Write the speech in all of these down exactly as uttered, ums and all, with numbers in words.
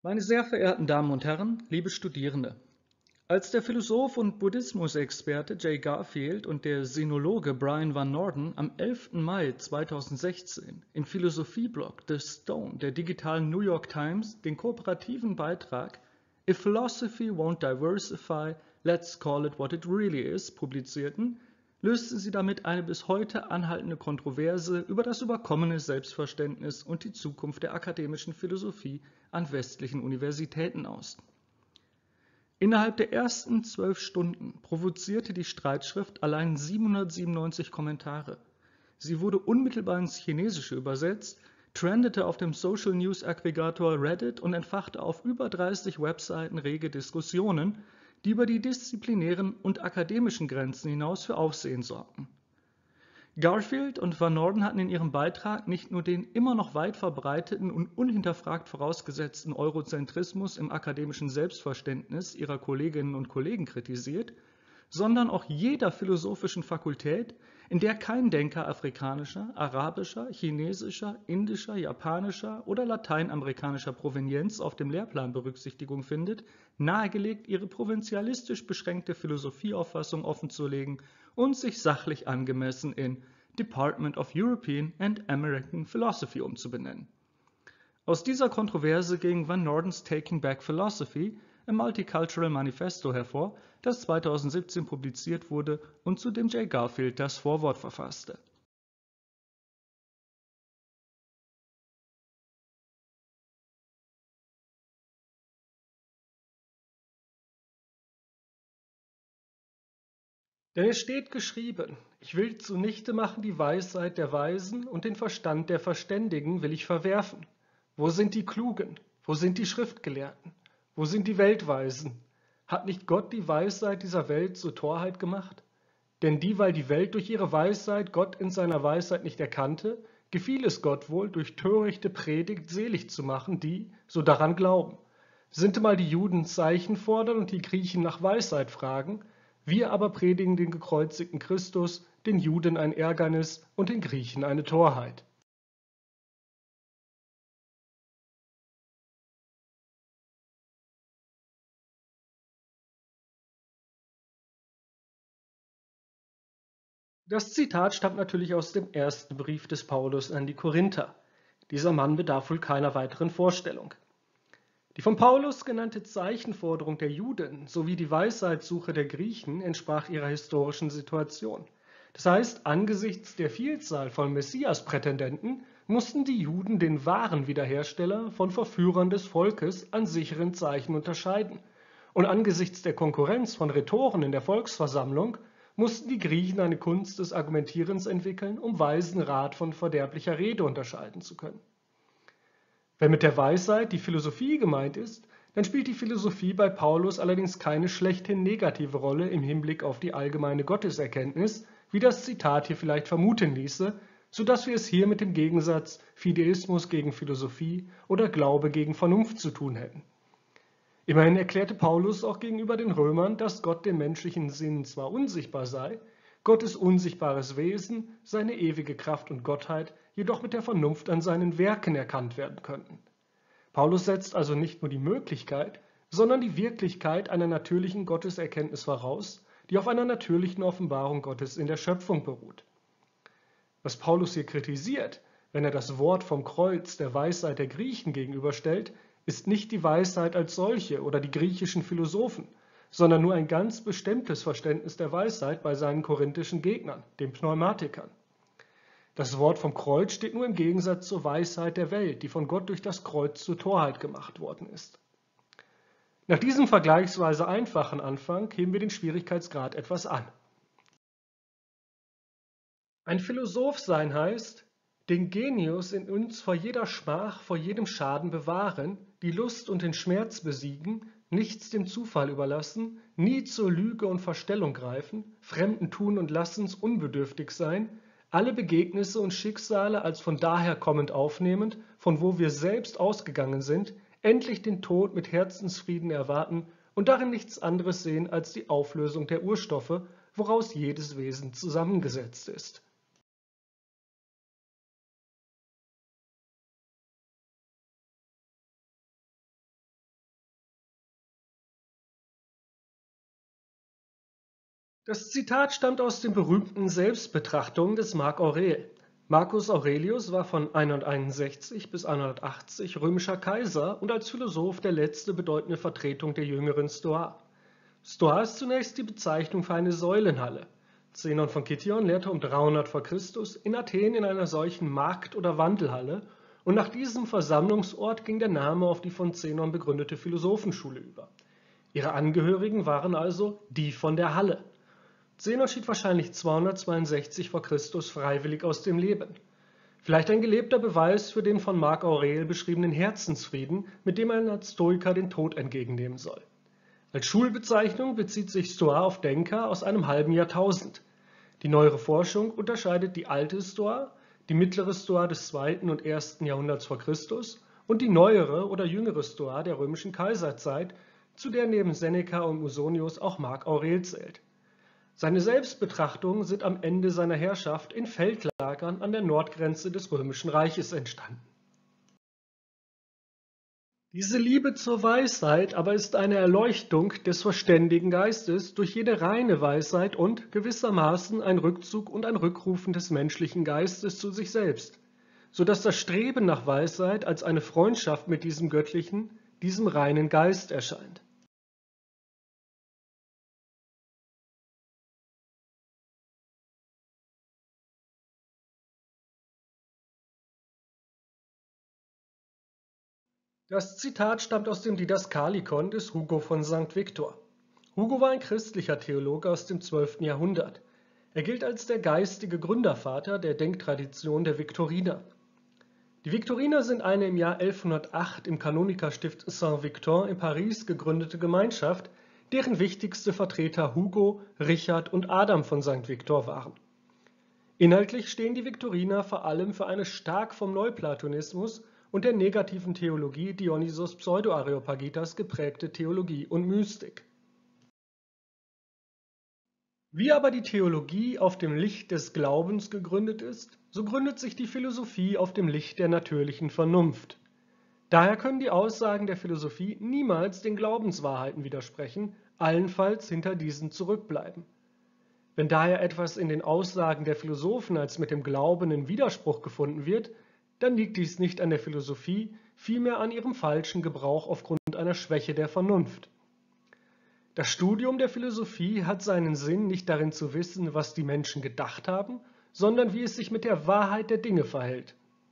Meine sehr verehrten Damen und Herren, liebe Studierende, als der Philosoph und Buddhismusexperte Jay Garfield und der Sinologe Brian Van Norden am elften Mai zweitausendsechzehn im Philosophieblog The Stone der digitalen New York Times den kooperativen Beitrag "If Philosophy Won't Diversify, Let's Call It What It Really Is" publizierten, lösten sie damit eine bis heute anhaltende Kontroverse über das überkommene Selbstverständnis und die Zukunft der akademischen Philosophie an westlichen Universitäten aus. Innerhalb der ersten zwölf Stunden provozierte die Streitschrift allein siebenhundertsiebenundneunzig Kommentare. Sie wurde unmittelbar ins Chinesische übersetzt, trendete auf dem Social-News-Aggregator Reddit und entfachte auf über dreißig Webseiten rege Diskussionen, die über die disziplinären und akademischen Grenzen hinaus für Aufsehen sorgten. Garfield und Van Norden hatten in ihrem Beitrag nicht nur den immer noch weit verbreiteten und unhinterfragt vorausgesetzten Eurozentrismus im akademischen Selbstverständnis ihrer Kolleginnen und Kollegen kritisiert, sondern auch jeder philosophischen Fakultät, in der kein Denker afrikanischer, arabischer, chinesischer, indischer, japanischer oder lateinamerikanischer Provenienz auf dem Lehrplan Berücksichtigung findet, nahegelegt, ihre provinzialistisch beschränkte Philosophieauffassung offenzulegen und sich sachlich angemessen in Department of European and American Philosophy umzubenennen. Aus dieser Kontroverse ging Van Nordens Taking Back Philosophy, a Multicultural Manifesto hervor, das zweitausendsiebzehn publiziert wurde und zu dem Jay Garfield das Vorwort verfasste. Denn es steht geschrieben: Ich will zunichte machen die Weisheit der Weisen und den Verstand der Verständigen will ich verwerfen. Wo sind die Klugen? Wo sind die Schriftgelehrten? Wo sind die Weltweisen? Hat nicht Gott die Weisheit dieser Welt zur Torheit gemacht? Denn dieweil die Welt durch ihre Weisheit Gott in seiner Weisheit nicht erkannte, gefiel es Gott wohl, durch törichte Predigt selig zu machen, die so daran glauben. Sintemal die Juden Zeichen fordern und die Griechen nach Weisheit fragen, wir aber predigen den gekreuzigten Christus, den Juden ein Ärgernis und den Griechen eine Torheit. Das Zitat stammt natürlich aus dem ersten Brief des Paulus an die Korinther. Dieser Mann bedarf wohl keiner weiteren Vorstellung. Die von Paulus genannte Zeichenforderung der Juden sowie die Weisheitssuche der Griechen entsprach ihrer historischen Situation. Das heißt, angesichts der Vielzahl von Messias-Prätendenten mussten die Juden den wahren Wiederhersteller von Verführern des Volkes an sicheren Zeichen unterscheiden. Und angesichts der Konkurrenz von Rhetoren in der Volksversammlung mussten die Griechen eine Kunst des Argumentierens entwickeln, um weisen Rat von verderblicher Rede unterscheiden zu können. Wenn mit der Weisheit die Philosophie gemeint ist, dann spielt die Philosophie bei Paulus allerdings keine schlechthin negative Rolle im Hinblick auf die allgemeine Gotteserkenntnis, wie das Zitat hier vielleicht vermuten ließe, so dass wir es hier mit dem Gegensatz Fideismus gegen Philosophie oder Glaube gegen Vernunft zu tun hätten. Immerhin erklärte Paulus auch gegenüber den Römern, dass Gott dem menschlichen Sinn zwar unsichtbar sei, Gottes unsichtbares Wesen, seine ewige Kraft und Gottheit jedoch mit der Vernunft an seinen Werken erkannt werden könnten. Paulus setzt also nicht nur die Möglichkeit, sondern die Wirklichkeit einer natürlichen Gotteserkenntnis voraus, die auf einer natürlichen Offenbarung Gottes in der Schöpfung beruht. Was Paulus hier kritisiert, wenn er das Wort vom Kreuz der Weisheit der Griechen gegenüberstellt, ist nicht die Weisheit als solche oder die griechischen Philosophen, sondern nur ein ganz bestimmtes Verständnis der Weisheit bei seinen korinthischen Gegnern, den Pneumatikern. Das Wort vom Kreuz steht nur im Gegensatz zur Weisheit der Welt, die von Gott durch das Kreuz zur Torheit gemacht worden ist. Nach diesem vergleichsweise einfachen Anfang heben wir den Schwierigkeitsgrad etwas an. Ein Philosoph sein heißt, den Genius in uns vor jeder Schmach, vor jedem Schaden bewahren, die Lust und den Schmerz besiegen, nichts dem Zufall überlassen, nie zur Lüge und Verstellung greifen, Fremden tun und Lassens unbedürftig sein, alle Begegnisse und Schicksale als von daher kommend aufnehmend, von wo wir selbst ausgegangen sind, endlich den Tod mit Herzensfrieden erwarten und darin nichts anderes sehen als die Auflösung der Urstoffe, woraus jedes Wesen zusammengesetzt ist. Das Zitat stammt aus den berühmten Selbstbetrachtungen des Marc Aurel. Marcus Aurelius war von hunderteinundsechzig bis hundertachtzig römischer Kaiser und als Philosoph der letzte bedeutende Vertretung der jüngeren Stoa. Stoa ist zunächst die Bezeichnung für eine Säulenhalle. Zenon von Kition lehrte um dreihundert vor Christus in Athen in einer solchen Markt- oder Wandelhalle und nach diesem Versammlungsort ging der Name auf die von Zenon begründete Philosophenschule über. Ihre Angehörigen waren also die von der Halle. Zenon schied wahrscheinlich zweihundertzweiundsechzig vor Christus freiwillig aus dem Leben. Vielleicht ein gelebter Beweis für den von Marc Aurel beschriebenen Herzensfrieden, mit dem ein als Stoiker den Tod entgegennehmen soll. Als Schulbezeichnung bezieht sich Stoa auf Denker aus einem halben Jahrtausend. Die neuere Forschung unterscheidet die alte Stoa, die mittlere Stoa des zweiten und ersten Jahrhunderts vor Christus und die neuere oder jüngere Stoa der römischen Kaiserzeit, zu der neben Seneca und Musonius auch Marc Aurel zählt. Seine Selbstbetrachtungen sind am Ende seiner Herrschaft in Feldlagern an der Nordgrenze des Römischen Reiches entstanden. Diese Liebe zur Weisheit aber ist eine Erleuchtung des verständigen Geistes durch jede reine Weisheit und gewissermaßen ein Rückzug und ein Rückrufen des menschlichen Geistes zu sich selbst, so dass das Streben nach Weisheit als eine Freundschaft mit diesem göttlichen, diesem reinen Geist erscheint. Das Zitat stammt aus dem Didaskalikon des Hugo von Sankt Victor. Hugo war ein christlicher Theologe aus dem zwölften Jahrhundert. Er gilt als der geistige Gründervater der Denktradition der Viktoriner. Die Viktoriner sind eine im Jahr elfhundertacht im Kanonikerstift Saint-Victor in Paris gegründete Gemeinschaft, deren wichtigste Vertreter Hugo, Richard und Adam von Sankt Victor waren. Inhaltlich stehen die Viktoriner vor allem für eine stark vom Neuplatonismus und der negativen Theologie Dionysios Pseudo-Areopagitas geprägte Theologie und Mystik. Wie aber die Theologie auf dem Licht des Glaubens gegründet ist, so gründet sich die Philosophie auf dem Licht der natürlichen Vernunft. Daher können die Aussagen der Philosophie niemals den Glaubenswahrheiten widersprechen, allenfalls hinter diesen zurückbleiben. Wenn daher etwas in den Aussagen der Philosophen als mit dem Glauben in Widerspruch gefunden wird, dann liegt dies nicht an der Philosophie, vielmehr an ihrem falschen Gebrauch aufgrund einer Schwäche der Vernunft. Das Studium der Philosophie hat seinen Sinn nicht darin zu wissen, was die Menschen gedacht haben, sondern wie es sich mit der Wahrheit der Dinge verhält.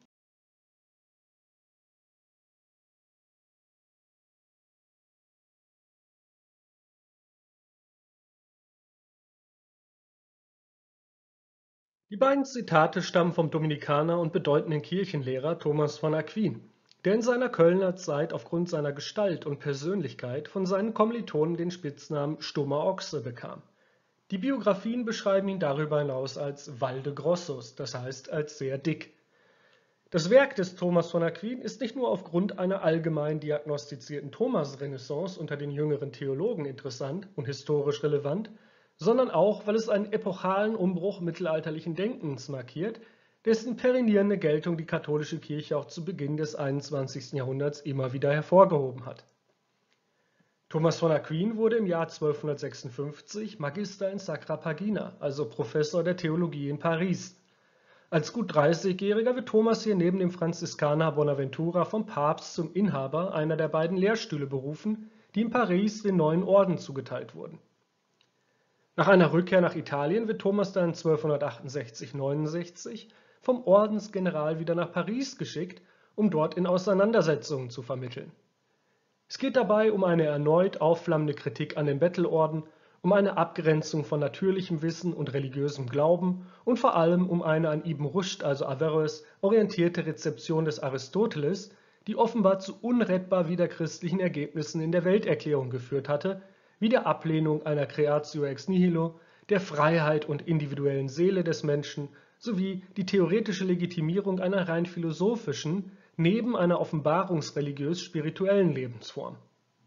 Die beiden Zitate stammen vom Dominikaner und bedeutenden Kirchenlehrer Thomas von Aquin, der in seiner Kölner Zeit aufgrund seiner Gestalt und Persönlichkeit von seinen Kommilitonen den Spitznamen Stummer Ochse bekam. Die Biografien beschreiben ihn darüber hinaus als Valde Grossus, das heißt als sehr dick. Das Werk des Thomas von Aquin ist nicht nur aufgrund einer allgemein diagnostizierten Thomas-Renaissance unter den jüngeren Theologen interessant und historisch relevant, sondern auch, weil es einen epochalen Umbruch mittelalterlichen Denkens markiert, dessen perennierende Geltung die katholische Kirche auch zu Beginn des einundzwanzigsten Jahrhunderts immer wieder hervorgehoben hat. Thomas von Aquin wurde im Jahr zwölfhundertsechsundfünfzig Magister in Sacra Pagina, also Professor der Theologie in Paris. Als gut dreißigjähriger wird Thomas hier neben dem Franziskaner Bonaventura vom Papst zum Inhaber einer der beiden Lehrstühle berufen, die in Paris den neuen Orden zugeteilt wurden. Nach einer Rückkehr nach Italien wird Thomas dann zwölfhundertachtundsechzig neunundsechzig vom Ordensgeneral wieder nach Paris geschickt, um dort in Auseinandersetzungen zu vermitteln. Es geht dabei um eine erneut aufflammende Kritik an den Bettelorden, um eine Abgrenzung von natürlichem Wissen und religiösem Glauben und vor allem um eine an Ibn Rushd, also Averroes, orientierte Rezeption des Aristoteles, die offenbar zu unrettbar widerchristlichen Ergebnissen in der Welterklärung geführt hatte, wie der Ablehnung einer Creatio ex nihilo, der Freiheit und individuellen Seele des Menschen sowie die theoretische Legitimierung einer rein philosophischen, neben einer offenbarungsreligiös-spirituellen Lebensform.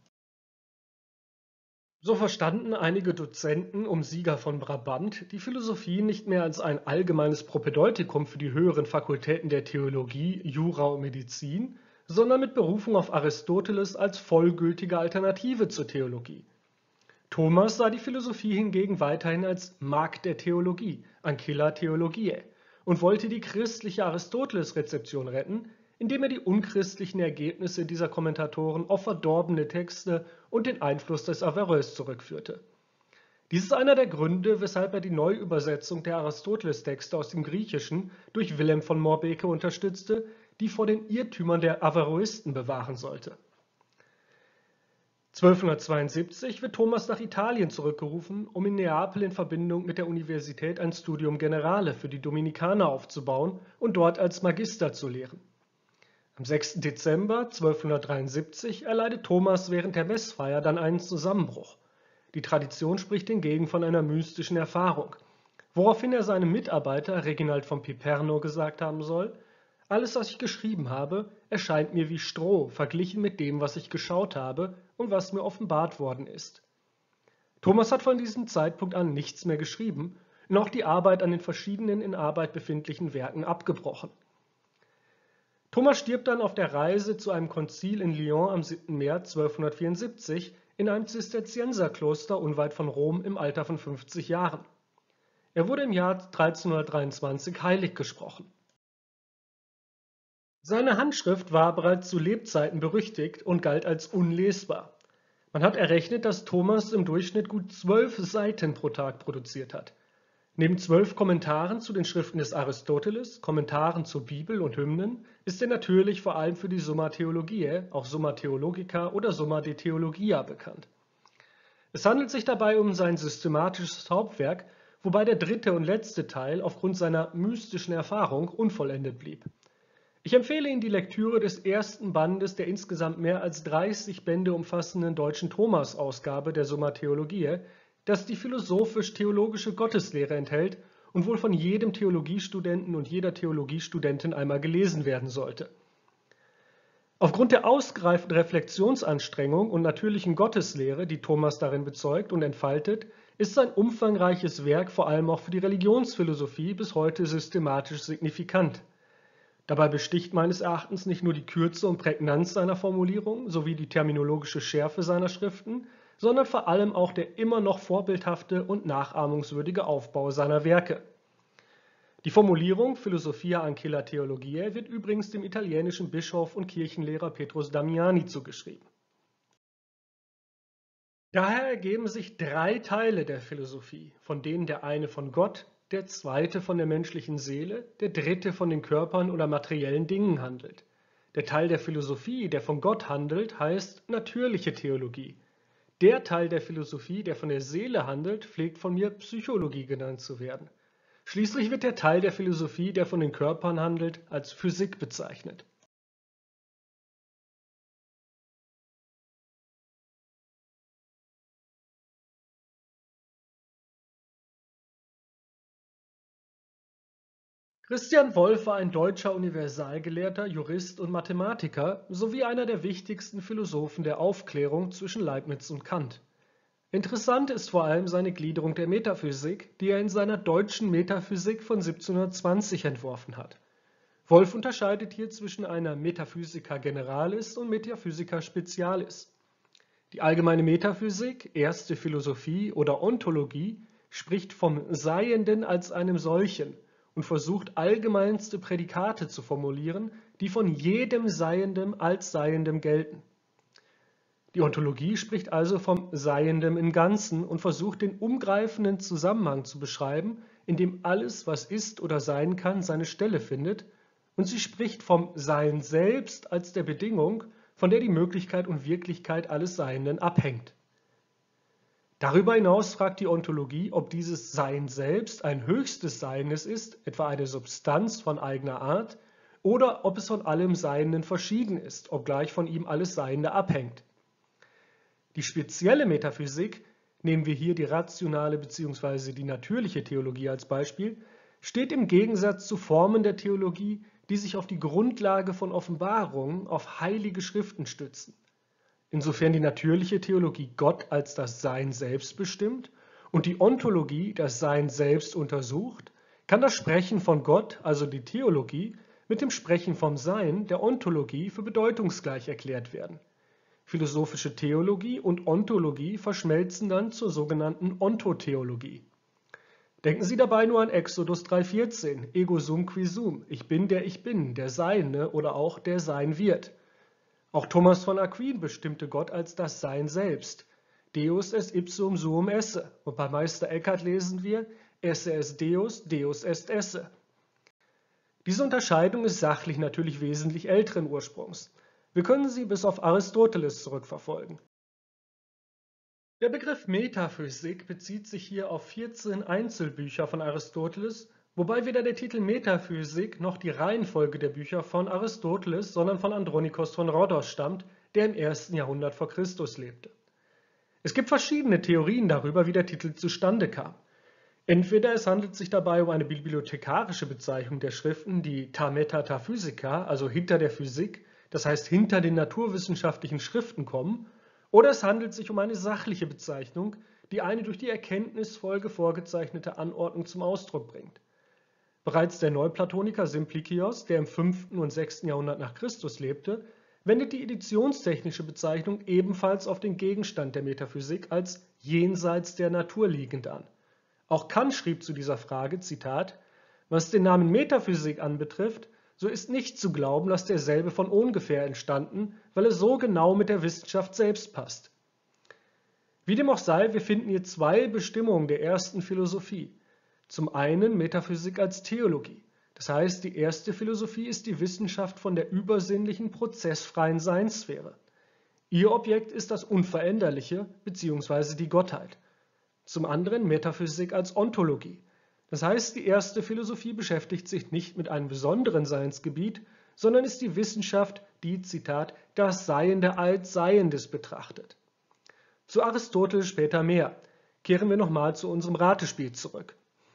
So verstanden einige Dozenten um Sieger von Brabant die Philosophie nicht mehr als ein allgemeines Propädeutikum für die höheren Fakultäten der Theologie, Jura und Medizin, sondern mit Berufung auf Aristoteles als vollgültige Alternative zur Theologie. Thomas sah die Philosophie hingegen weiterhin als Magd der Theologie, Ancilla Theologiae, und wollte die christliche Aristoteles-Rezeption retten, indem er die unchristlichen Ergebnisse dieser Kommentatoren auf verdorbene Texte und den Einfluss des Averroes zurückführte. Dies ist einer der Gründe, weshalb er die Neuübersetzung der Aristoteles-Texte aus dem Griechischen durch Wilhelm von Morbeke unterstützte, die vor den Irrtümern der Averroisten bewahren sollte. zwölfhundertzweiundsiebzig wird Thomas nach Italien zurückgerufen, um in Neapel in Verbindung mit der Universität ein Studium Generale für die Dominikaner aufzubauen und dort als Magister zu lehren. Am sechsten Dezember zwölfhundertdreiundsiebzig erleidet Thomas während der Messfeier dann einen Zusammenbruch. Die Tradition spricht hingegen von einer mystischen Erfahrung, woraufhin er seinem Mitarbeiter Reginald von Piperno gesagt haben soll: Alles, was ich geschrieben habe, erscheint mir wie Stroh, verglichen mit dem, was ich geschaut habe und was mir offenbart worden ist. Thomas hat von diesem Zeitpunkt an nichts mehr geschrieben und auch die Arbeit an den verschiedenen in Arbeit befindlichen Werken abgebrochen. Thomas stirbt dann auf der Reise zu einem Konzil in Lyon am siebten März zwölfhundertvierundsiebzig in einem Zisterzienserkloster unweit von Rom im Alter von fünfzig Jahren. Er wurde im Jahr dreizehnhundertdreiundzwanzig heilig gesprochen. Seine Handschrift war bereits zu Lebzeiten berüchtigt und galt als unlesbar. Man hat errechnet, dass Thomas im Durchschnitt gut zwölf Seiten pro Tag produziert hat. Neben zwölf Kommentaren zu den Schriften des Aristoteles, Kommentaren zur Bibel und Hymnen ist er natürlich vor allem für die Summa Theologiae, auch Summa Theologica oder Summa de Theologia bekannt. Es handelt sich dabei um sein systematisches Hauptwerk, wobei der dritte und letzte Teil aufgrund seiner mystischen Erfahrung unvollendet blieb. Ich empfehle Ihnen die Lektüre des ersten Bandes der insgesamt mehr als dreißig Bände umfassenden deutschen Thomas-Ausgabe der Summa Theologiae, das die philosophisch-theologische Gotteslehre enthält und wohl von jedem Theologiestudenten und jeder Theologiestudentin einmal gelesen werden sollte. Aufgrund der ausgereiften Reflexionsanstrengung und natürlichen Gotteslehre, die Thomas darin bezeugt und entfaltet, ist sein umfangreiches Werk vor allem auch für die Religionsphilosophie bis heute systematisch signifikant. Dabei besticht meines Erachtens nicht nur die Kürze und Prägnanz seiner Formulierungen sowie die terminologische Schärfe seiner Schriften, sondern vor allem auch der immer noch vorbildhafte und nachahmungswürdige Aufbau seiner Werke. Die Formulierung Philosophia Ancilla Theologiae wird übrigens dem italienischen Bischof und Kirchenlehrer Petrus Damiani zugeschrieben. Daher ergeben sich drei Teile der Philosophie, von denen der eine von Gott, der zweite von der menschlichen Seele, der dritte von den Körpern oder materiellen Dingen handelt. Der Teil der Philosophie, der von Gott handelt, heißt natürliche Theologie. Der Teil der Philosophie, der von der Seele handelt, pflegt von mir Psychologie genannt zu werden. Schließlich wird der Teil der Philosophie, der von den Körpern handelt, als Physik bezeichnet. Christian Wolff war ein deutscher Universalgelehrter, Jurist und Mathematiker sowie einer der wichtigsten Philosophen der Aufklärung zwischen Leibniz und Kant. Interessant ist vor allem seine Gliederung der Metaphysik, die er in seiner Deutschen Metaphysik von siebzehnhundertzwanzig entworfen hat. Wolff unterscheidet hier zwischen einer Metaphysica generalis und Metaphysica specialis. Die allgemeine Metaphysik, erste Philosophie oder Ontologie spricht vom Seienden als einem solchen und versucht allgemeinste Prädikate zu formulieren, die von jedem Seiendem als Seiendem gelten. Die Ontologie spricht also vom Seiendem im Ganzen und versucht den umgreifenden Zusammenhang zu beschreiben, in dem alles, was ist oder sein kann, seine Stelle findet, und sie spricht vom Sein selbst als der Bedingung, von der die Möglichkeit und Wirklichkeit alles Seienden abhängt. Darüber hinaus fragt die Ontologie, ob dieses Sein selbst ein höchstes Seienes ist, etwa eine Substanz von eigener Art, oder ob es von allem Seienden verschieden ist, obgleich von ihm alles Seiende abhängt. Die spezielle Metaphysik, nehmen wir hier die rationale bzw. die natürliche Theologie als Beispiel, steht im Gegensatz zu Formen der Theologie, die sich auf die Grundlage von Offenbarungen, auf heilige Schriften stützen. Insofern die natürliche Theologie Gott als das Sein selbst bestimmt und die Ontologie das Sein selbst untersucht, kann das Sprechen von Gott, also die Theologie, mit dem Sprechen vom Sein, der Ontologie, für bedeutungsgleich erklärt werden. Philosophische Theologie und Ontologie verschmelzen dann zur sogenannten Ontotheologie. Denken Sie dabei nur an Exodus drei vierzehn, ego sum qui sum, ich bin der ich bin, der Seiende oder auch der sein wird. Auch Thomas von Aquin bestimmte Gott als das Sein selbst. Deus est ipsum suum esse. Und bei Meister Eckhart lesen wir, esse est Deus, Deus est esse. Diese Unterscheidung ist sachlich natürlich wesentlich älteren Ursprungs. Wir können sie bis auf Aristoteles zurückverfolgen. Der Begriff Metaphysik bezieht sich hier auf vierzehn Einzelbücher von Aristoteles, wobei weder der Titel Metaphysik noch die Reihenfolge der Bücher von Aristoteles, sondern von Andronikos von Rhodos stammt, der im ersten Jahrhundert vor Christus lebte. Es gibt verschiedene Theorien darüber, wie der Titel zustande kam. Entweder es handelt sich dabei um eine bibliothekarische Bezeichnung der Schriften, die ta meta ta physica, also hinter der Physik, das heißt hinter den naturwissenschaftlichen Schriften kommen, oder es handelt sich um eine sachliche Bezeichnung, die eine durch die Erkenntnisfolge vorgezeichnete Anordnung zum Ausdruck bringt. Bereits der Neuplatoniker Simplikios, der im fünften und sechsten Jahrhundert nach Christus lebte, wendet die editionstechnische Bezeichnung ebenfalls auf den Gegenstand der Metaphysik als jenseits der Natur liegend an. Auch Kant schrieb zu dieser Frage, Zitat, was den Namen Metaphysik anbetrifft, so ist nicht zu glauben, dass derselbe von ungefähr entstanden, weil er so genau mit der Wissenschaft selbst passt. Wie dem auch sei, wir finden hier zwei Bestimmungen der ersten Philosophie. Zum einen Metaphysik als Theologie. Das heißt, die erste Philosophie ist die Wissenschaft von der übersinnlichen, prozessfreien Seinssphäre. Ihr Objekt ist das Unveränderliche bzw. die Gottheit. Zum anderen Metaphysik als Ontologie. Das heißt, die erste Philosophie beschäftigt sich nicht mit einem besonderen Seinsgebiet, sondern ist die Wissenschaft, die, Zitat, das Seiende als Seiendes betrachtet. Zu Aristoteles später mehr. Kehren wir nochmal zu unserem Ratespiel zurück.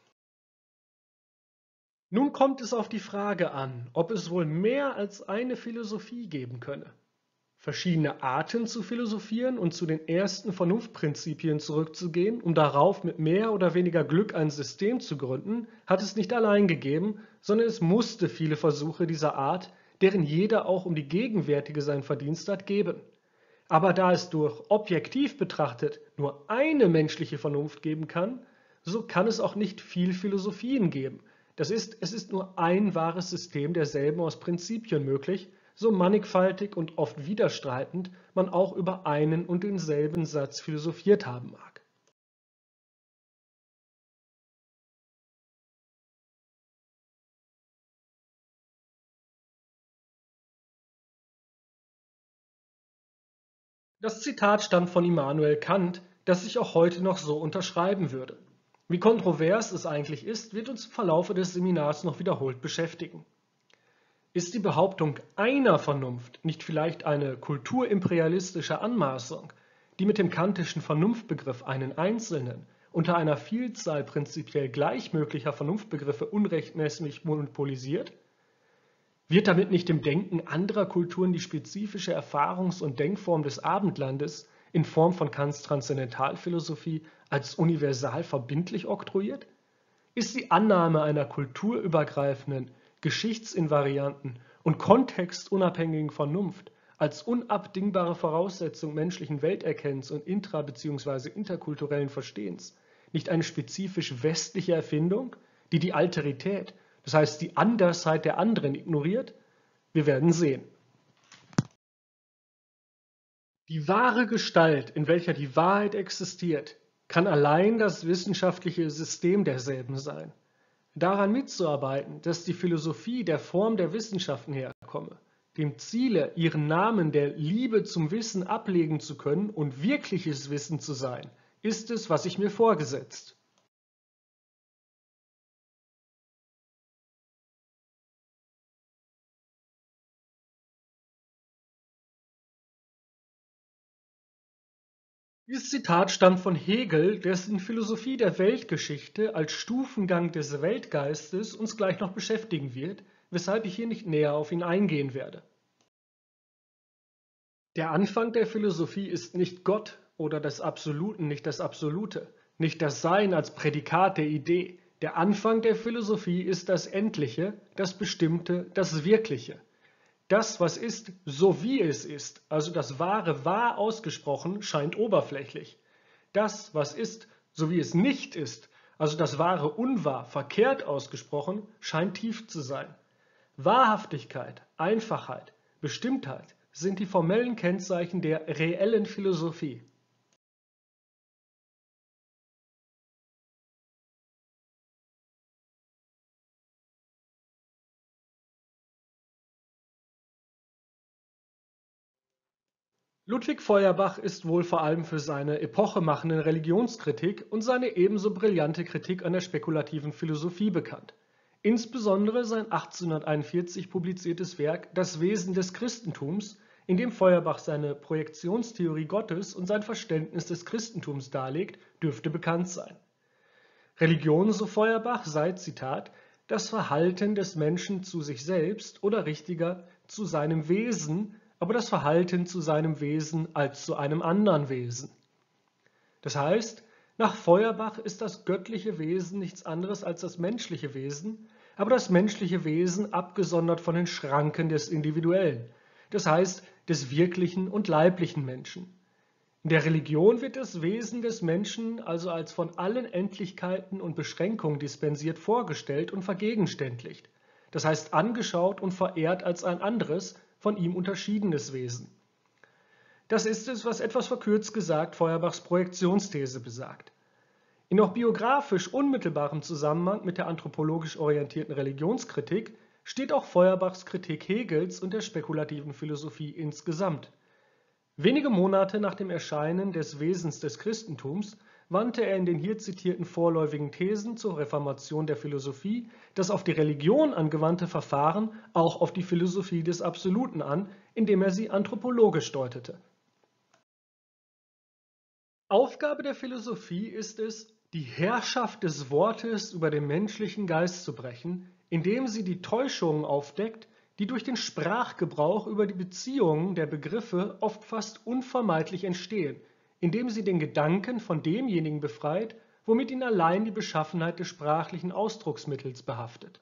Nun kommt es auf die Frage an, ob es wohl mehr als eine Philosophie geben könne. Verschiedene Arten zu philosophieren und zu den ersten Vernunftprinzipien zurückzugehen, um darauf mit mehr oder weniger Glück ein System zu gründen, hat es nicht allein gegeben, sondern es musste viele Versuche dieser Art, deren jeder auch um die gegenwärtige sein Verdienst hat, geben. Aber da es durch objektiv betrachtet nur eine menschliche Vernunft geben kann, so kann es auch nicht viel Philosophien geben. Das ist, es ist nur ein wahres System derselben aus Prinzipien möglich, so mannigfaltig und oft widerstreitend man auch über einen und denselben Satz philosophiert haben mag. Das Zitat stammt von Immanuel Kant, das ich auch heute noch so unterschreiben würde. Wie kontrovers es eigentlich ist, wird uns im Verlaufe des Seminars noch wiederholt beschäftigen. Ist die Behauptung einer Vernunft nicht vielleicht eine kulturimperialistische Anmaßung, die mit dem kantischen Vernunftbegriff einen einzelnen, unter einer Vielzahl prinzipiell gleich möglicher Vernunftbegriffe unrechtmäßig monopolisiert? Wird damit nicht dem Denken anderer Kulturen die spezifische Erfahrungs- und Denkform des Abendlandes in Form von Kants Transzendentalphilosophie als universal verbindlich oktroyiert? Ist die Annahme einer kulturübergreifenden, geschichtsinvarianten und kontextunabhängigen Vernunft als unabdingbare Voraussetzung menschlichen Welterkennens und intra- bzw. interkulturellen Verstehens nicht eine spezifisch westliche Erfindung, die die Alterität, das heißt die Andersheit der anderen, ignoriert? Wir werden sehen. Die wahre Gestalt, in welcher die Wahrheit existiert, kann allein das wissenschaftliche System derselben sein. Daran mitzuarbeiten, dass die Philosophie der Form der Wissenschaften herkomme, dem Ziele, ihren Namen der Liebe zum Wissen ablegen zu können und wirkliches Wissen zu sein, ist es, was ich mir vorgesetzt. Dieses Zitat stammt von Hegel, dessen Philosophie der Weltgeschichte als Stufengang des Weltgeistes uns gleich noch beschäftigen wird, weshalb ich hier nicht näher auf ihn eingehen werde. Der Anfang der Philosophie ist nicht Gott oder des Absoluten, nicht das Absolute, nicht das Sein als Prädikat der Idee. Der Anfang der Philosophie ist das Endliche, das Bestimmte, das Wirkliche. Das, was ist, so wie es ist, also das Wahre wahr ausgesprochen, scheint oberflächlich. Das, was ist, so wie es nicht ist, also das Wahre unwahr, verkehrt ausgesprochen, scheint tief zu sein. Wahrhaftigkeit, Einfachheit, Bestimmtheit sind die formellen Kennzeichen der reellen Philosophie. Ludwig Feuerbach ist wohl vor allem für seine epochemachende Religionskritik und seine ebenso brillante Kritik an der spekulativen Philosophie bekannt. Insbesondere sein achtzehnhunderteinundvierzig publiziertes Werk Das Wesen des Christentums, in dem Feuerbach seine Projektionstheorie Gottes und sein Verständnis des Christentums darlegt, dürfte bekannt sein. Religion, so Feuerbach, sei, Zitat, das Verhalten des Menschen zu sich selbst oder richtiger zu seinem Wesen, aber das Verhalten zu seinem Wesen als zu einem anderen Wesen. Das heißt, nach Feuerbach ist das göttliche Wesen nichts anderes als das menschliche Wesen, aber das menschliche Wesen abgesondert von den Schranken des Individuellen, das heißt des wirklichen und leiblichen Menschen. In der Religion wird das Wesen des Menschen also als von allen Endlichkeiten und Beschränkungen dispensiert vorgestellt und vergegenständlicht, das heißt angeschaut und verehrt als ein anderes, von ihm unterschiedenes Wesen. Das ist es, was etwas verkürzt gesagt Feuerbachs Projektionsthese besagt. In noch biografisch unmittelbarem Zusammenhang mit der anthropologisch orientierten Religionskritik steht auch Feuerbachs Kritik Hegels und der spekulativen Philosophie insgesamt. Wenige Monate nach dem Erscheinen des Wesens des Christentums wandte er in den hier zitierten vorläufigen Thesen zur Reformation der Philosophie das auf die Religion angewandte Verfahren auch auf die Philosophie des Absoluten an, indem er sie anthropologisch deutete. Aufgabe der Philosophie ist es, die Herrschaft des Wortes über den menschlichen Geist zu brechen, indem sie die Täuschungen aufdeckt, die durch den Sprachgebrauch über die Beziehungen der Begriffe oft fast unvermeidlich entstehen, indem sie den Gedanken von demjenigen befreit, womit ihn allein die Beschaffenheit des sprachlichen Ausdrucksmittels behaftet.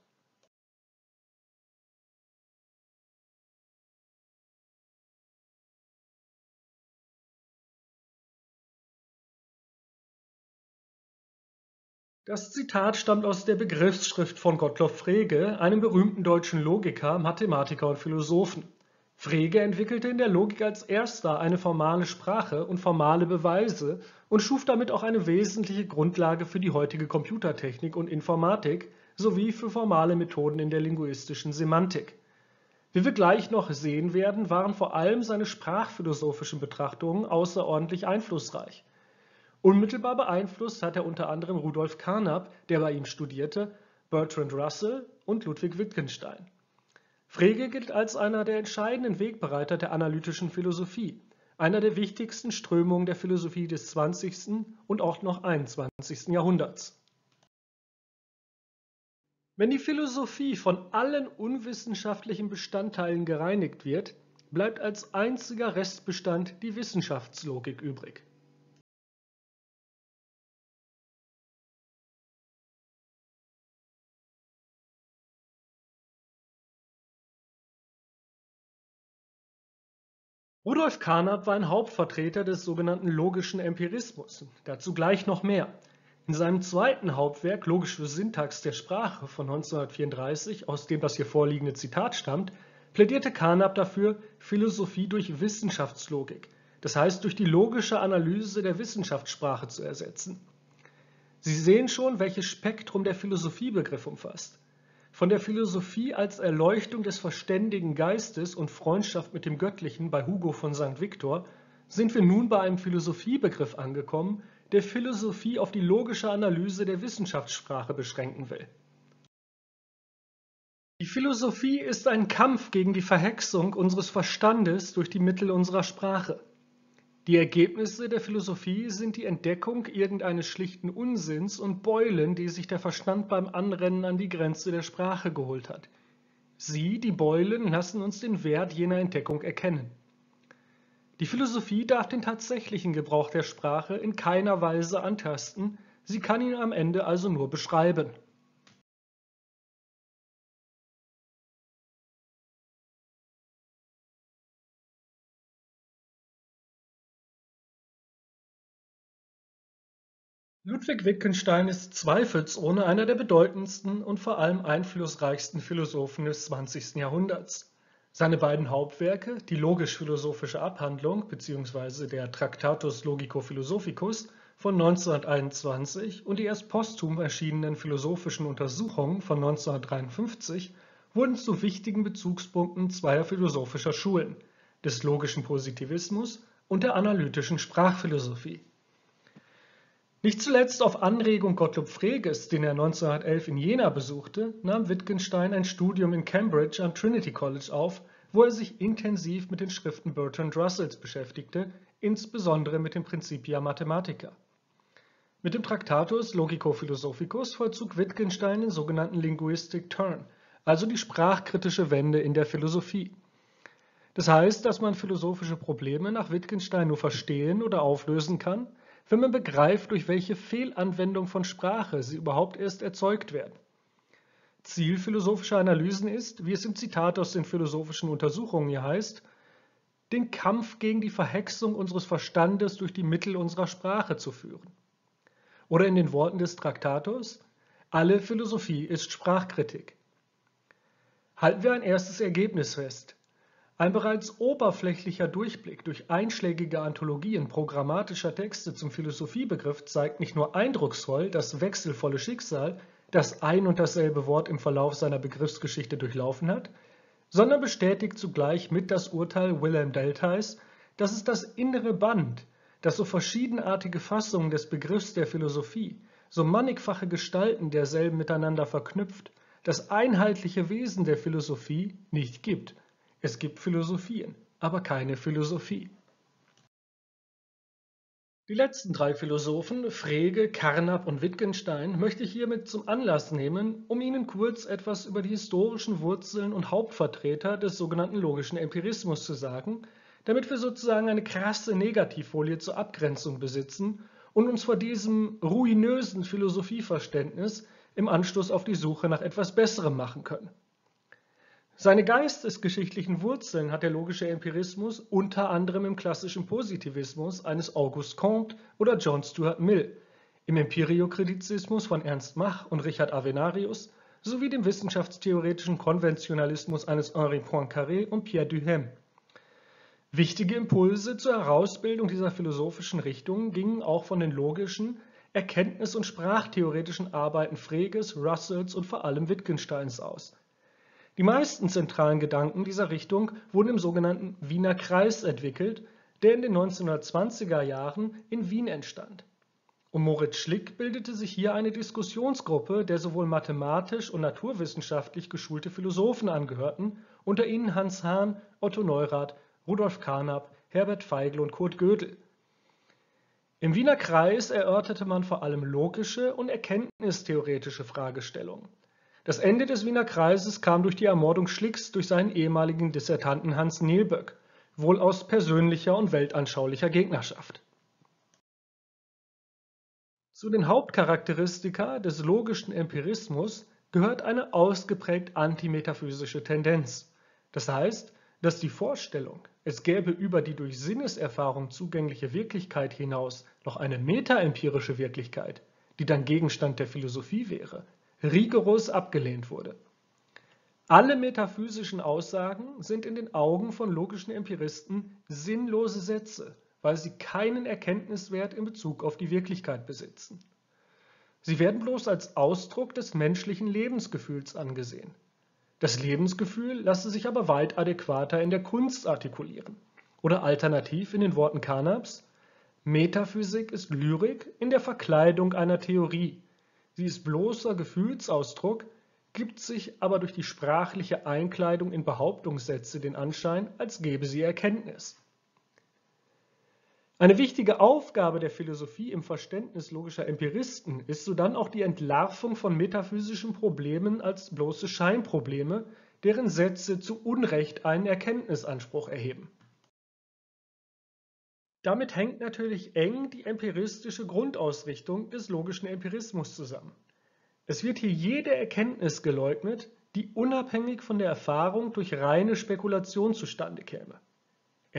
Das Zitat stammt aus der Begriffsschrift von Gottlob Frege, einem berühmten deutschen Logiker, Mathematiker und Philosophen. Frege entwickelte in der Logik als erster eine formale Sprache und formale Beweise und schuf damit auch eine wesentliche Grundlage für die heutige Computertechnik und Informatik sowie für formale Methoden in der linguistischen Semantik. Wie wir gleich noch sehen werden, waren vor allem seine sprachphilosophischen Betrachtungen außerordentlich einflussreich. Unmittelbar beeinflusst hat er unter anderem Rudolf Carnap, der bei ihm studierte, Bertrand Russell und Ludwig Wittgenstein. Frege gilt als einer der entscheidenden Wegbereiter der analytischen Philosophie, einer der wichtigsten Strömungen der Philosophie des zwanzigsten und auch noch einundzwanzigsten Jahrhunderts. Wenn die Philosophie von allen unwissenschaftlichen Bestandteilen gereinigt wird, bleibt als einziger Restbestand die Wissenschaftslogik übrig. Rudolf Carnap war ein Hauptvertreter des sogenannten logischen Empirismus, dazu gleich noch mehr. In seinem zweiten Hauptwerk Logische Syntax der Sprache von neunzehnhundertvierunddreißig, aus dem das hier vorliegende Zitat stammt, plädierte Carnap dafür, Philosophie durch Wissenschaftslogik, das heißt durch die logische Analyse der Wissenschaftssprache zu ersetzen. Sie sehen schon, welches Spektrum der Philosophiebegriff umfasst. Von der Philosophie als Erleuchtung des verständigen Geistes und Freundschaft mit dem Göttlichen bei Hugo von Sankt Victor sind wir nun bei einem Philosophiebegriff angekommen, der Philosophie auf die logische Analyse der Wissenschaftssprache beschränken will. Die Philosophie ist ein Kampf gegen die Verhexung unseres Verstandes durch die Mittel unserer Sprache. Die Ergebnisse der Philosophie sind die Entdeckung irgendeines schlichten Unsinns und Beulen, die sich der Verstand beim Anrennen an die Grenze der Sprache geholt hat. Sie, die Beulen, lassen uns den Wert jener Entdeckung erkennen. Die Philosophie darf den tatsächlichen Gebrauch der Sprache in keiner Weise antasten, sie kann ihn am Ende also nur beschreiben. Ludwig Wittgenstein ist zweifelsohne einer der bedeutendsten und vor allem einflussreichsten Philosophen des zwanzigsten Jahrhunderts. Seine beiden Hauptwerke, die Logisch-philosophische Abhandlung bzw. der Tractatus Logico-Philosophicus von neunzehnhunderteinundzwanzig und die erst posthum erschienenen Philosophischen Untersuchungen von neunzehnhundertdreiundfünfzig, wurden zu wichtigen Bezugspunkten zweier philosophischer Schulen, des logischen Positivismus und der analytischen Sprachphilosophie. Nicht zuletzt auf Anregung Gottlob Freges, den er neunzehnhundertelf in Jena besuchte, nahm Wittgenstein ein Studium in Cambridge am Trinity College auf, wo er sich intensiv mit den Schriften Bertrand Russells beschäftigte, insbesondere mit den Principia Mathematica. Mit dem Tractatus Logico-Philosophicus vollzog Wittgenstein den sogenannten Linguistic Turn, also die sprachkritische Wende in der Philosophie. Das heißt, dass man philosophische Probleme nach Wittgenstein nur verstehen oder auflösen kann, wenn man begreift, durch welche Fehlanwendung von Sprache sie überhaupt erst erzeugt werden. Ziel philosophischer Analysen ist, wie es im Zitat aus den Philosophischen Untersuchungen hier heißt, den Kampf gegen die Verhexung unseres Verstandes durch die Mittel unserer Sprache zu führen. Oder in den Worten des Traktatus, alle Philosophie ist Sprachkritik. Halten wir ein erstes Ergebnis fest. Ein bereits oberflächlicher Durchblick durch einschlägige Anthologien programmatischer Texte zum Philosophiebegriff zeigt nicht nur eindrucksvoll das wechselvolle Schicksal, das ein und dasselbe Wort im Verlauf seiner Begriffsgeschichte durchlaufen hat, sondern bestätigt zugleich mit das Urteil Wilhelm Deltheis, dass es das innere Band, das so verschiedenartige Fassungen des Begriffs der Philosophie, so mannigfache Gestalten derselben miteinander verknüpft, das einheitliche Wesen der Philosophie nicht gibt. Es gibt Philosophien, aber keine Philosophie. Die letzten drei Philosophen, Frege, Carnap und Wittgenstein, möchte ich hiermit zum Anlass nehmen, um Ihnen kurz etwas über die historischen Wurzeln und Hauptvertreter des sogenannten logischen Empirismus zu sagen, damit wir sozusagen eine krasse Negativfolie zur Abgrenzung besitzen und uns vor diesem ruinösen Philosophieverständnis im Anschluss auf die Suche nach etwas Besserem machen können. Seine geistesgeschichtlichen Wurzeln hat der logische Empirismus unter anderem im klassischen Positivismus eines Auguste Comte oder John Stuart Mill, im Empiriokritizismus von Ernst Mach und Richard Avenarius sowie dem wissenschaftstheoretischen Konventionalismus eines Henri Poincaré und Pierre Duhem. Wichtige Impulse zur Herausbildung dieser philosophischen Richtungen gingen auch von den logischen, erkenntnis- und sprachtheoretischen Arbeiten Freges, Russells und vor allem Wittgensteins aus. Die meisten zentralen Gedanken dieser Richtung wurden im sogenannten Wiener Kreis entwickelt, der in den neunzehnhundertzwanziger Jahren in Wien entstand. Um Moritz Schlick bildete sich hier eine Diskussionsgruppe, der sowohl mathematisch und naturwissenschaftlich geschulte Philosophen angehörten, unter ihnen Hans Hahn, Otto Neurath, Rudolf Carnap, Herbert Feigl und Kurt Gödel. Im Wiener Kreis erörterte man vor allem logische und erkenntnistheoretische Fragestellungen. Das Ende des Wiener Kreises kam durch die Ermordung Schlicks durch seinen ehemaligen Dissertanten Hans Nielböck, wohl aus persönlicher und weltanschaulicher Gegnerschaft. Zu den Hauptcharakteristika des logischen Empirismus gehört eine ausgeprägt antimetaphysische Tendenz. Das heißt, dass die Vorstellung, es gäbe über die durch Sinneserfahrung zugängliche Wirklichkeit hinaus noch eine metaempirische Wirklichkeit, die dann Gegenstand der Philosophie wäre, rigoros abgelehnt wurde. Alle metaphysischen Aussagen sind in den Augen von logischen Empiristen sinnlose Sätze, weil sie keinen Erkenntniswert in Bezug auf die Wirklichkeit besitzen. Sie werden bloß als Ausdruck des menschlichen Lebensgefühls angesehen. Das Lebensgefühl lasse sich aber weit adäquater in der Kunst artikulieren. Oder alternativ in den Worten Carnaps: Metaphysik ist Lyrik in der Verkleidung einer Theorie. Sie ist bloßer Gefühlsausdruck, gibt sich aber durch die sprachliche Einkleidung in Behauptungssätze den Anschein, als gäbe sie Erkenntnis. Eine wichtige Aufgabe der Philosophie im Verständnis logischer Empiristen ist sodann auch die Entlarvung von metaphysischen Problemen als bloße Scheinprobleme, deren Sätze zu Unrecht einen Erkenntnisanspruch erheben. Damit hängt natürlich eng die empiristische Grundausrichtung des logischen Empirismus zusammen. Es wird hier jede Erkenntnis geleugnet, die unabhängig von der Erfahrung durch reine Spekulation zustande käme.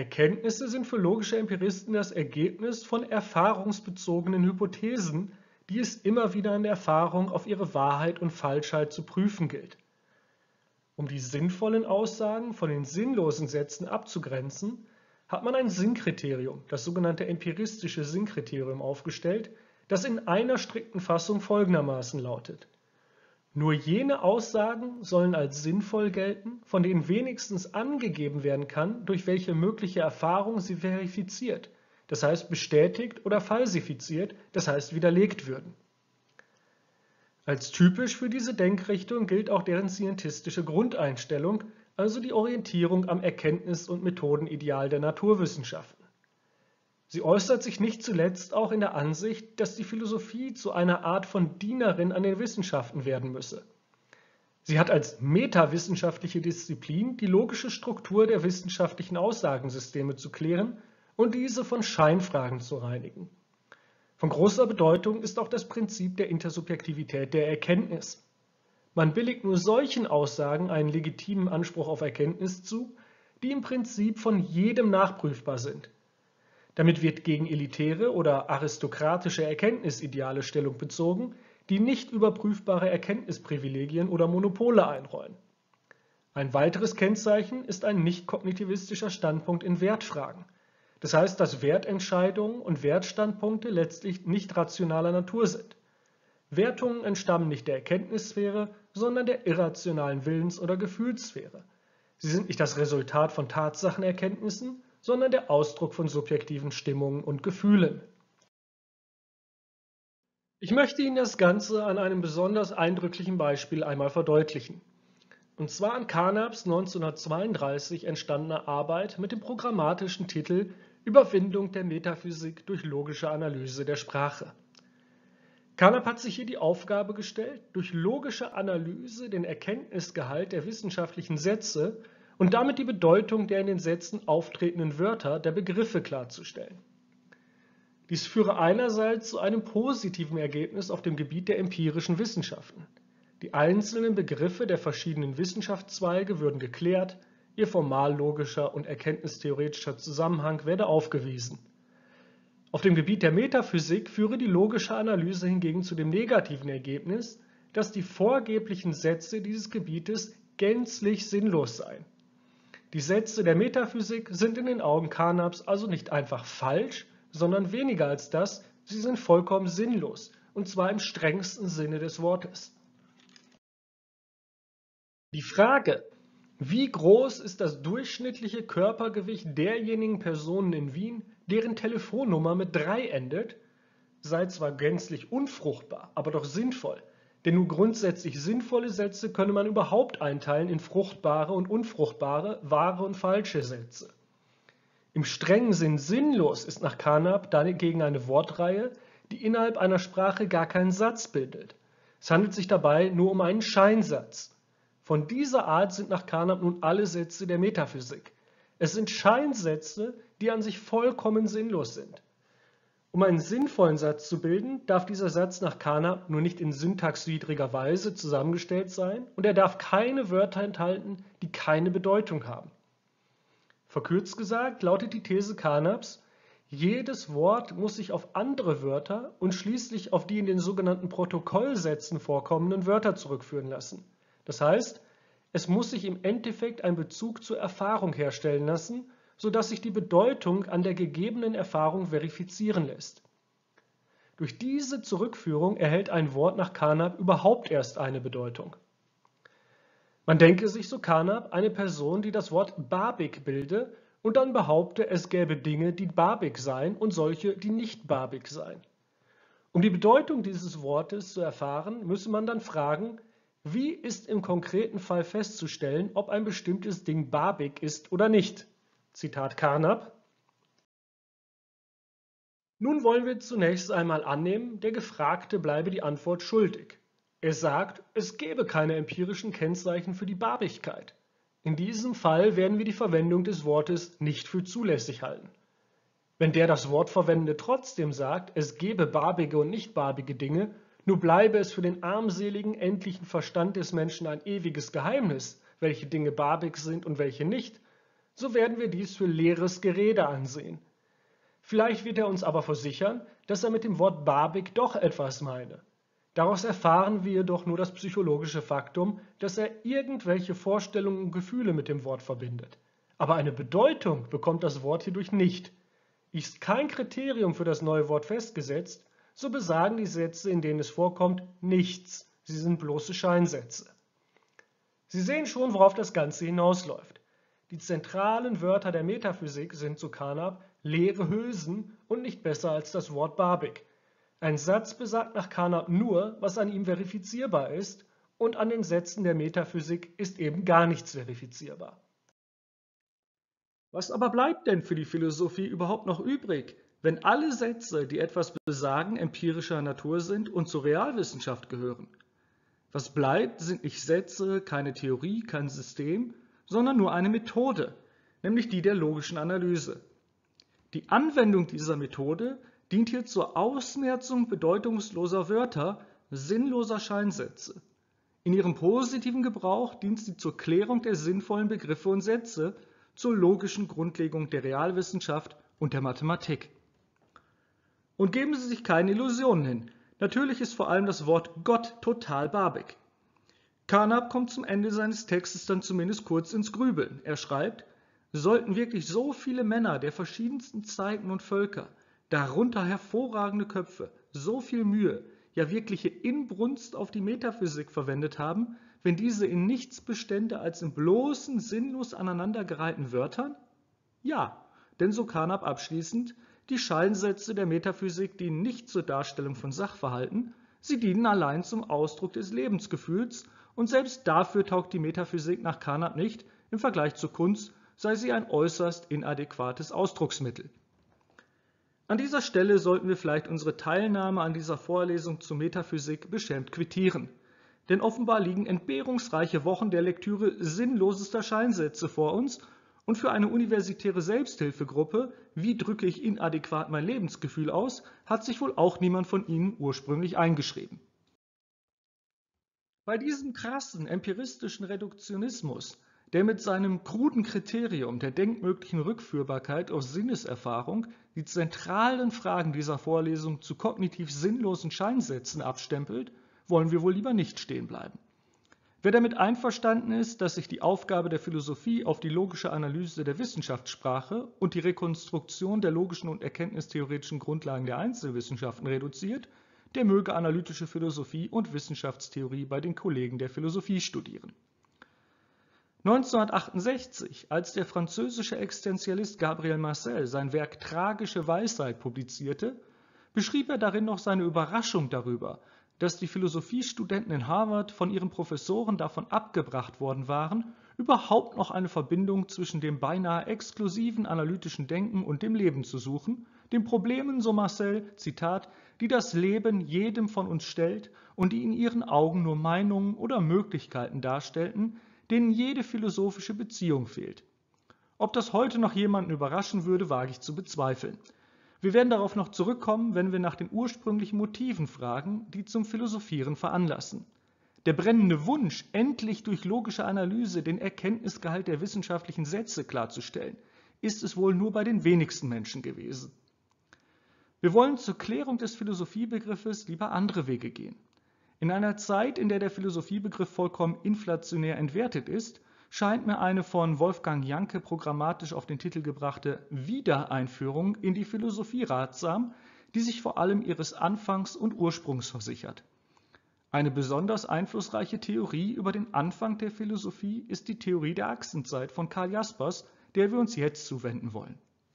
Erkenntnisse sind für logische Empiristen das Ergebnis von erfahrungsbezogenen Hypothesen, die es immer wieder in der Erfahrung auf ihre Wahrheit und Falschheit zu prüfen gilt. Um die sinnvollen Aussagen von den sinnlosen Sätzen abzugrenzen, hat man ein Sinnkriterium, das sogenannte empiristische Sinnkriterium, aufgestellt, das in einer strikten Fassung folgendermaßen lautet: Nur jene Aussagen sollen als sinnvoll gelten, von denen wenigstens angegeben werden kann, durch welche mögliche Erfahrung sie verifiziert, das heißt bestätigt, oder falsifiziert, das heißt widerlegt würden. Als typisch für diese Denkrichtung gilt auch deren scientistische Grundeinstellung, also die Orientierung am Erkenntnis- und Methodenideal der Naturwissenschaften. Sie äußert sich nicht zuletzt auch in der Ansicht, dass die Philosophie zu einer Art von Dienerin an den Wissenschaften werden müsse. Sie hat als metawissenschaftliche Disziplin die logische Struktur der wissenschaftlichen Aussagensysteme zu klären und diese von Scheinfragen zu reinigen. Von großer Bedeutung ist auch das Prinzip der Intersubjektivität der Erkenntnis. Man billigt nur solchen Aussagen einen legitimen Anspruch auf Erkenntnis zu, die im Prinzip von jedem nachprüfbar sind. Damit wird gegen elitäre oder aristokratische Erkenntnisideale Stellung bezogen, die nicht überprüfbare Erkenntnisprivilegien oder Monopole einräumen. Ein weiteres Kennzeichen ist ein nicht-kognitivistischer Standpunkt in Wertfragen. Das heißt, dass Wertentscheidungen und Wertstandpunkte letztlich nicht rationaler Natur sind. Wertungen entstammen nicht der Erkenntnissphäre, sondern der irrationalen Willens- oder Gefühlssphäre. Sie sind nicht das Resultat von Tatsachenerkenntnissen, sondern der Ausdruck von subjektiven Stimmungen und Gefühlen. Ich möchte Ihnen das Ganze an einem besonders eindrücklichen Beispiel einmal verdeutlichen. Und zwar an Carnaps neunzehnhundertzweiunddreißig entstandener Arbeit mit dem programmatischen Titel Überwindung der Metaphysik durch logische Analyse der Sprache. Carnap hat sich hier die Aufgabe gestellt, durch logische Analyse den Erkenntnisgehalt der wissenschaftlichen Sätze und damit die Bedeutung der in den Sätzen auftretenden Wörter der Begriffe klarzustellen. Dies führe einerseits zu einem positiven Ergebnis auf dem Gebiet der empirischen Wissenschaften. Die einzelnen Begriffe der verschiedenen Wissenschaftszweige würden geklärt, ihr formallogischer und erkenntnistheoretischer Zusammenhang werde aufgewiesen. Auf dem Gebiet der Metaphysik führe die logische Analyse hingegen zu dem negativen Ergebnis, dass die vorgeblichen Sätze dieses Gebietes gänzlich sinnlos seien. Die Sätze der Metaphysik sind in den Augen Carnaps also nicht einfach falsch, sondern weniger als das, sie sind vollkommen sinnlos, und zwar im strengsten Sinne des Wortes. Die Frage, wie groß ist das durchschnittliche Körpergewicht derjenigen Personen in Wien, deren Telefonnummer mit drei endet, sei zwar gänzlich unfruchtbar, aber doch sinnvoll, denn nur grundsätzlich sinnvolle Sätze könne man überhaupt einteilen in fruchtbare und unfruchtbare, wahre und falsche Sätze. Im strengen Sinn sinnlos ist nach Carnap dagegen eine Wortreihe, die innerhalb einer Sprache gar keinen Satz bildet. Es handelt sich dabei nur um einen Scheinsatz. Von dieser Art sind nach Carnap nun alle Sätze der Metaphysik. Es sind Scheinsätze, die an sich vollkommen sinnlos sind. Um einen sinnvollen Satz zu bilden, darf dieser Satz nach Carnap nur nicht in syntaxwidriger Weise zusammengestellt sein und er darf keine Wörter enthalten, die keine Bedeutung haben. Verkürzt gesagt lautet die These Carnaps: Jedes Wort muss sich auf andere Wörter und schließlich auf die in den sogenannten Protokollsätzen vorkommenden Wörter zurückführen lassen. Das heißt, es muss sich im Endeffekt ein Bezug zur Erfahrung herstellen lassen, sodass sich die Bedeutung an der gegebenen Erfahrung verifizieren lässt. Durch diese Zurückführung erhält ein Wort nach Carnap überhaupt erst eine Bedeutung. Man denke sich, so Carnap, eine Person, die das Wort barbig bilde und dann behaupte, es gäbe Dinge, die barbig seien und solche, die nicht barbig seien. Um die Bedeutung dieses Wortes zu erfahren, müsse man dann fragen, wie ist im konkreten Fall festzustellen, ob ein bestimmtes Ding barbig ist oder nicht? Zitat Carnap. Nun wollen wir zunächst einmal annehmen, der Gefragte bleibe die Antwort schuldig. Er sagt, es gebe keine empirischen Kennzeichen für die Barbigkeit. In diesem Fall werden wir die Verwendung des Wortes nicht für zulässig halten. Wenn der das Wort Verwendende trotzdem sagt, es gebe barbige und nicht barbige Dinge, nur bleibe es für den armseligen, endlichen Verstand des Menschen ein ewiges Geheimnis, welche Dinge barbig sind und welche nicht, so werden wir dies für leeres Gerede ansehen. Vielleicht wird er uns aber versichern, dass er mit dem Wort barbig doch etwas meine. Daraus erfahren wir jedoch nur das psychologische Faktum, dass er irgendwelche Vorstellungen und Gefühle mit dem Wort verbindet. Aber eine Bedeutung bekommt das Wort hierdurch nicht. Ist kein Kriterium für das neue Wort festgesetzt, so besagen die Sätze, in denen es vorkommt, nichts. Sie sind bloße Scheinsätze. Sie sehen schon, worauf das Ganze hinausläuft. Die zentralen Wörter der Metaphysik sind, so Carnap, leere Hülsen und nicht besser als das Wort barbig. Ein Satz besagt nach Carnap nur, was an ihm verifizierbar ist, und an den Sätzen der Metaphysik ist eben gar nichts verifizierbar. Was aber bleibt denn für die Philosophie überhaupt noch übrig, wenn alle Sätze, die etwas besagen, empirischer Natur sind und zur Realwissenschaft gehören? Was bleibt, sind nicht Sätze, keine Theorie, kein System, sondern nur eine Methode, nämlich die der logischen Analyse. Die Anwendung dieser Methode dient hier zur Ausmerzung bedeutungsloser Wörter, sinnloser Scheinsätze. In ihrem positiven Gebrauch dient sie zur Klärung der sinnvollen Begriffe und Sätze, zur logischen Grundlegung der Realwissenschaft und der Mathematik. Und geben Sie sich keine Illusionen hin. Natürlich ist vor allem das Wort Gott total barbig. Carnap kommt zum Ende seines Textes dann zumindest kurz ins Grübeln. Er schreibt, sollten wirklich so viele Männer der verschiedensten Zeiten und Völker, darunter hervorragende Köpfe, so viel Mühe, ja wirkliche Inbrunst auf die Metaphysik verwendet haben, wenn diese in nichts bestände als in bloßen, sinnlos aneinandergereihten Wörtern? Ja, denn so Carnap abschließend, die Scheinsätze der Metaphysik dienen nicht zur Darstellung von Sachverhalten, sie dienen allein zum Ausdruck des Lebensgefühls, und selbst dafür taugt die Metaphysik nach Carnap nicht, im Vergleich zur Kunst sei sie ein äußerst inadäquates Ausdrucksmittel. An dieser Stelle sollten wir vielleicht unsere Teilnahme an dieser Vorlesung zur Metaphysik beschämt quittieren. Denn offenbar liegen entbehrungsreiche Wochen der Lektüre sinnlosester Scheinsätze vor uns und für eine universitäre Selbsthilfegruppe, wie drücke ich inadäquat mein Lebensgefühl aus, hat sich wohl auch niemand von Ihnen ursprünglich eingeschrieben. Bei diesem krassen empiristischen Reduktionismus, der mit seinem kruden Kriterium der denkmöglichen Rückführbarkeit auf Sinneserfahrung die zentralen Fragen dieser Vorlesung zu kognitiv sinnlosen Scheinsätzen abstempelt, wollen wir wohl lieber nicht stehen bleiben. Wer damit einverstanden ist, dass sich die Aufgabe der Philosophie auf die logische Analyse der Wissenschaftssprache und die Rekonstruktion der logischen und erkenntnistheoretischen Grundlagen der Einzelwissenschaften reduziert, der möge analytische Philosophie und Wissenschaftstheorie bei den Kollegen der Philosophie studieren. neunzehnhundertachtundsechzig, als der französische Existenzialist Gabriel Marcel sein Werk Tragische Weisheit publizierte, beschrieb er darin noch seine Überraschung darüber, dass die Philosophiestudenten in Harvard von ihren Professoren davon abgebracht worden waren, überhaupt noch eine Verbindung zwischen dem beinahe exklusiven analytischen Denken und dem Leben zu suchen, den Problemen, so Marcel, Zitat, die das Leben jedem von uns stellt und die in ihren Augen nur Meinungen oder Möglichkeiten darstellten, denen jede philosophische Beziehung fehlt. Ob das heute noch jemanden überraschen würde, wage ich zu bezweifeln. Wir werden darauf noch zurückkommen, wenn wir nach den ursprünglichen Motiven fragen, die zum Philosophieren veranlassen. Der brennende Wunsch, endlich durch logische Analyse den Erkenntnisgehalt der wissenschaftlichen Sätze klarzustellen, ist es wohl nur bei den wenigsten Menschen gewesen. Wir wollen zur Klärung des Philosophiebegriffes lieber andere Wege gehen. In einer Zeit, in der der Philosophiebegriff vollkommen inflationär entwertet ist, scheint mir eine von Wolfgang Janke programmatisch auf den Titel gebrachte Wiedereinführung in die Philosophie ratsam, die sich vor allem ihres Anfangs und Ursprungs versichert. Eine besonders einflussreiche Theorie über den Anfang der Philosophie ist die Theorie der Achsenzeit von Karl Jaspers, der wir uns jetzt zuwenden wollen.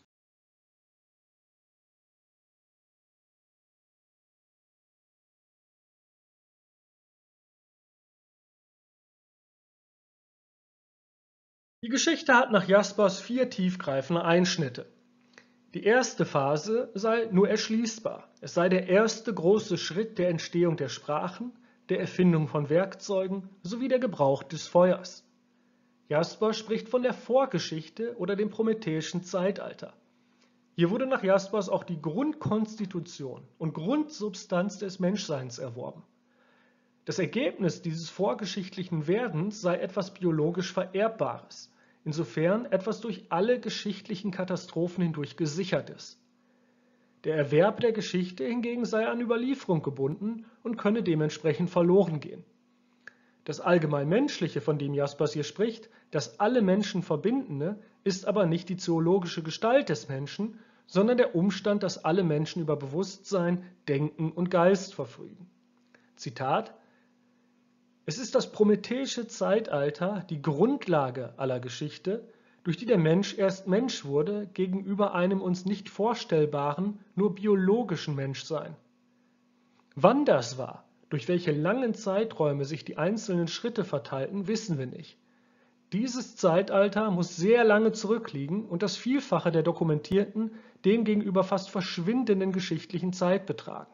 Die Geschichte hat nach Jaspers vier tiefgreifende Einschnitte. Die erste Phase sei nur erschließbar. Es sei der erste große Schritt der Entstehung der Sprachen, der Erfindung von Werkzeugen sowie der Gebrauch des Feuers. Jasper spricht von der Vorgeschichte oder dem prometheischen Zeitalter. Hier wurde nach Jaspers auch die Grundkonstitution und Grundsubstanz des Menschseins erworben. Das Ergebnis dieses vorgeschichtlichen Werdens sei etwas biologisch Vererbbares, insofern etwas durch alle geschichtlichen Katastrophen hindurch gesichert ist. Der Erwerb der Geschichte hingegen sei an Überlieferung gebunden und könne dementsprechend verloren gehen. Das allgemein Menschliche, von dem Jaspers hier spricht, das alle Menschen verbindende, ist aber nicht die zoologische Gestalt des Menschen, sondern der Umstand, dass alle Menschen über Bewusstsein, Denken und Geist verfügen. Zitat: Es ist das prometheische Zeitalter, die Grundlage aller Geschichte, durch die der Mensch erst Mensch wurde, gegenüber einem uns nicht vorstellbaren, nur biologischen Menschsein. Wann das war, durch welche langen Zeiträume sich die einzelnen Schritte verteilten, wissen wir nicht. Dieses Zeitalter muss sehr lange zurückliegen und das Vielfache der dokumentierten, demgegenüber fast verschwindenden geschichtlichen Zeit betragen.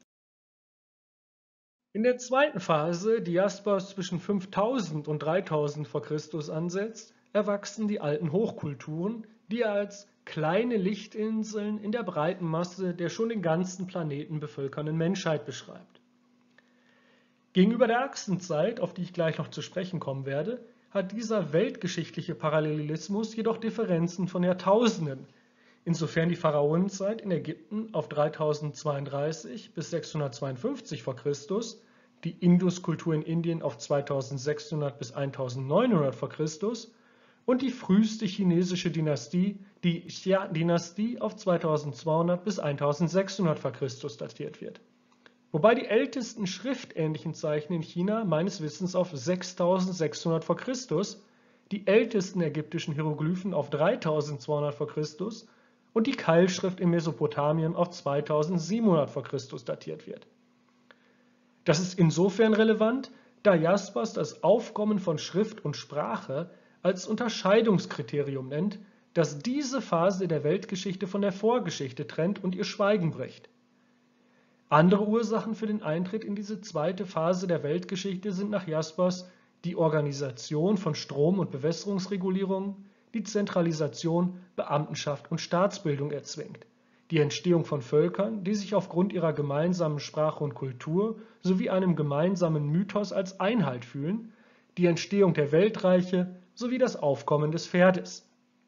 In der zweiten Phase, die Jaspers zwischen fünftausend und dreitausend vor Christus ansetzt, erwachsen die alten Hochkulturen, die er als kleine Lichtinseln in der breiten Masse der schon den ganzen Planeten bevölkernden Menschheit beschreibt. Gegenüber der Achsenzeit, auf die ich gleich noch zu sprechen kommen werde, hat dieser weltgeschichtliche Parallelismus jedoch Differenzen von Jahrtausenden, insofern die Pharaonenzeit in Ägypten auf dreitausendzweiunddreißig bis sechshundertzweiundfünfzig vor Christus, die Induskultur in Indien auf zweitausendsechshundert bis eintausendneunhundert vor Christus und die früheste chinesische Dynastie, die Xia-Dynastie, auf zweitausendzweihundert bis eintausendsechshundert vor Christus datiert wird. Wobei die ältesten schriftähnlichen Zeichen in China meines Wissens auf sechstausendsechshundert vor Christus, die ältesten ägyptischen Hieroglyphen auf dreitausendzweihundert vor Christus und die Keilschrift in Mesopotamien auf zweitausendsiebenhundert vor Christus datiert wird. Das ist insofern relevant, da Jaspers das Aufkommen von Schrift und Sprache als Unterscheidungskriterium nennt, das diese Phase der Weltgeschichte von der Vorgeschichte trennt und ihr Schweigen bricht. Andere Ursachen für den Eintritt in diese zweite Phase der Weltgeschichte sind nach Jaspers die Organisation von Strom- und Bewässerungsregulierungen, die Zentralisation, Beamtenschaft und Staatsbildung erzwingt, die Entstehung von Völkern, die sich aufgrund ihrer gemeinsamen Sprache und Kultur sowie einem gemeinsamen Mythos als Einheit fühlen, die Entstehung der Weltreiche sowie das Aufkommen des Pferdes.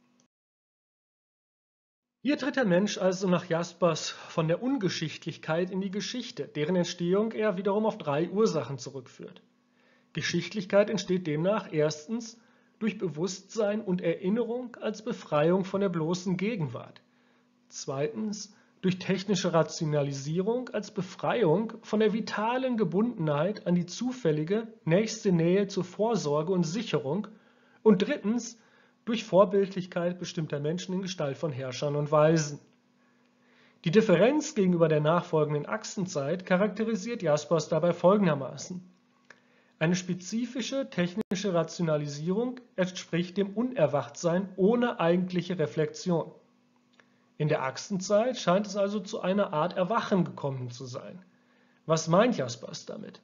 Hier tritt der Mensch also nach Jaspers von der Ungeschichtlichkeit in die Geschichte, deren Entstehung er wiederum auf drei Ursachen zurückführt. Geschichtlichkeit entsteht demnach erstens durch Bewusstsein und Erinnerung als Befreiung von der bloßen Gegenwart, zweitens durch technische Rationalisierung als Befreiung von der vitalen Gebundenheit an die zufällige nächste Nähe zur Vorsorge und Sicherung und drittens durch Vorbildlichkeit bestimmter Menschen in Gestalt von Herrschern und Weisen. Die Differenz gegenüber der nachfolgenden Achsenzeit charakterisiert Jaspers dabei folgendermaßen: Eine spezifische technische Rationalisierung entspricht dem Unerwachtsein ohne eigentliche Reflexion. In der Achsenzeit scheint es also zu einer Art Erwachen gekommen zu sein. Was meint Jaspers damit?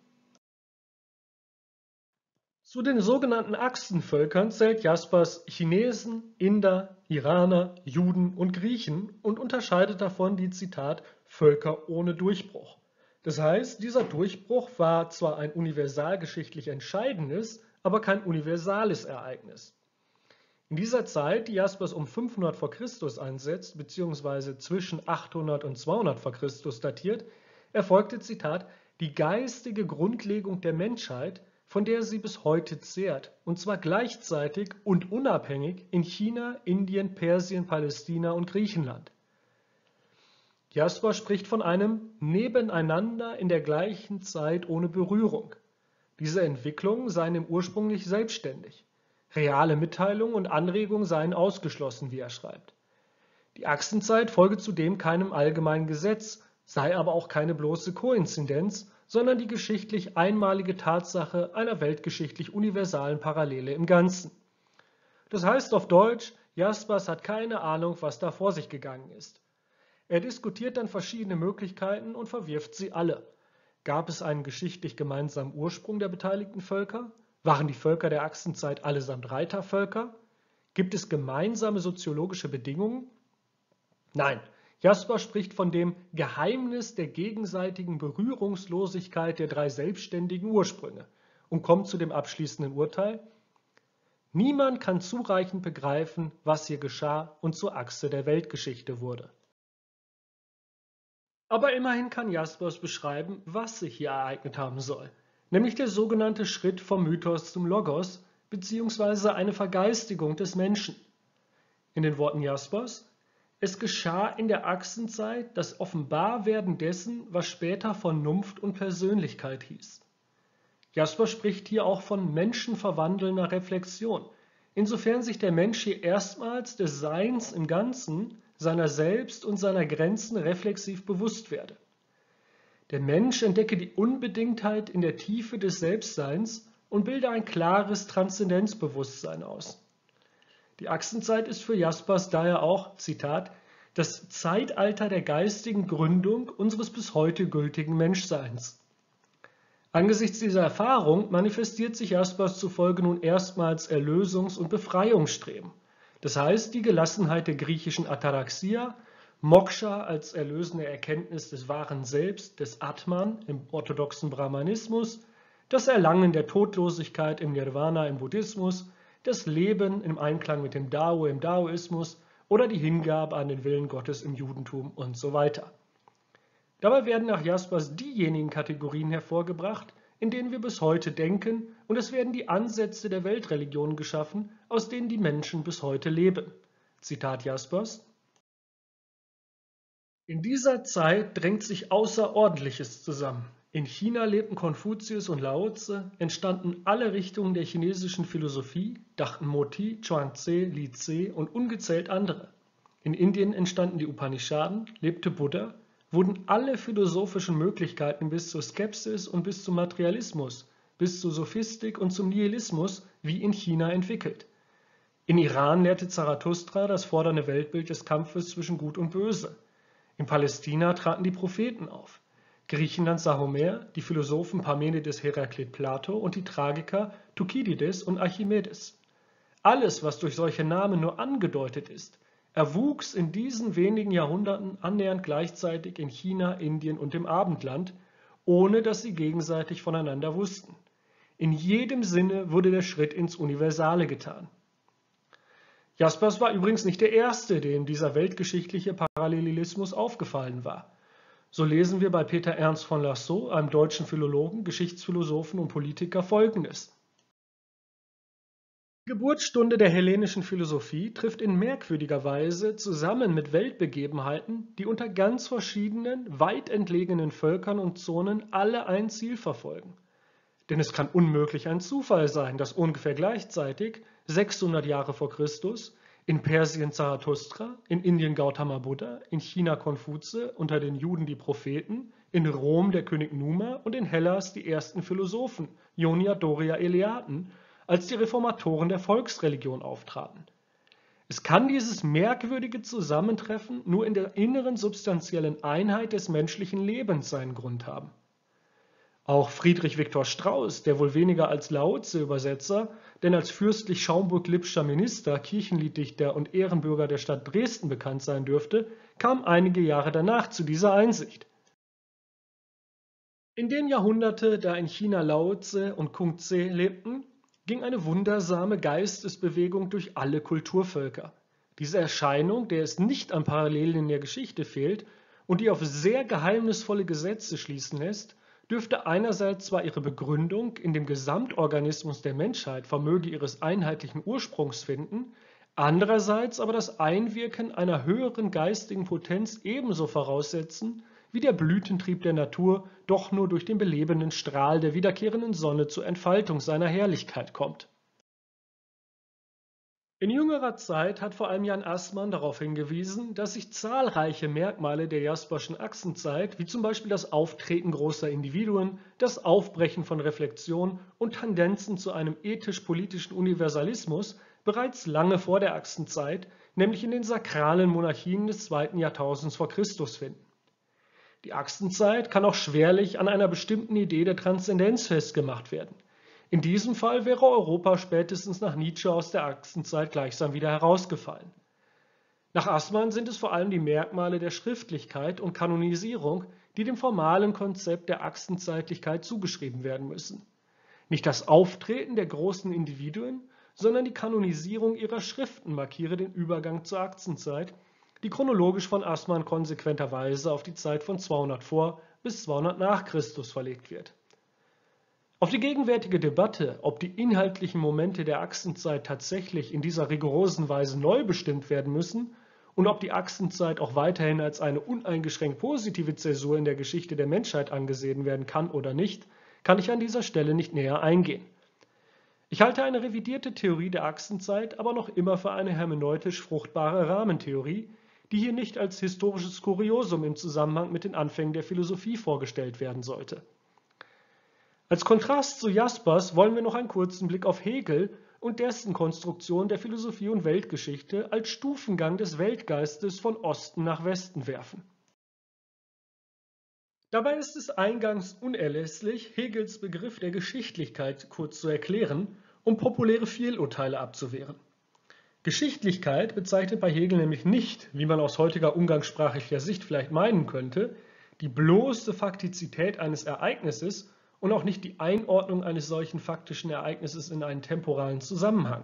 Zu den sogenannten Achsenvölkern zählt Jaspers Chinesen, Inder, Iraner, Juden und Griechen und unterscheidet davon die, Zitat, Völker ohne Durchbruch. Das heißt, dieser Durchbruch war zwar ein universalgeschichtlich entscheidendes, aber kein universales Ereignis. In dieser Zeit, die Jaspers um fünfhundert vor Christus ansetzt, beziehungsweise zwischen achthundert und zweihundert vor Christus datiert, erfolgte, Zitat, die geistige Grundlegung der Menschheit, von der sie bis heute zehrt, und zwar gleichzeitig und unabhängig in China, Indien, Persien, Palästina und Griechenland. Jasper spricht von einem Nebeneinander in der gleichen Zeit ohne Berührung. Diese Entwicklungen seien im Ursprung nicht selbstständig. Reale Mitteilungen und Anregungen seien ausgeschlossen, wie er schreibt. Die Achsenzeit folge zudem keinem allgemeinen Gesetz, sei aber auch keine bloße Koinzidenz, sondern die geschichtlich einmalige Tatsache einer weltgeschichtlich universalen Parallele im Ganzen. Das heißt auf Deutsch, Jaspers hat keine Ahnung, was da vor sich gegangen ist. Er diskutiert dann verschiedene Möglichkeiten und verwirft sie alle. Gab es einen geschichtlich gemeinsamen Ursprung der beteiligten Völker? Waren die Völker der Achsenzeit allesamt Reitervölker? Gibt es gemeinsame soziologische Bedingungen? Nein. Jasper spricht von dem Geheimnis der gegenseitigen Berührungslosigkeit der drei selbstständigen Ursprünge und kommt zu dem abschließenden Urteil: Niemand kann zureichend begreifen, was hier geschah und zur Achse der Weltgeschichte wurde. Aber immerhin kann Jaspers beschreiben, was sich hier ereignet haben soll, nämlich der sogenannte Schritt vom Mythos zum Logos bzw. eine Vergeistigung des Menschen. In den Worten Jaspers: Es geschah in der Achsenzeit das Offenbarwerden dessen, was später Vernunft und Persönlichkeit hieß. Jasper spricht hier auch von menschenverwandelnder Reflexion, insofern sich der Mensch hier erstmals des Seins im Ganzen, seiner selbst und seiner Grenzen reflexiv bewusst werde. Der Mensch entdecke die Unbedingtheit in der Tiefe des Selbstseins und bilde ein klares Transzendenzbewusstsein aus. Die Achsenzeit ist für Jaspers daher auch, Zitat, das Zeitalter der geistigen Gründung unseres bis heute gültigen Menschseins. Angesichts dieser Erfahrung manifestiert sich Jaspers zufolge nun erstmals Erlösungs- und Befreiungsstreben. Das heißt, die Gelassenheit der griechischen Ataraxia, Moksha als erlösende Erkenntnis des wahren Selbst, des Atman im orthodoxen Brahmanismus, das Erlangen der Todlosigkeit im Nirvana im Buddhismus, das Leben im Einklang mit dem Dao im Daoismus oder die Hingabe an den Willen Gottes im Judentum und so weiter. Dabei werden nach Jaspers diejenigen Kategorien hervorgebracht, in denen wir bis heute denken, und es werden die Ansätze der Weltreligionen geschaffen, aus denen die Menschen bis heute leben. Zitat Jaspers: In dieser Zeit drängt sich Außerordentliches zusammen. In China lebten Konfuzius und Lao Tse, entstanden alle Richtungen der chinesischen Philosophie, dachten Moti, Chuang-Tze, Li Tse und ungezählt andere. In Indien entstanden die Upanishaden, lebte Buddha, wurden alle philosophischen Möglichkeiten bis zur Skepsis und bis zum Materialismus, bis zur Sophistik und zum Nihilismus wie in China entwickelt. In Iran lehrte Zarathustra das fordernde Weltbild des Kampfes zwischen Gut und Böse. In Palästina traten die Propheten auf. Griechenland sah Homer, die Philosophen Parmenides, Heraklit, Plato und die Tragiker Thukydides und Archimedes. Alles, was durch solche Namen nur angedeutet ist, erwuchs in diesen wenigen Jahrhunderten annähernd gleichzeitig in China, Indien und dem Abendland, ohne dass sie gegenseitig voneinander wussten. In jedem Sinne wurde der Schritt ins Universale getan. Jaspers war übrigens nicht der Erste, dem dieser weltgeschichtliche Parallelismus aufgefallen war. So lesen wir bei Peter Ernst von Lassault, einem deutschen Philologen, Geschichtsphilosophen und Politiker, Folgendes: Die Geburtsstunde der hellenischen Philosophie trifft in merkwürdiger Weise zusammen mit Weltbegebenheiten, die unter ganz verschiedenen, weit entlegenen Völkern und Zonen alle ein Ziel verfolgen. Denn es kann unmöglich ein Zufall sein, dass ungefähr gleichzeitig, sechshundert Jahre vor Christus, in Persien Zarathustra, in Indien Gautama Buddha, in China Konfutse, unter den Juden die Propheten, in Rom der König Numa und in Hellas die ersten Philosophen, Ionia, Doria, Eleaten, als die Reformatoren der Volksreligion auftraten. Es kann dieses merkwürdige Zusammentreffen nur in der inneren substanziellen Einheit des menschlichen Lebens seinen Grund haben. Auch Friedrich Viktor Strauß, der wohl weniger als Lao Tse Übersetzer, denn als fürstlich Schaumburg-Lipscher Minister, Kirchenlieddichter und Ehrenbürger der Stadt Dresden bekannt sein dürfte, kam einige Jahre danach zu dieser Einsicht. In den Jahrhunderte, da in China Lao Tse und Kung Tse lebten, ging eine wundersame Geistesbewegung durch alle Kulturvölker. Diese Erscheinung, der es nicht an Parallelen in der Geschichte fehlt und die auf sehr geheimnisvolle Gesetze schließen lässt, dürfte einerseits zwar ihre Begründung in dem Gesamtorganismus der Menschheit vermöge ihres einheitlichen Ursprungs finden, andererseits aber das Einwirken einer höheren geistigen Potenz ebenso voraussetzen, wie der Blütentrieb der Natur doch nur durch den belebenden Strahl der wiederkehrenden Sonne zur Entfaltung seiner Herrlichkeit kommt. In jüngerer Zeit hat vor allem Jan Assmann darauf hingewiesen, dass sich zahlreiche Merkmale der Jasperschen Achsenzeit, wie zum Beispiel das Auftreten großer Individuen, das Aufbrechen von Reflexion und Tendenzen zu einem ethisch-politischen Universalismus, bereits lange vor der Achsenzeit, nämlich in den sakralen Monarchien des zweiten Jahrtausends vor Christus finden. Die Achsenzeit kann auch schwerlich an einer bestimmten Idee der Transzendenz festgemacht werden. In diesem Fall wäre Europa spätestens nach Nietzsche aus der Achsenzeit gleichsam wieder herausgefallen. Nach Assmann sind es vor allem die Merkmale der Schriftlichkeit und Kanonisierung, die dem formalen Konzept der Achsenzeitlichkeit zugeschrieben werden müssen. Nicht das Auftreten der großen Individuen, sondern die Kanonisierung ihrer Schriften markiere den Übergang zur Achsenzeit, die chronologisch von Assmann konsequenterweise auf die Zeit von zweihundert vor bis zweihundert nach Christus verlegt wird. Auf die gegenwärtige Debatte, ob die inhaltlichen Momente der Achsenzeit tatsächlich in dieser rigorosen Weise neu bestimmt werden müssen und ob die Achsenzeit auch weiterhin als eine uneingeschränkt positive Zäsur in der Geschichte der Menschheit angesehen werden kann oder nicht, kann ich an dieser Stelle nicht näher eingehen. Ich halte eine revidierte Theorie der Achsenzeit aber noch immer für eine hermeneutisch fruchtbare Rahmentheorie, die hier nicht als historisches Kuriosum im Zusammenhang mit den Anfängen der Philosophie vorgestellt werden sollte. Als Kontrast zu Jaspers wollen wir noch einen kurzen Blick auf Hegel und dessen Konstruktion der Philosophie und Weltgeschichte als Stufengang des Weltgeistes von Osten nach Westen werfen. Dabei ist es eingangs unerlässlich, Hegels Begriff der Geschichtlichkeit kurz zu erklären, um populäre Fehlurteile abzuwehren. Geschichtlichkeit bezeichnet bei Hegel nämlich nicht, wie man aus heutiger umgangssprachlicher Sicht vielleicht meinen könnte, die bloße Faktizität eines Ereignisses und auch nicht die Einordnung eines solchen faktischen Ereignisses in einen temporalen Zusammenhang.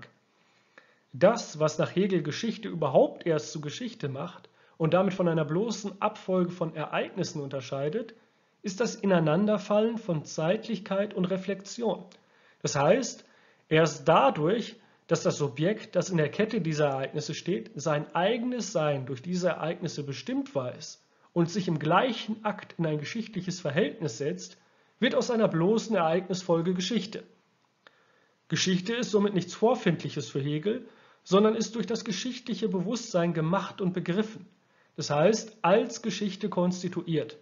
Das, was nach Hegel Geschichte überhaupt erst zu Geschichte macht und damit von einer bloßen Abfolge von Ereignissen unterscheidet, ist das Ineinanderfallen von Zeitlichkeit und Reflexion. Das heißt, erst dadurch, dass das Subjekt, das in der Kette dieser Ereignisse steht, sein eigenes Sein durch diese Ereignisse bestimmt weiß und sich im gleichen Akt in ein geschichtliches Verhältnis setzt, wird aus einer bloßen Ereignisfolge Geschichte. Geschichte ist somit nichts Vorfindliches für Hegel, sondern ist durch das geschichtliche Bewusstsein gemacht und begriffen, das heißt als Geschichte konstituiert.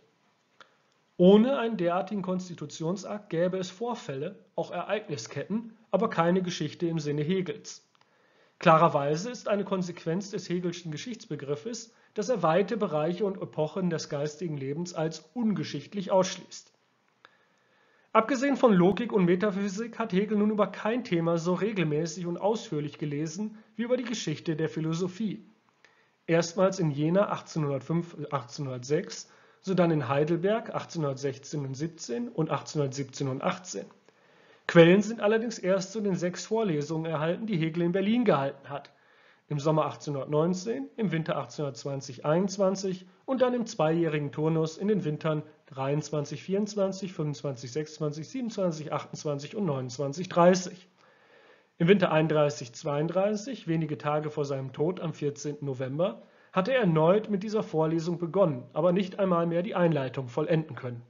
Ohne einen derartigen Konstitutionsakt gäbe es Vorfälle, auch Ereignisketten, aber keine Geschichte im Sinne Hegels. Klarerweise ist eine Konsequenz des Hegelschen Geschichtsbegriffes, dass er weite Bereiche und Epochen des geistigen Lebens als ungeschichtlich ausschließt. Abgesehen von Logik und Metaphysik hat Hegel nun über kein Thema so regelmäßig und ausführlich gelesen wie über die Geschichte der Philosophie. Erstmals in Jena achtzehnhundertfünf bis achtzehnhundertsechs, sodann in Heidelberg achtzehnhundertsechzehn und siebzehn und achtzehnhundertsiebzehn und achtzehn. Quellen sind allerdings erst zu den sechs Vorlesungen erhalten, die Hegel in Berlin gehalten hat. Im Sommer achtzehnhundertneunzehn, im Winter achtzehnhundertzwanzig einundzwanzig und dann im zweijährigen Turnus in den Wintern dreiundzwanzig vierundzwanzig, fünfundzwanzig sechsundzwanzig, siebenundzwanzig achtundzwanzig und neunundzwanzig dreißig. Im Winter einunddreißig zweiunddreißig, wenige Tage vor seinem Tod am vierzehnten November, hatte er erneut mit dieser Vorlesung begonnen, aber nicht einmal mehr die Einleitung vollenden können.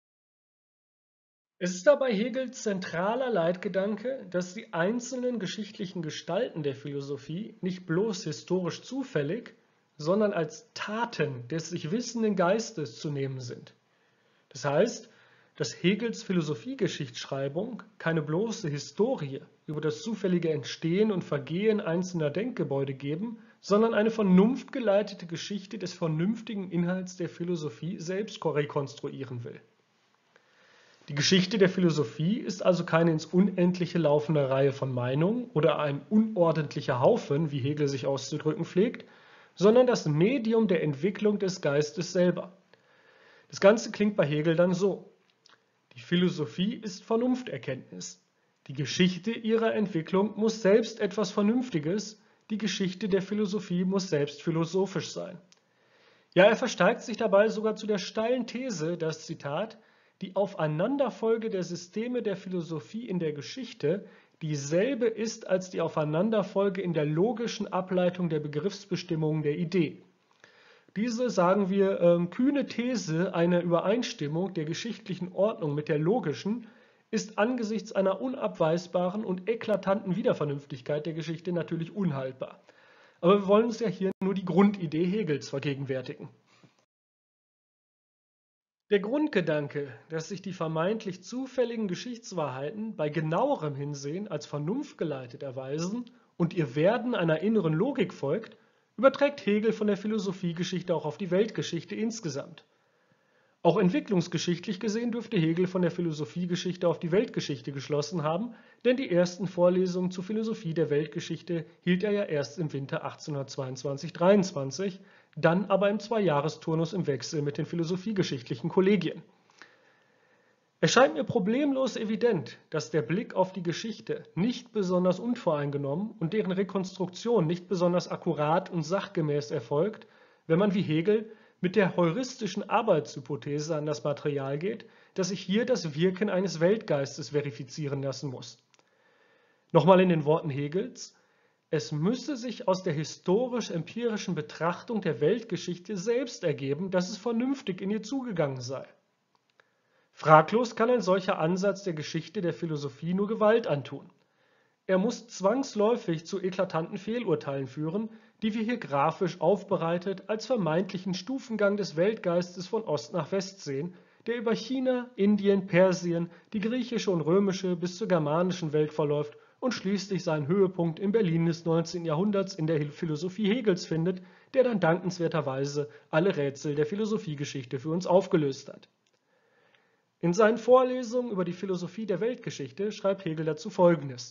Es ist dabei Hegels zentraler Leitgedanke, dass die einzelnen geschichtlichen Gestalten der Philosophie nicht bloß historisch zufällig, sondern als Taten des sich wissenden Geistes zu nehmen sind. Das heißt, dass Hegels Philosophiegeschichtsschreibung keine bloße Historie über das zufällige Entstehen und Vergehen einzelner Denkgebäude geben, sondern eine vernunftgeleitete Geschichte des vernünftigen Inhalts der Philosophie selbst rekonstruieren will. Die Geschichte der Philosophie ist also keine ins Unendliche laufende Reihe von Meinungen oder ein unordentlicher Haufen, wie Hegel sich auszudrücken pflegt, sondern das Medium der Entwicklung des Geistes selber. Das Ganze klingt bei Hegel dann so: Die Philosophie ist Vernunfterkenntnis. Die Geschichte ihrer Entwicklung muss selbst etwas Vernünftiges, die Geschichte der Philosophie muss selbst philosophisch sein. Ja, er versteigt sich dabei sogar zu der steilen These, dass, Zitat, die Aufeinanderfolge der Systeme der Philosophie in der Geschichte dieselbe ist als die Aufeinanderfolge in der logischen Ableitung der Begriffsbestimmungen der Idee. Diese, sagen wir, ähm, kühne These einer Übereinstimmung der geschichtlichen Ordnung mit der logischen ist angesichts einer unabweisbaren und eklatanten Wiedervernünftigkeit der Geschichte natürlich unhaltbar. Aber wir wollen uns ja hier nur die Grundidee Hegels vergegenwärtigen. Der Grundgedanke, dass sich die vermeintlich zufälligen Geschichtswahrheiten bei genauerem Hinsehen als vernunftgeleitet erweisen und ihr Werden einer inneren Logik folgt, überträgt Hegel von der Philosophiegeschichte auch auf die Weltgeschichte insgesamt. Auch entwicklungsgeschichtlich gesehen dürfte Hegel von der Philosophiegeschichte auf die Weltgeschichte geschlossen haben, denn die ersten Vorlesungen zur Philosophie der Weltgeschichte hielt er ja erst im Winter achtzehnhundertzweiundzwanzig dreiundzwanzig, dann aber im Zweijahresturnus im Wechsel mit den philosophiegeschichtlichen Kollegien. Es scheint mir problemlos evident, dass der Blick auf die Geschichte nicht besonders unvoreingenommen und deren Rekonstruktion nicht besonders akkurat und sachgemäß erfolgt, wenn man wie Hegel mit der heuristischen Arbeitshypothese an das Material geht, dass sich hier das Wirken eines Weltgeistes verifizieren lassen muss. Nochmal in den Worten Hegels: Es müsse sich aus der historisch-empirischen Betrachtung der Weltgeschichte selbst ergeben, dass es vernünftig in ihr zugegangen sei. Fraglos kann ein solcher Ansatz der Geschichte der Philosophie nur Gewalt antun. Er muss zwangsläufig zu eklatanten Fehlurteilen führen, die wir hier grafisch aufbereitet als vermeintlichen Stufengang des Weltgeistes von Ost nach West sehen, der über China, Indien, Persien, die griechische und römische bis zur germanischen Welt verläuft und schließlich seinen Höhepunkt im Berlin des neunzehnten Jahrhunderts in der Philosophie Hegels findet, der dann dankenswerterweise alle Rätsel der Philosophiegeschichte für uns aufgelöst hat. In seinen Vorlesungen über die Philosophie der Weltgeschichte schreibt Hegel dazu Folgendes: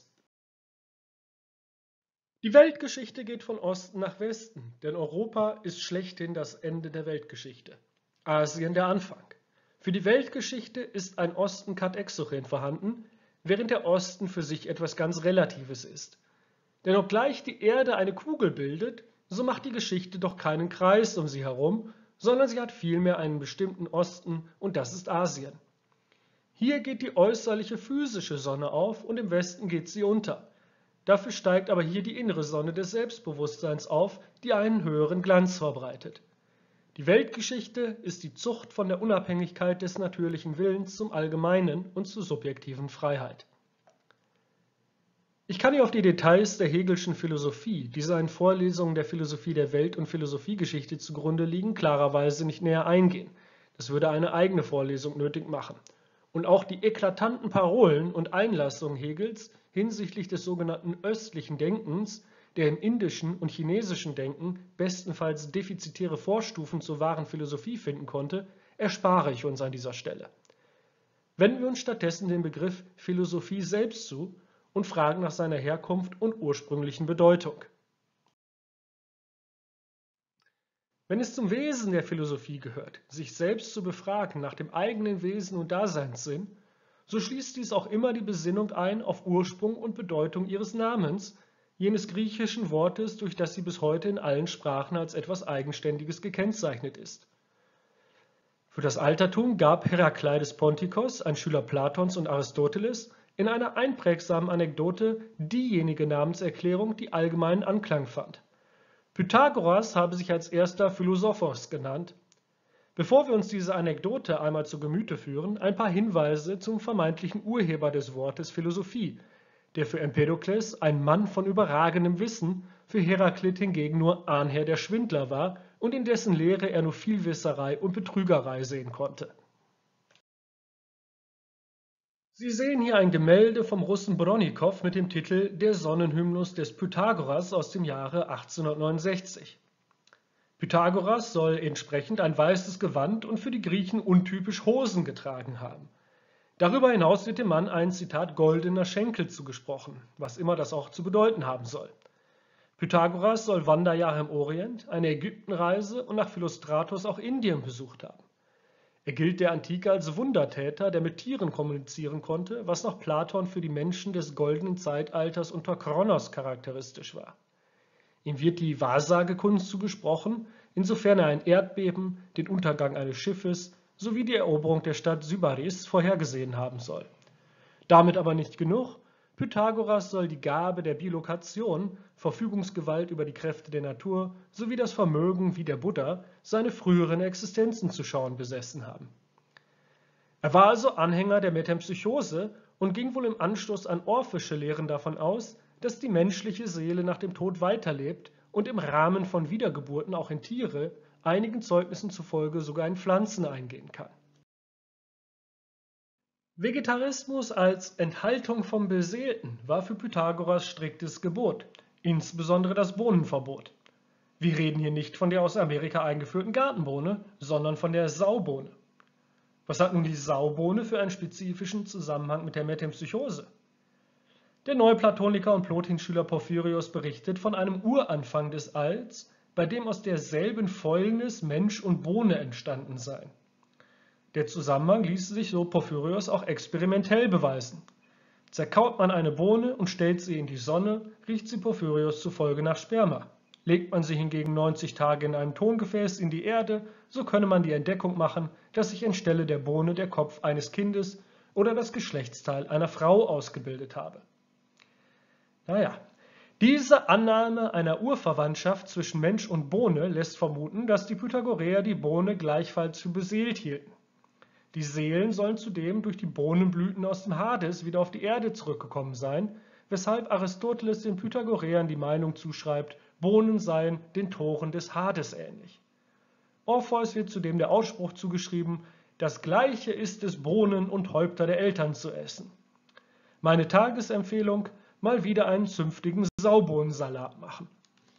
Die Weltgeschichte geht von Osten nach Westen, denn Europa ist schlechthin das Ende der Weltgeschichte, Asien der Anfang. Für die Weltgeschichte ist ein Osten kat exochen vorhanden, während der Osten für sich etwas ganz Relatives ist. Denn obgleich die Erde eine Kugel bildet, so macht die Geschichte doch keinen Kreis um sie herum, sondern sie hat vielmehr einen bestimmten Osten, und das ist Asien. Hier geht die äußerliche physische Sonne auf und im Westen geht sie unter. Dafür steigt aber hier die innere Sonne des Selbstbewusstseins auf, die einen höheren Glanz verbreitet. Die Weltgeschichte ist die Zucht von der Unabhängigkeit des natürlichen Willens zum Allgemeinen und zur subjektiven Freiheit. Ich kann hier auf die Details der Hegelschen Philosophie, die seinen Vorlesungen der Philosophie der Welt- und Philosophiegeschichte zugrunde liegen, klarerweise nicht näher eingehen. Das würde eine eigene Vorlesung nötig machen. Und auch die eklatanten Parolen und Einlassungen Hegels hinsichtlich des sogenannten östlichen Denkens, der im indischen und chinesischen Denken bestenfalls defizitäre Vorstufen zur wahren Philosophie finden konnte, erspare ich uns an dieser Stelle. Wenden wir uns stattdessen den Begriff Philosophie selbst zu und fragen nach seiner Herkunft und ursprünglichen Bedeutung. Wenn es zum Wesen der Philosophie gehört, sich selbst zu befragen nach dem eigenen Wesen und Daseinssinn, so schließt dies auch immer die Besinnung ein auf Ursprung und Bedeutung ihres Namens, jenes griechischen Wortes, durch das sie bis heute in allen Sprachen als etwas Eigenständiges gekennzeichnet ist. Für das Altertum gab Herakleides Pontikos, ein Schüler Platons und Aristoteles, in einer einprägsamen Anekdote diejenige Namenserklärung, die allgemeinen Anklang fand. Pythagoras habe sich als erster Philosophos genannt. Bevor wir uns diese Anekdote einmal zu Gemüte führen, ein paar Hinweise zum vermeintlichen Urheber des Wortes Philosophie, der für Empedokles ein Mann von überragendem Wissen, für Heraklit hingegen nur Ahnherr der Schwindler war und in dessen Lehre er nur Vielwisserei und Betrügerei sehen konnte. Sie sehen hier ein Gemälde vom Russen Bronikow mit dem Titel Der Sonnenhymnus des Pythagoras aus dem Jahre achtzehnhundertneunundsechzig. Pythagoras soll entsprechend ein weißes Gewand und für die Griechen untypisch Hosen getragen haben. Darüber hinaus wird dem Mann ein, Zitat, goldener Schenkel zugesprochen, was immer das auch zu bedeuten haben soll. Pythagoras soll Wanderjahre im Orient, eine Ägyptenreise und nach Philostratos auch Indien besucht haben. Er gilt der Antike als Wundertäter, der mit Tieren kommunizieren konnte, was nach Platon für die Menschen des goldenen Zeitalters unter Kronos charakteristisch war. Ihm wird die Wahrsagekunst zugesprochen, insofern er ein Erdbeben, den Untergang eines Schiffes sowie die Eroberung der Stadt Sybaris vorhergesehen haben soll. Damit aber nicht genug. Pythagoras soll die Gabe der Bilokation, Verfügungsgewalt über die Kräfte der Natur, sowie das Vermögen, wie der Buddha, seine früheren Existenzen zu schauen besessen haben. Er war also Anhänger der Metempsychose und ging wohl im Anschluss an orphische Lehren davon aus, dass die menschliche Seele nach dem Tod weiterlebt und im Rahmen von Wiedergeburten auch in Tiere, einigen Zeugnissen zufolge sogar in Pflanzen eingehen kann. Vegetarismus als Enthaltung vom Beseelten war für Pythagoras striktes Gebot, insbesondere das Bohnenverbot. Wir reden hier nicht von der aus Amerika eingeführten Gartenbohne, sondern von der Saubohne. Was hat nun die Saubohne für einen spezifischen Zusammenhang mit der Metempsychose? Der Neuplatoniker und Plotin-Schüler Porphyrios berichtet von einem Uranfang des Alls, bei dem aus derselben Fäulnis Mensch und Bohne entstanden seien. Der Zusammenhang ließ sich, so Porphyrios, auch experimentell beweisen. Zerkaut man eine Bohne und stellt sie in die Sonne, riecht sie Porphyrios zufolge nach Sperma. Legt man sie hingegen neunzig Tage in einem Tongefäß in die Erde, so könne man die Entdeckung machen, dass sich anstelle der Bohne der Kopf eines Kindes oder das Geschlechtsteil einer Frau ausgebildet habe. Naja, diese Annahme einer Urverwandtschaft zwischen Mensch und Bohne lässt vermuten, dass die Pythagoreer die Bohne gleichfalls für beseelt hielten. Die Seelen sollen zudem durch die Bohnenblüten aus dem Hades wieder auf die Erde zurückgekommen sein, weshalb Aristoteles den Pythagoreern die Meinung zuschreibt, Bohnen seien den Toren des Hades ähnlich. Orpheus wird zudem der Ausspruch zugeschrieben, das Gleiche ist es, Bohnen und Häupter der Eltern zu essen. Meine Tagesempfehlung, mal wieder einen zünftigen Saubohnensalat machen.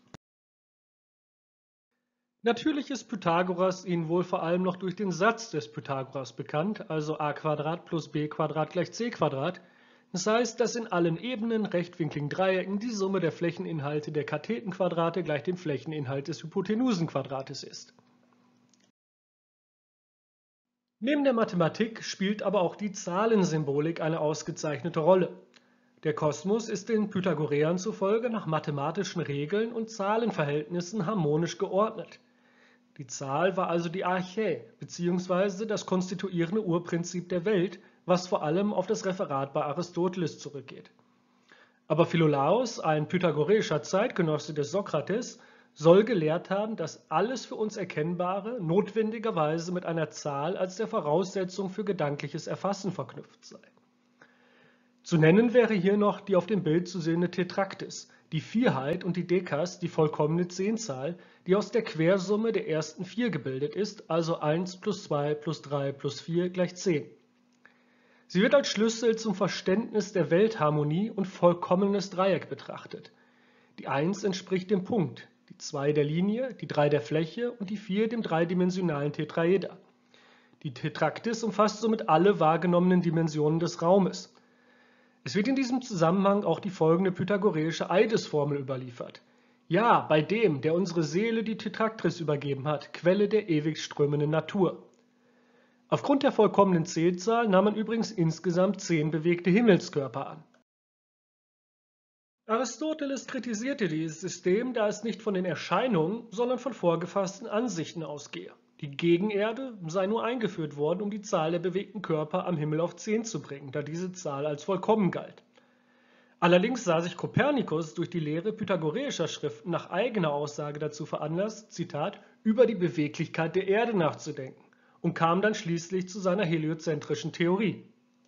Natürlich ist Pythagoras Ihnen wohl vor allem noch durch den Satz des Pythagoras bekannt, also a Quadrat plus b Quadrat gleich c Quadrat. Das heißt, dass in allen Ebenen rechtwinkligen Dreiecken die Summe der Flächeninhalte der Kathetenquadrate gleich dem Flächeninhalt des Hypotenusenquadrates ist. Neben der Mathematik spielt aber auch die Zahlensymbolik eine ausgezeichnete Rolle. Der Kosmos ist den Pythagoreern zufolge nach mathematischen Regeln und Zahlenverhältnissen harmonisch geordnet. Die Zahl war also die Archä bzw. das konstituierende Urprinzip der Welt, was vor allem auf das Referat bei Aristoteles zurückgeht. Aber Philolaos, ein pythagoreischer Zeitgenosse des Sokrates, soll gelehrt haben, dass alles für uns Erkennbare notwendigerweise mit einer Zahl als der Voraussetzung für gedankliches Erfassen verknüpft sei. Zu nennen wäre hier noch die auf dem Bild zu sehende Tetraktis, die Vierheit, und die Dekas, die vollkommene Zehnzahl, die aus der Quersumme der ersten vier gebildet ist, also eins plus zwei plus drei plus vier gleich zehn. Sie wird als Schlüssel zum Verständnis der Weltharmonie und vollkommenes Dreieck betrachtet. Die eins entspricht dem Punkt, die zwei der Linie, die drei der Fläche und die vier dem dreidimensionalen Tetraeder. Die Tetraktis umfasst somit alle wahrgenommenen Dimensionen des Raumes. Es wird in diesem Zusammenhang auch die folgende pythagoreische Eidesformel überliefert. Ja, bei dem, der unsere Seele die Tetraktis übergeben hat, Quelle der ewig strömenden Natur. Aufgrund der vollkommenen Zählzahl nahm man übrigens insgesamt zehn bewegte Himmelskörper an. Aristoteles kritisierte dieses System, da es nicht von den Erscheinungen, sondern von vorgefassten Ansichten ausgehe. Die Gegenerde sei nur eingeführt worden, um die Zahl der bewegten Körper am Himmel auf zehn zu bringen, da diese Zahl als vollkommen galt. Allerdings sah sich Kopernikus durch die Lehre pythagoreischer Schriften nach eigener Aussage dazu veranlasst, Zitat, über die Beweglichkeit der Erde nachzudenken und kam dann schließlich zu seiner heliozentrischen Theorie.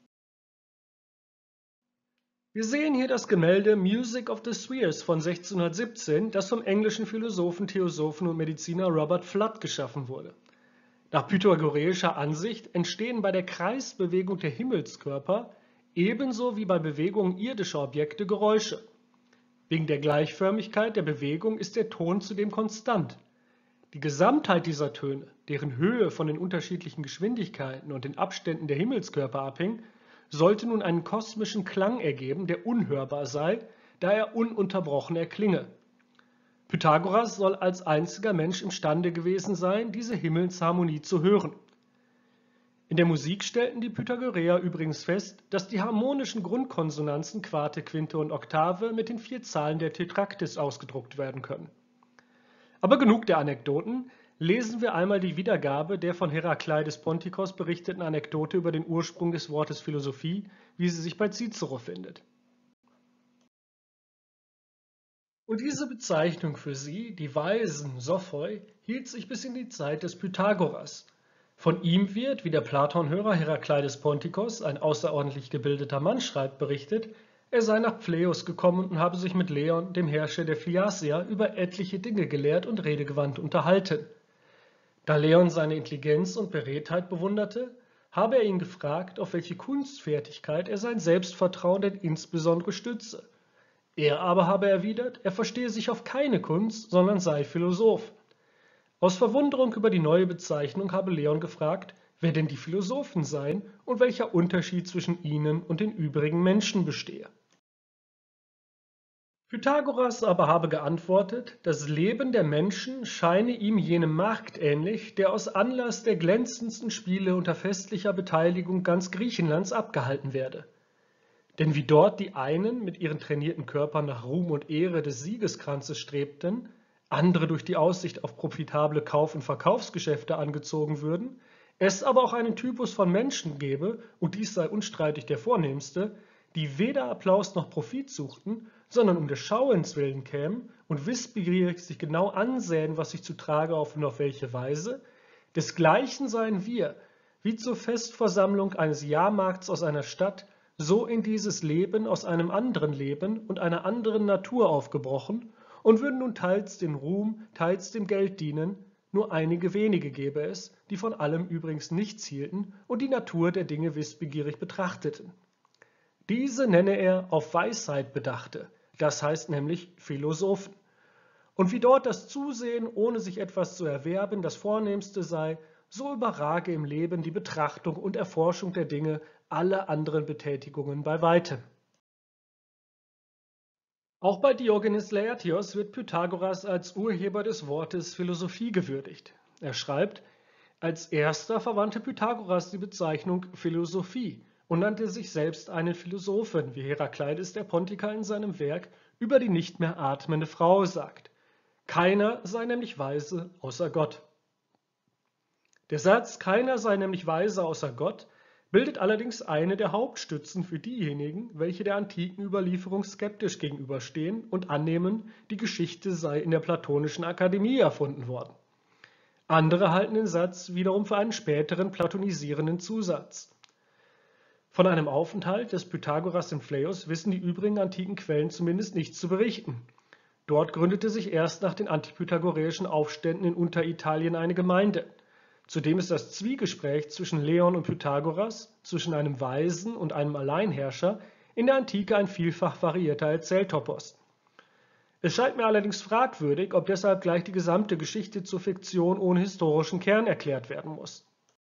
Wir sehen hier das Gemälde Music of the Spheres von sechzehnhundertsiebzehn, das vom englischen Philosophen, Theosophen und Mediziner Robert Fludd geschaffen wurde. Nach pythagoreischer Ansicht entstehen bei der Kreisbewegung der Himmelskörper ebenso wie bei Bewegungen irdischer Objekte Geräusche. Wegen der Gleichförmigkeit der Bewegung ist der Ton zudem konstant. Die Gesamtheit dieser Töne, deren Höhe von den unterschiedlichen Geschwindigkeiten und den Abständen der Himmelskörper abhing, sollte nun einen kosmischen Klang ergeben, der unhörbar sei, da er ununterbrochen erklinge. Pythagoras soll als einziger Mensch imstande gewesen sein, diese Himmelsharmonie zu hören. In der Musik stellten die Pythagoreer übrigens fest, dass die harmonischen Grundkonsonanzen Quarte, Quinte und Oktave mit den vier Zahlen der Tetraktis ausgedruckt werden können. Aber genug der Anekdoten, lesen wir einmal die Wiedergabe der von Herakleides Pontikos berichteten Anekdote über den Ursprung des Wortes Philosophie, wie sie sich bei Cicero findet. Und diese Bezeichnung für sie, die Weisen, Sophoi, hielt sich bis in die Zeit des Pythagoras. Von ihm wird, wie der Platonhörer Herakleides Pontikos, ein außerordentlich gebildeter Mann schreibt, berichtet, er sei nach Pfleus gekommen und habe sich mit Leon, dem Herrscher der Phliasier, über etliche Dinge gelehrt und redegewandt unterhalten. Da Leon seine Intelligenz und Beredtheit bewunderte, habe er ihn gefragt, auf welche Kunstfertigkeit er sein Selbstvertrauen denn insbesondere stütze. Er aber habe erwidert, er verstehe sich auf keine Kunst, sondern sei Philosoph. Aus Verwunderung über die neue Bezeichnung habe Leon gefragt, wer denn die Philosophen seien und welcher Unterschied zwischen ihnen und den übrigen Menschen bestehe. Pythagoras aber habe geantwortet, das Leben der Menschen scheine ihm jenem Markt ähnlich, der aus Anlass der glänzendsten Spiele unter festlicher Beteiligung ganz Griechenlands abgehalten werde. Denn wie dort die einen mit ihren trainierten Körpern nach Ruhm und Ehre des Siegeskranzes strebten, andere durch die Aussicht auf profitable Kauf- und Verkaufsgeschäfte angezogen würden, es aber auch einen Typus von Menschen gäbe, und dies sei unstreitig der vornehmste, die weder Applaus noch Profit suchten, sondern um des Schauens willen kämen und wissbegierig sich genau ansähen, was sich zu Trage auf und auf welche Weise, desgleichen seien wir, wie zur Festversammlung eines Jahrmarkts aus einer Stadt, so in dieses Leben aus einem anderen Leben und einer anderen Natur aufgebrochen und würden nun teils dem Ruhm, teils dem Geld dienen, nur einige wenige gäbe es, die von allem übrigens nichts hielten und die Natur der Dinge wissbegierig betrachteten. Diese nenne er auf Weisheit Bedachte, das heißt nämlich Philosophen. Und wie dort das Zusehen, ohne sich etwas zu erwerben, das Vornehmste sei, so überrage im Leben die Betrachtung und Erforschung der Dinge alle anderen Betätigungen bei weitem. Auch bei Diogenes Laertios wird Pythagoras als Urheber des Wortes Philosophie gewürdigt. Er schreibt, als erster verwandte Pythagoras die Bezeichnung Philosophie und nannte sich selbst einen Philosophen, wie Herakleides der Pontiker in seinem Werk über die nicht mehr atmende Frau sagt. Keiner sei nämlich weise außer Gott. Der Satz, keiner sei nämlich weise außer Gott, bildet allerdings eine der Hauptstützen für diejenigen, welche der antiken Überlieferung skeptisch gegenüberstehen und annehmen, die Geschichte sei in der Platonischen Akademie erfunden worden. Andere halten den Satz wiederum für einen späteren platonisierenden Zusatz. Von einem Aufenthalt des Pythagoras in Phleios wissen die übrigen antiken Quellen zumindest nichts zu berichten. Dort gründete sich erst nach den antipythagoreischen Aufständen in Unteritalien eine Gemeinde. Zudem ist das Zwiegespräch zwischen Leon und Pythagoras, zwischen einem Weisen und einem Alleinherrscher, in der Antike ein vielfach variierter Erzähltopos. Es scheint mir allerdings fragwürdig, ob deshalb gleich die gesamte Geschichte zur Fiktion ohne historischen Kern erklärt werden muss.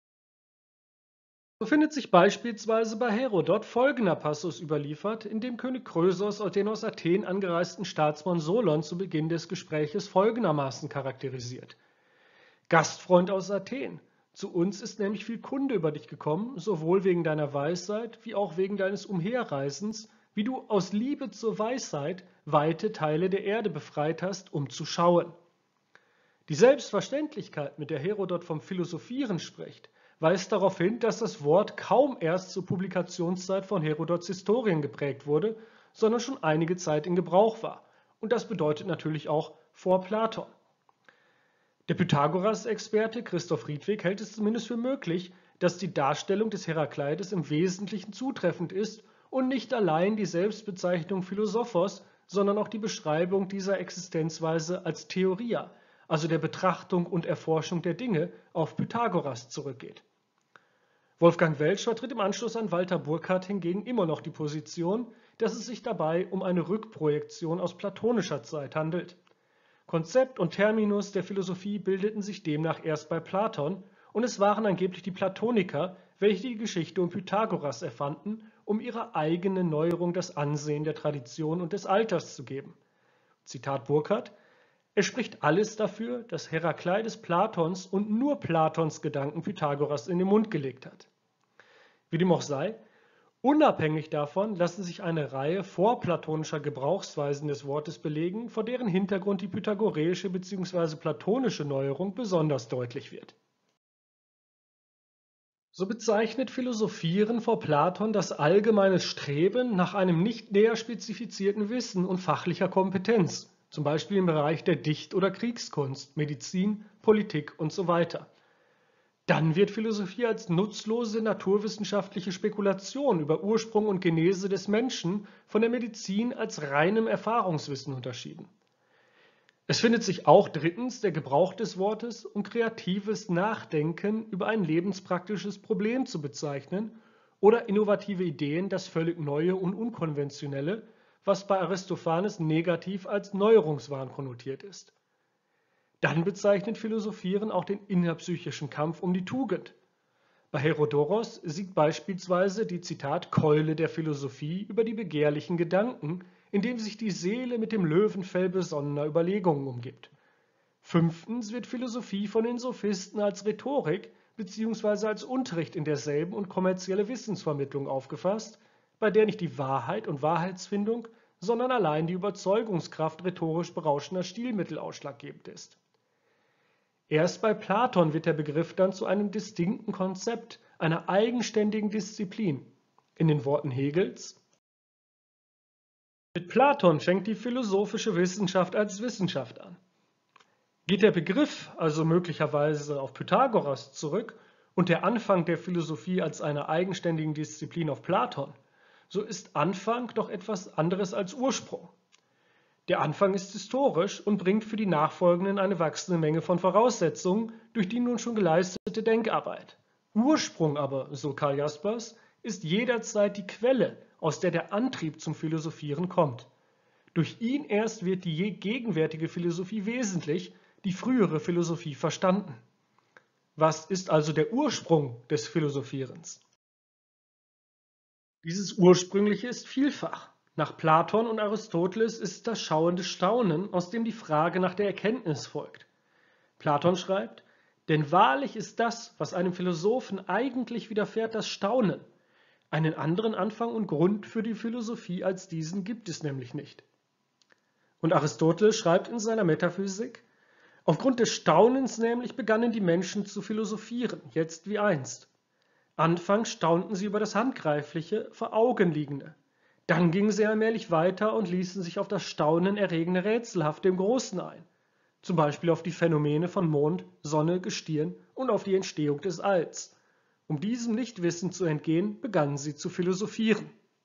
So findet sich beispielsweise bei Herodot folgender Passus überliefert, in dem König Krösos den aus Athen angereisten Staatsmann Solon zu Beginn des Gespräches folgendermaßen charakterisiert. Gastfreund aus Athen, zu uns ist nämlich viel Kunde über dich gekommen, sowohl wegen deiner Weisheit wie auch wegen deines Umherreisens, wie du aus Liebe zur Weisheit weite Teile der Erde befreit hast, um zu schauen. Die Selbstverständlichkeit, mit der Herodot vom Philosophieren spricht, weist darauf hin, dass das Wort kaum erst zur Publikationszeit von Herodots Historien geprägt wurde, sondern schon einige Zeit in Gebrauch war. Und das bedeutet natürlich auch vor Platon. Der Pythagoras-Experte Christoph Riedwig hält es zumindest für möglich, dass die Darstellung des Herakleides im Wesentlichen zutreffend ist und nicht allein die Selbstbezeichnung Philosophos, sondern auch die Beschreibung dieser Existenzweise als Theoria, also der Betrachtung und Erforschung der Dinge, auf Pythagoras zurückgeht. Wolfgang Welsch vertritt im Anschluss an Walter Burkhardt hingegen immer noch die Position, dass es sich dabei um eine Rückprojektion aus platonischer Zeit handelt. Konzept und Terminus der Philosophie bildeten sich demnach erst bei Platon und es waren angeblich die Platoniker, welche die Geschichte um Pythagoras erfanden, um ihrer eigenen Neuerung das Ansehen der Tradition und des Alters zu geben. Zitat Burkhardt: Es spricht alles dafür, dass Herakleides Platons und nur Platons Gedanken Pythagoras in den Mund gelegt hat. Wie dem auch sei, unabhängig davon lassen sich eine Reihe vorplatonischer Gebrauchsweisen des Wortes belegen, vor deren Hintergrund die pythagoreische bzw. platonische Neuerung besonders deutlich wird. So bezeichnet Philosophieren vor Platon das allgemeine Streben nach einem nicht näher spezifizierten Wissen und fachlicher Kompetenz, zum Beispiel im Bereich der Dicht- oder Kriegskunst, Medizin, Politik usw. Dann wird Philosophie als nutzlose naturwissenschaftliche Spekulation über Ursprung und Genese des Menschen von der Medizin als reinem Erfahrungswissen unterschieden. Es findet sich auch drittens der Gebrauch des Wortes, um kreatives Nachdenken über ein lebenspraktisches Problem zu bezeichnen oder innovative Ideen, das völlig Neue und Unkonventionelle, was bei Aristophanes negativ als Neuerungswahn konnotiert ist. Dann bezeichnet Philosophieren auch den innerpsychischen Kampf um die Tugend. Bei Herodoros siegt beispielsweise die Zitat Keule der Philosophie über die begehrlichen Gedanken, indem sich die Seele mit dem Löwenfell besonnener Überlegungen umgibt. Fünftens wird Philosophie von den Sophisten als Rhetorik bzw. als Unterricht in derselben und kommerzielle Wissensvermittlung aufgefasst, bei der nicht die Wahrheit und Wahrheitsfindung, sondern allein die Überzeugungskraft rhetorisch berauschender Stilmittel ausschlaggebend ist. Erst bei Platon wird der Begriff dann zu einem distinkten Konzept, einer eigenständigen Disziplin. In den Worten Hegels: Mit Platon fängt die philosophische Wissenschaft als Wissenschaft an. Geht der Begriff also möglicherweise auf Pythagoras zurück und der Anfang der Philosophie als einer eigenständigen Disziplin auf Platon, so ist Anfang doch etwas anderes als Ursprung. Der Anfang ist historisch und bringt für die Nachfolgenden eine wachsende Menge von Voraussetzungen durch die nun schon geleistete Denkarbeit. Ursprung aber, so Karl Jaspers, ist jederzeit die Quelle, aus der der Antrieb zum Philosophieren kommt. Durch ihn erst wird die je gegenwärtige Philosophie wesentlich, die frühere Philosophie verstanden. Was ist also der Ursprung des Philosophierens? Dieses Ursprüngliche ist vielfach. Nach Platon und Aristoteles ist das schauende Staunen, aus dem die Frage nach der Erkenntnis folgt. Platon schreibt: Denn wahrlich ist das, was einem Philosophen eigentlich widerfährt, das Staunen. Einen anderen Anfang und Grund für die Philosophie als diesen gibt es nämlich nicht. Und Aristoteles schreibt in seiner Metaphysik: Aufgrund des Staunens nämlich begannen die Menschen zu philosophieren, jetzt wie einst. Anfangs staunten sie über das Handgreifliche, vor Augen liegende. Dann gingen sie allmählich weiter und ließen sich auf das Staunen erregende Rätselhafte im Großen ein, zum Beispiel auf die Phänomene von Mond, Sonne, Gestirn und auf die Entstehung des Alls. Um diesem Nichtwissen zu entgehen, begannen sie zu philosophieren.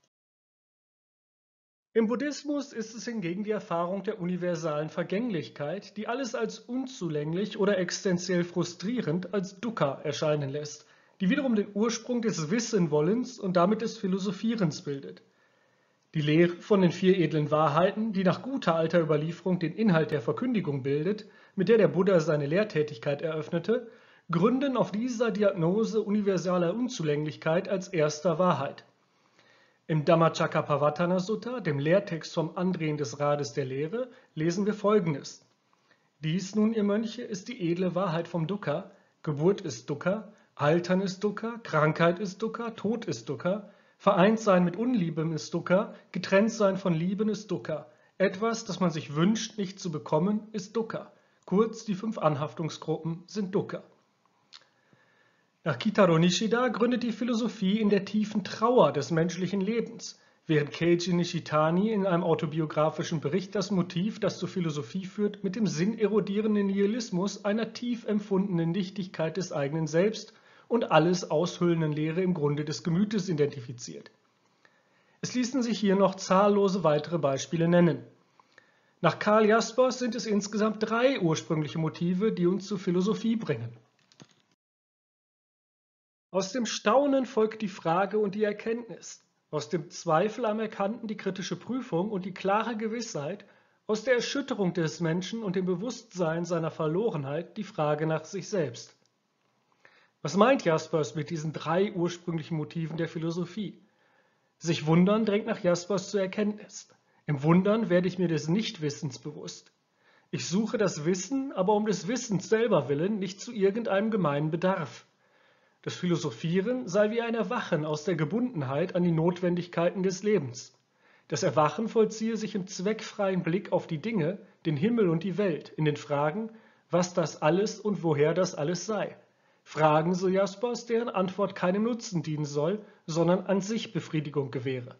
Im Buddhismus ist es hingegen die Erfahrung der universalen Vergänglichkeit, die alles als unzulänglich oder existenziell frustrierend als Dukkha erscheinen lässt, die wiederum den Ursprung des Wissenwollens und damit des Philosophierens bildet. Die Lehre von den vier edlen Wahrheiten, die nach guter alter Überlieferung den Inhalt der Verkündigung bildet, mit der der Buddha seine Lehrtätigkeit eröffnete, gründen auf dieser Diagnose universaler Unzulänglichkeit als erster Wahrheit. Im Dhammacakkappavattana Sutta, dem Lehrtext vom Andrehen des Rades der Lehre, lesen wir Folgendes: Dies nun, ihr Mönche, ist die edle Wahrheit vom Dukkha. Geburt ist Dukkha, Altern ist Dukkha, Krankheit ist Dukkha, Tod ist Dukkha, vereint sein mit Unliebem ist Dukkha, getrennt sein von Lieben ist Dukkha. Etwas, das man sich wünscht, nicht zu bekommen, ist Dukkha. Kurz, die fünf Anhaftungsgruppen sind Dukkha. Nach Kitaro Nishida gründet die Philosophie in der tiefen Trauer des menschlichen Lebens, während Keiji Nishitani in einem autobiografischen Bericht das Motiv, das zur Philosophie führt, mit dem sinnerodierenden Nihilismus einer tief empfundenen Nichtigkeit des eigenen Selbst und alles aushüllenden Lehre im Grunde des Gemütes identifiziert. Es ließen sich hier noch zahllose weitere Beispiele nennen. Nach Karl Jaspers sind es insgesamt drei ursprüngliche Motive, die uns zur Philosophie bringen. Aus dem Staunen folgt die Frage und die Erkenntnis, aus dem Zweifel am Erkannten die kritische Prüfung und die klare Gewissheit, aus der Erschütterung des Menschen und dem Bewusstsein seiner Verlorenheit die Frage nach sich selbst. Was meint Jaspers mit diesen drei ursprünglichen Motiven der Philosophie? Sich wundern drängt nach Jaspers zur Erkenntnis. Im Wundern werde ich mir des Nichtwissens bewusst. Ich suche das Wissen, aber um des Wissens selber willen, nicht zu irgendeinem gemeinen Bedarf. Das Philosophieren sei wie ein Erwachen aus der Gebundenheit an die Notwendigkeiten des Lebens. Das Erwachen vollziehe sich im zweckfreien Blick auf die Dinge, den Himmel und die Welt, in den Fragen, was das alles und woher das alles sei. Fragen, so Jaspers, deren Antwort keinem Nutzen dienen soll, sondern an sich Befriedigung gewähre.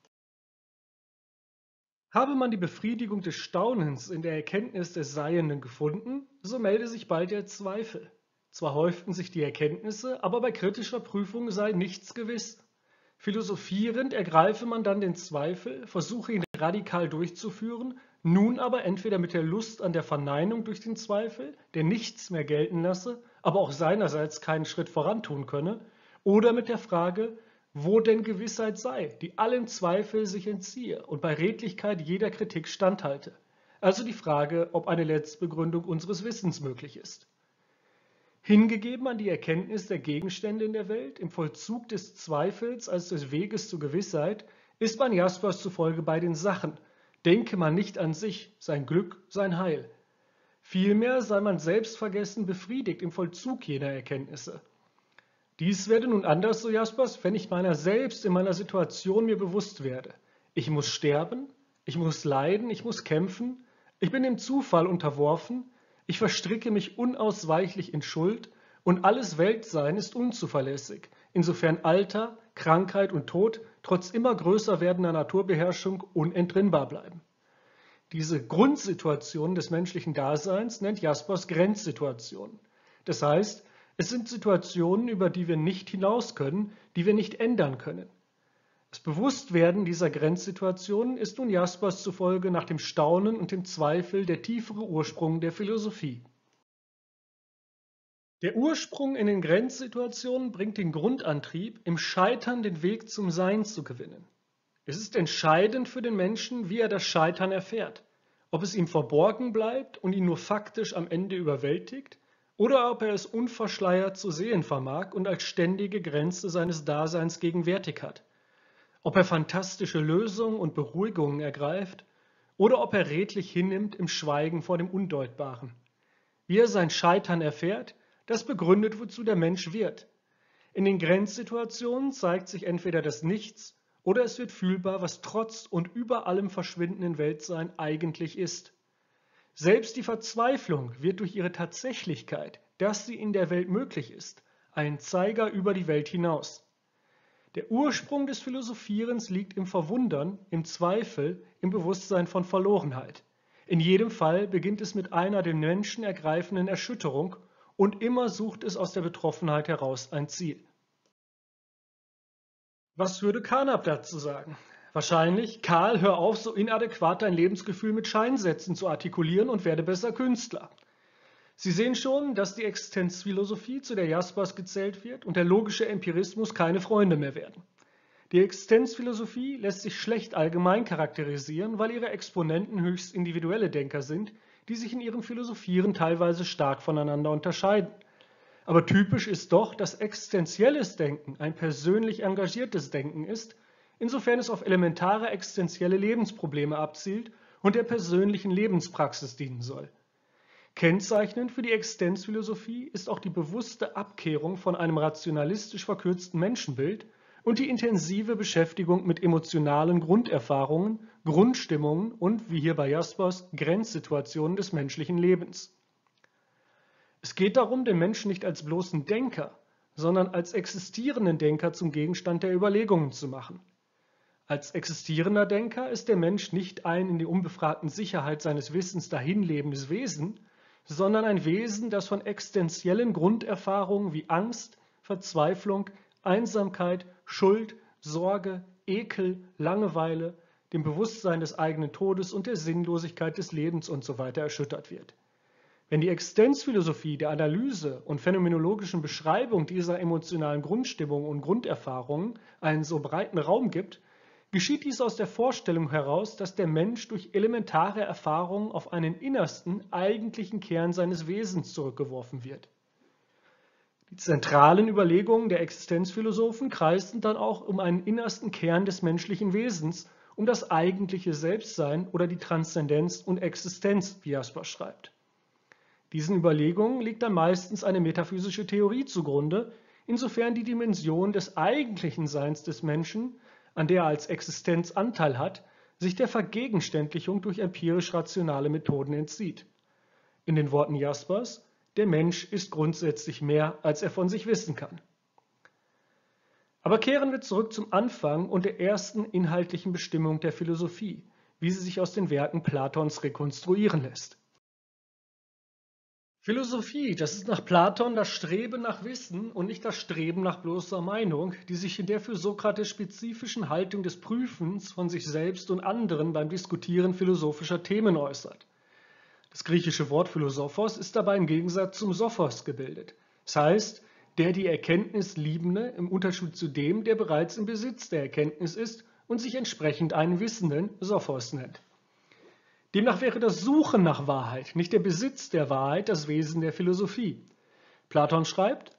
Habe man die Befriedigung des Staunens in der Erkenntnis des Seienden gefunden, so melde sich bald der Zweifel. Zwar häuften sich die Erkenntnisse, aber bei kritischer Prüfung sei nichts gewiss. Philosophierend ergreife man dann den Zweifel, versuche ihn radikal durchzuführen, nun aber entweder mit der Lust an der Verneinung durch den Zweifel, der nichts mehr gelten lasse, aber auch seinerseits keinen Schritt vorantun könne, oder mit der Frage, wo denn Gewissheit sei, die allem Zweifel sich entziehe und bei Redlichkeit jeder Kritik standhalte. Also die Frage, ob eine Letztbegründung unseres Wissens möglich ist. Hingegeben an die Erkenntnis der Gegenstände in der Welt, im Vollzug des Zweifels als des Weges zur Gewissheit, ist man Jaspers zufolge bei den Sachen, denke man nicht an sich, sein Glück, sein Heil. Vielmehr sei man selbstvergessen befriedigt im Vollzug jener Erkenntnisse. Dies werde nun anders, so Jaspers, wenn ich meiner selbst in meiner Situation mir bewusst werde. Ich muss sterben, Ich muss leiden, ich muss kämpfen, ich bin dem Zufall unterworfen, ich verstricke mich unausweichlich in Schuld und alles Weltsein ist unzuverlässig, insofern Alter, Krankheit und Tod trotz immer größer werdender Naturbeherrschung unentrinnbar bleiben. Diese Grundsituation des menschlichen Daseins nennt Jaspers Grenzsituationen. Das heißt, es sind Situationen, über die wir nicht hinaus können, die wir nicht ändern können. Das Bewusstwerden dieser Grenzsituationen ist nun Jaspers zufolge nach dem Staunen und dem Zweifel der tiefere Ursprung der Philosophie. Der Ursprung in den Grenzsituationen bringt den Grundantrieb, im Scheitern den Weg zum Sein zu gewinnen. Es ist entscheidend für den Menschen, wie er das Scheitern erfährt, ob es ihm verborgen bleibt und ihn nur faktisch am Ende überwältigt, oder ob er es unverschleiert zu sehen vermag und als ständige Grenze seines Daseins gegenwärtig hat. Ob er fantastische Lösungen und Beruhigungen ergreift oder ob er redlich hinnimmt im Schweigen vor dem Undeutbaren. Wie er sein Scheitern erfährt, das begründet, wozu der Mensch wird. In den Grenzsituationen zeigt sich entweder das Nichts oder es wird fühlbar, was trotz und über allem verschwindenden Weltsein eigentlich ist. Selbst die Verzweiflung wird durch ihre Tatsächlichkeit, dass sie in der Welt möglich ist, ein Zeiger über die Welt hinaus. Der Ursprung des Philosophierens liegt im Verwundern, im Zweifel, im Bewusstsein von Verlorenheit. In jedem Fall beginnt es mit einer den Menschen ergreifenden Erschütterung und immer sucht es aus der Betroffenheit heraus ein Ziel. Was würde Carnap dazu sagen? Wahrscheinlich: Karl, hör auf, so inadäquat dein Lebensgefühl mit Scheinsätzen zu artikulieren und werde besser Künstler. Sie sehen schon, dass die Existenzphilosophie, zu der Jaspers gezählt wird, und der logische Empirismus keine Freunde mehr werden. Die Existenzphilosophie lässt sich schlecht allgemein charakterisieren, weil ihre Exponenten höchst individuelle Denker sind, die sich in ihrem Philosophieren teilweise stark voneinander unterscheiden. Aber typisch ist doch, dass existenzielles Denken ein persönlich engagiertes Denken ist, insofern es auf elementare existenzielle Lebensprobleme abzielt und der persönlichen Lebenspraxis dienen soll. Kennzeichnend für die Existenzphilosophie ist auch die bewusste Abkehrung von einem rationalistisch verkürzten Menschenbild und die intensive Beschäftigung mit emotionalen Grunderfahrungen, Grundstimmungen und, wie hier bei Jaspers, Grenzsituationen des menschlichen Lebens. Es geht darum, den Menschen nicht als bloßen Denker, sondern als existierenden Denker zum Gegenstand der Überlegungen zu machen. Als existierender Denker ist der Mensch nicht ein in die unbefragten Sicherheit seines Wissens dahinlebendes Wesen, sondern ein Wesen, das von existenziellen Grunderfahrungen wie Angst, Verzweiflung, Einsamkeit, Schuld, Sorge, Ekel, Langeweile, dem Bewusstsein des eigenen Todes und der Sinnlosigkeit des Lebens usw. erschüttert wird. Wenn die Existenzphilosophie der Analyse und phänomenologischen Beschreibung dieser emotionalen Grundstimmung und Grunderfahrungen einen so breiten Raum gibt, geschieht dies aus der Vorstellung heraus, dass der Mensch durch elementare Erfahrungen auf einen innersten, eigentlichen Kern seines Wesens zurückgeworfen wird. Die zentralen Überlegungen der Existenzphilosophen kreisten dann auch um einen innersten Kern des menschlichen Wesens, um das eigentliche Selbstsein oder die Transzendenz und Existenz, wie Jaspers schreibt. Diesen Überlegungen liegt dann meistens eine metaphysische Theorie zugrunde, insofern die Dimension des eigentlichen Seins des Menschen, an der er als Existenz Anteil hat, sich der Vergegenständlichung durch empirisch-rationale Methoden entzieht. In den Worten Jaspers: Der Mensch ist grundsätzlich mehr, als er von sich wissen kann. Aber kehren wir zurück zum Anfang und der ersten inhaltlichen Bestimmung der Philosophie, wie sie sich aus den Werken Platons rekonstruieren lässt. Philosophie, das ist nach Platon das Streben nach Wissen und nicht das Streben nach bloßer Meinung, die sich in der für Sokrates spezifischen Haltung des Prüfens von sich selbst und anderen beim Diskutieren philosophischer Themen äußert. Das griechische Wort Philosophos ist dabei im Gegensatz zum Sophos gebildet. Das heißt, der die Erkenntnis Liebende im Unterschied zu dem, der bereits im Besitz der Erkenntnis ist und sich entsprechend einen Wissenden Sophos nennt. Demnach wäre das Suchen nach Wahrheit, nicht der Besitz der Wahrheit, das Wesen der Philosophie. Platon schreibt: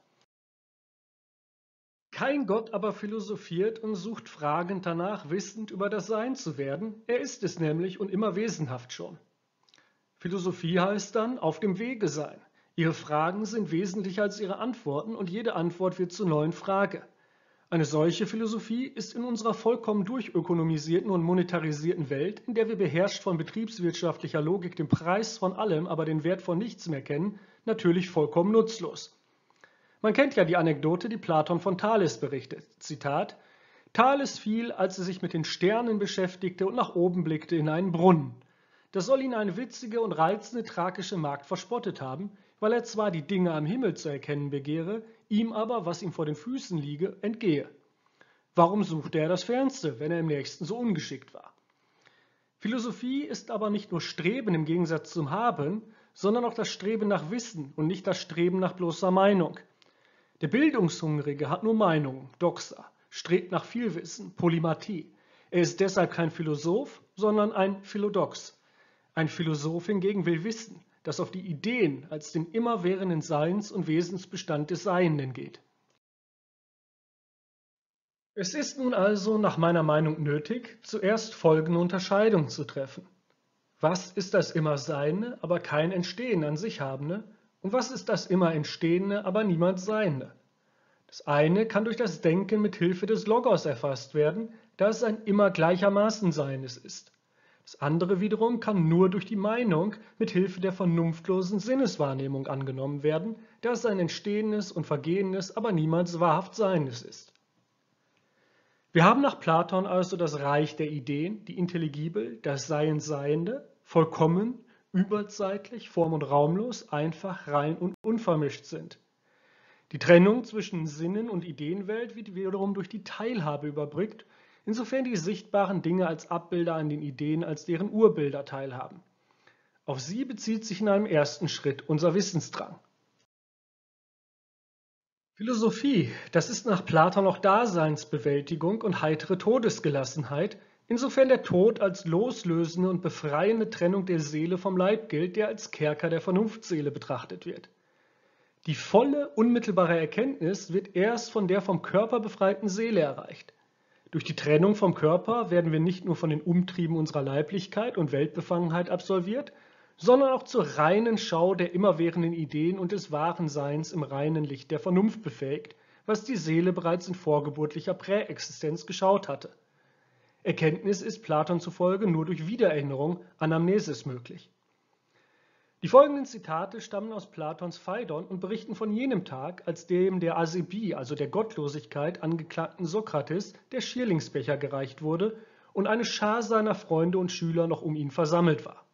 Kein Gott aber philosophiert und sucht fragend danach, wissend über das Sein zu werden. Er ist es nämlich und immer wesenhaft schon. Philosophie heißt dann auf dem Wege sein. Ihre Fragen sind wesentlicher als ihre Antworten und jede Antwort wird zur neuen Frage. Eine solche Philosophie ist in unserer vollkommen durchökonomisierten und monetarisierten Welt, in der wir beherrscht von betriebswirtschaftlicher Logik den Preis von allem, aber den Wert von nichts mehr kennen, natürlich vollkommen nutzlos. Man kennt ja die Anekdote, die Platon von Thales berichtet. Zitat: Thales fiel, als er sich mit den Sternen beschäftigte und nach oben blickte, in einen Brunnen. Das soll ihn eine witzige und reizende thrakische Magd verspottet haben, weil er zwar die Dinge am Himmel zu erkennen begehre, ihm aber, was ihm vor den Füßen liege, entgehe. Warum suchte er das Fernste, wenn er im Nächsten so ungeschickt war? Philosophie ist aber nicht nur Streben im Gegensatz zum Haben, sondern auch das Streben nach Wissen und nicht das Streben nach bloßer Meinung. Der Bildungshungrige hat nur Meinungen, Doxa, strebt nach viel Wissen, Polymathie. Er ist deshalb kein Philosoph, sondern ein Philodox. Ein Philosoph hingegen will wissen, das auf die Ideen als den immerwährenden Seins- und Wesensbestand des Seienden geht. Es ist nun also nach meiner Meinung nötig, zuerst folgende Unterscheidung zu treffen. Was ist das immer Seiende, aber kein Entstehen an sich Habende? Und was ist das immer Entstehende, aber niemals Seiende? Das eine kann durch das Denken mit Hilfe des Logos erfasst werden, da es ein immer gleichermaßen Seiendes ist. Das andere wiederum kann nur durch die Meinung mit Hilfe der vernunftlosen Sinneswahrnehmung angenommen werden, da es ein entstehendes und vergehendes, aber niemals wahrhaft Seiendes ist. Wir haben nach Platon also das Reich der Ideen, die Intelligibel, das Seiensseiende, vollkommen, überzeitlich, form- und raumlos, einfach, rein und unvermischt sind. Die Trennung zwischen Sinnen- und Ideenwelt wird wiederum durch die Teilhabe überbrückt, insofern die sichtbaren Dinge als Abbilder an den Ideen als deren Urbilder teilhaben. Auf sie bezieht sich in einem ersten Schritt unser Wissensdrang. Philosophie, das ist nach Platon auch Daseinsbewältigung und heitere Todesgelassenheit, insofern der Tod als loslösende und befreiende Trennung der Seele vom Leib gilt, der als Kerker der Vernunftseele betrachtet wird. Die volle, unmittelbare Erkenntnis wird erst von der vom Körper befreiten Seele erreicht. Durch die Trennung vom Körper werden wir nicht nur von den Umtrieben unserer Leiblichkeit und Weltbefangenheit absolviert, sondern auch zur reinen Schau der immerwährenden Ideen und des wahren Seins im reinen Licht der Vernunft befähigt, was die Seele bereits in vorgeburtlicher Präexistenz geschaut hatte. Erkenntnis ist Platon zufolge nur durch Wiedererinnerung, Anamnesis, möglich. Die folgenden Zitate stammen aus Platons Phaidon und berichten von jenem Tag, als dem der Asebie, also der Gottlosigkeit, angeklagten Sokrates der Schierlingsbecher gereicht wurde und eine Schar seiner Freunde und Schüler noch um ihn versammelt war.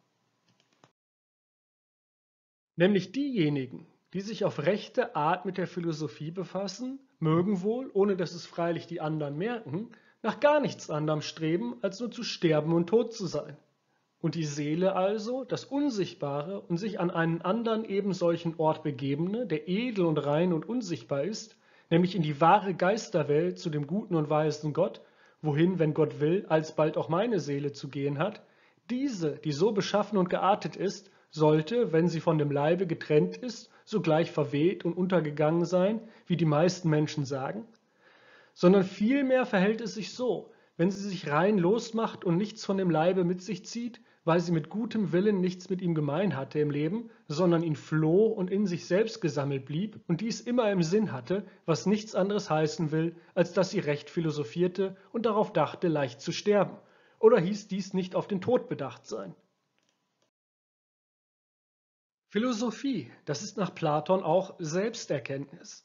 Nämlich diejenigen, die sich auf rechte Art mit der Philosophie befassen, mögen wohl, ohne dass es freilich die anderen merken, nach gar nichts anderem streben, als nur zu sterben und tot zu sein. Und die Seele also, das Unsichtbare und sich an einen anderen ebensolchen Ort begebene, der edel und rein und unsichtbar ist, nämlich in die wahre Geisterwelt zu dem guten und weisen Gott, wohin, wenn Gott will, alsbald auch meine Seele zu gehen hat, diese, die so beschaffen und geartet ist, sollte, wenn sie von dem Leibe getrennt ist, sogleich verweht und untergegangen sein, wie die meisten Menschen sagen, sondern vielmehr verhält es sich so, wenn sie sich rein losmacht und nichts von dem Leibe mit sich zieht, weil sie mit gutem Willen nichts mit ihm gemein hatte im Leben, sondern ihn floh und in sich selbst gesammelt blieb und dies immer im Sinn hatte, was nichts anderes heißen will, als dass sie recht philosophierte und darauf dachte, leicht zu sterben. Oder hieß dies nicht auf den Tod bedacht sein? Philosophie, das ist nach Platon auch Selbsterkenntnis.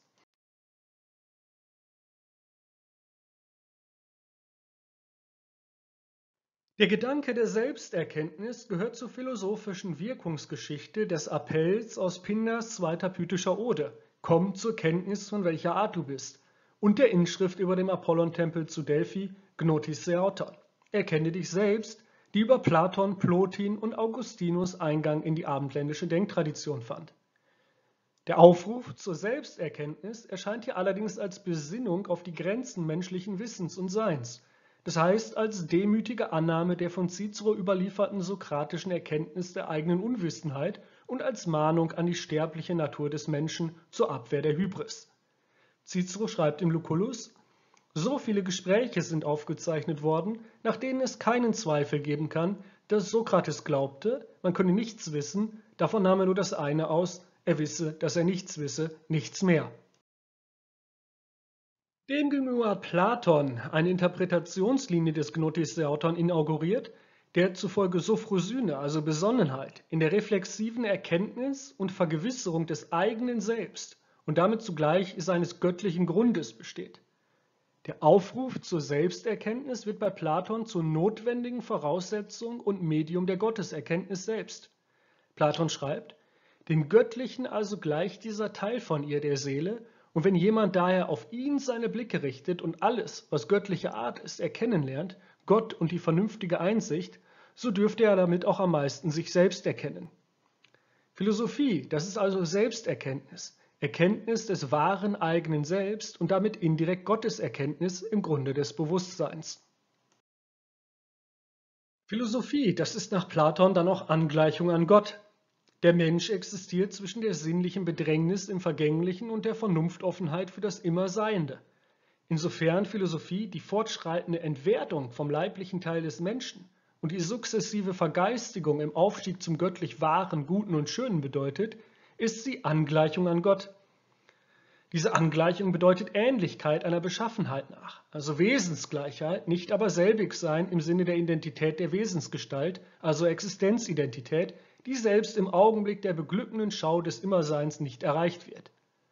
Der Gedanke der Selbsterkenntnis gehört zur philosophischen Wirkungsgeschichte des Appells aus Pindars zweiter Pythischer Ode, Komm zur Kenntnis, von welcher Art du bist, und der Inschrift über dem Apollontempel zu Delphi, Gnotis Seauton, erkenne dich selbst, die über Platon, Plotin und Augustinus Eingang in die abendländische Denktradition fand. Der Aufruf zur Selbsterkenntnis erscheint hier allerdings als Besinnung auf die Grenzen menschlichen Wissens und Seins, das heißt als demütige Annahme der von Cicero überlieferten sokratischen Erkenntnis der eigenen Unwissenheit und als Mahnung an die sterbliche Natur des Menschen zur Abwehr der Hybris. Cicero schreibt im Lucullus: So viele Gespräche sind aufgezeichnet worden, nach denen es keinen Zweifel geben kann, dass Sokrates glaubte, man könne nichts wissen, davon nahm er nur das eine aus, er wisse, dass er nichts wisse, nichts mehr. Demgegenüber hat Platon eine Interpretationslinie des Gnotiseuton inauguriert, der zufolge Sophrosyne, also Besonnenheit, in der reflexiven Erkenntnis und Vergewisserung des eigenen Selbst und damit zugleich seines göttlichen Grundes besteht. Der Aufruf zur Selbsterkenntnis wird bei Platon zur notwendigen Voraussetzung und Medium der Gotteserkenntnis selbst. Platon schreibt: „Dem Göttlichen also gleicht dieser Teil von ihr, der Seele, und wenn jemand daher auf ihn seine Blicke richtet und alles, was göttliche Art ist, erkennen lernt, Gott und die vernünftige Einsicht, so dürfte er damit auch am meisten sich selbst erkennen." Philosophie, das ist also Selbsterkenntnis, Erkenntnis des wahren eigenen Selbst und damit indirekt Gotteserkenntnis im Grunde des Bewusstseins. Philosophie, das ist nach Platon dann auch Angleichung an Gott. Der Mensch existiert zwischen der sinnlichen Bedrängnis im Vergänglichen und der Vernunftoffenheit für das Immerseiende. Insofern Philosophie die fortschreitende Entwertung vom leiblichen Teil des Menschen und die sukzessive Vergeistigung im Aufstieg zum göttlich Wahren, Guten und Schönen bedeutet, ist sie Angleichung an Gott. Diese Angleichung bedeutet Ähnlichkeit einer Beschaffenheit nach, also Wesensgleichheit, nicht aber Selbigsein im Sinne der Identität der Wesensgestalt, also Existenzidentität, die selbst im Augenblick der beglückenden Schau des Immerseins nicht erreicht wird.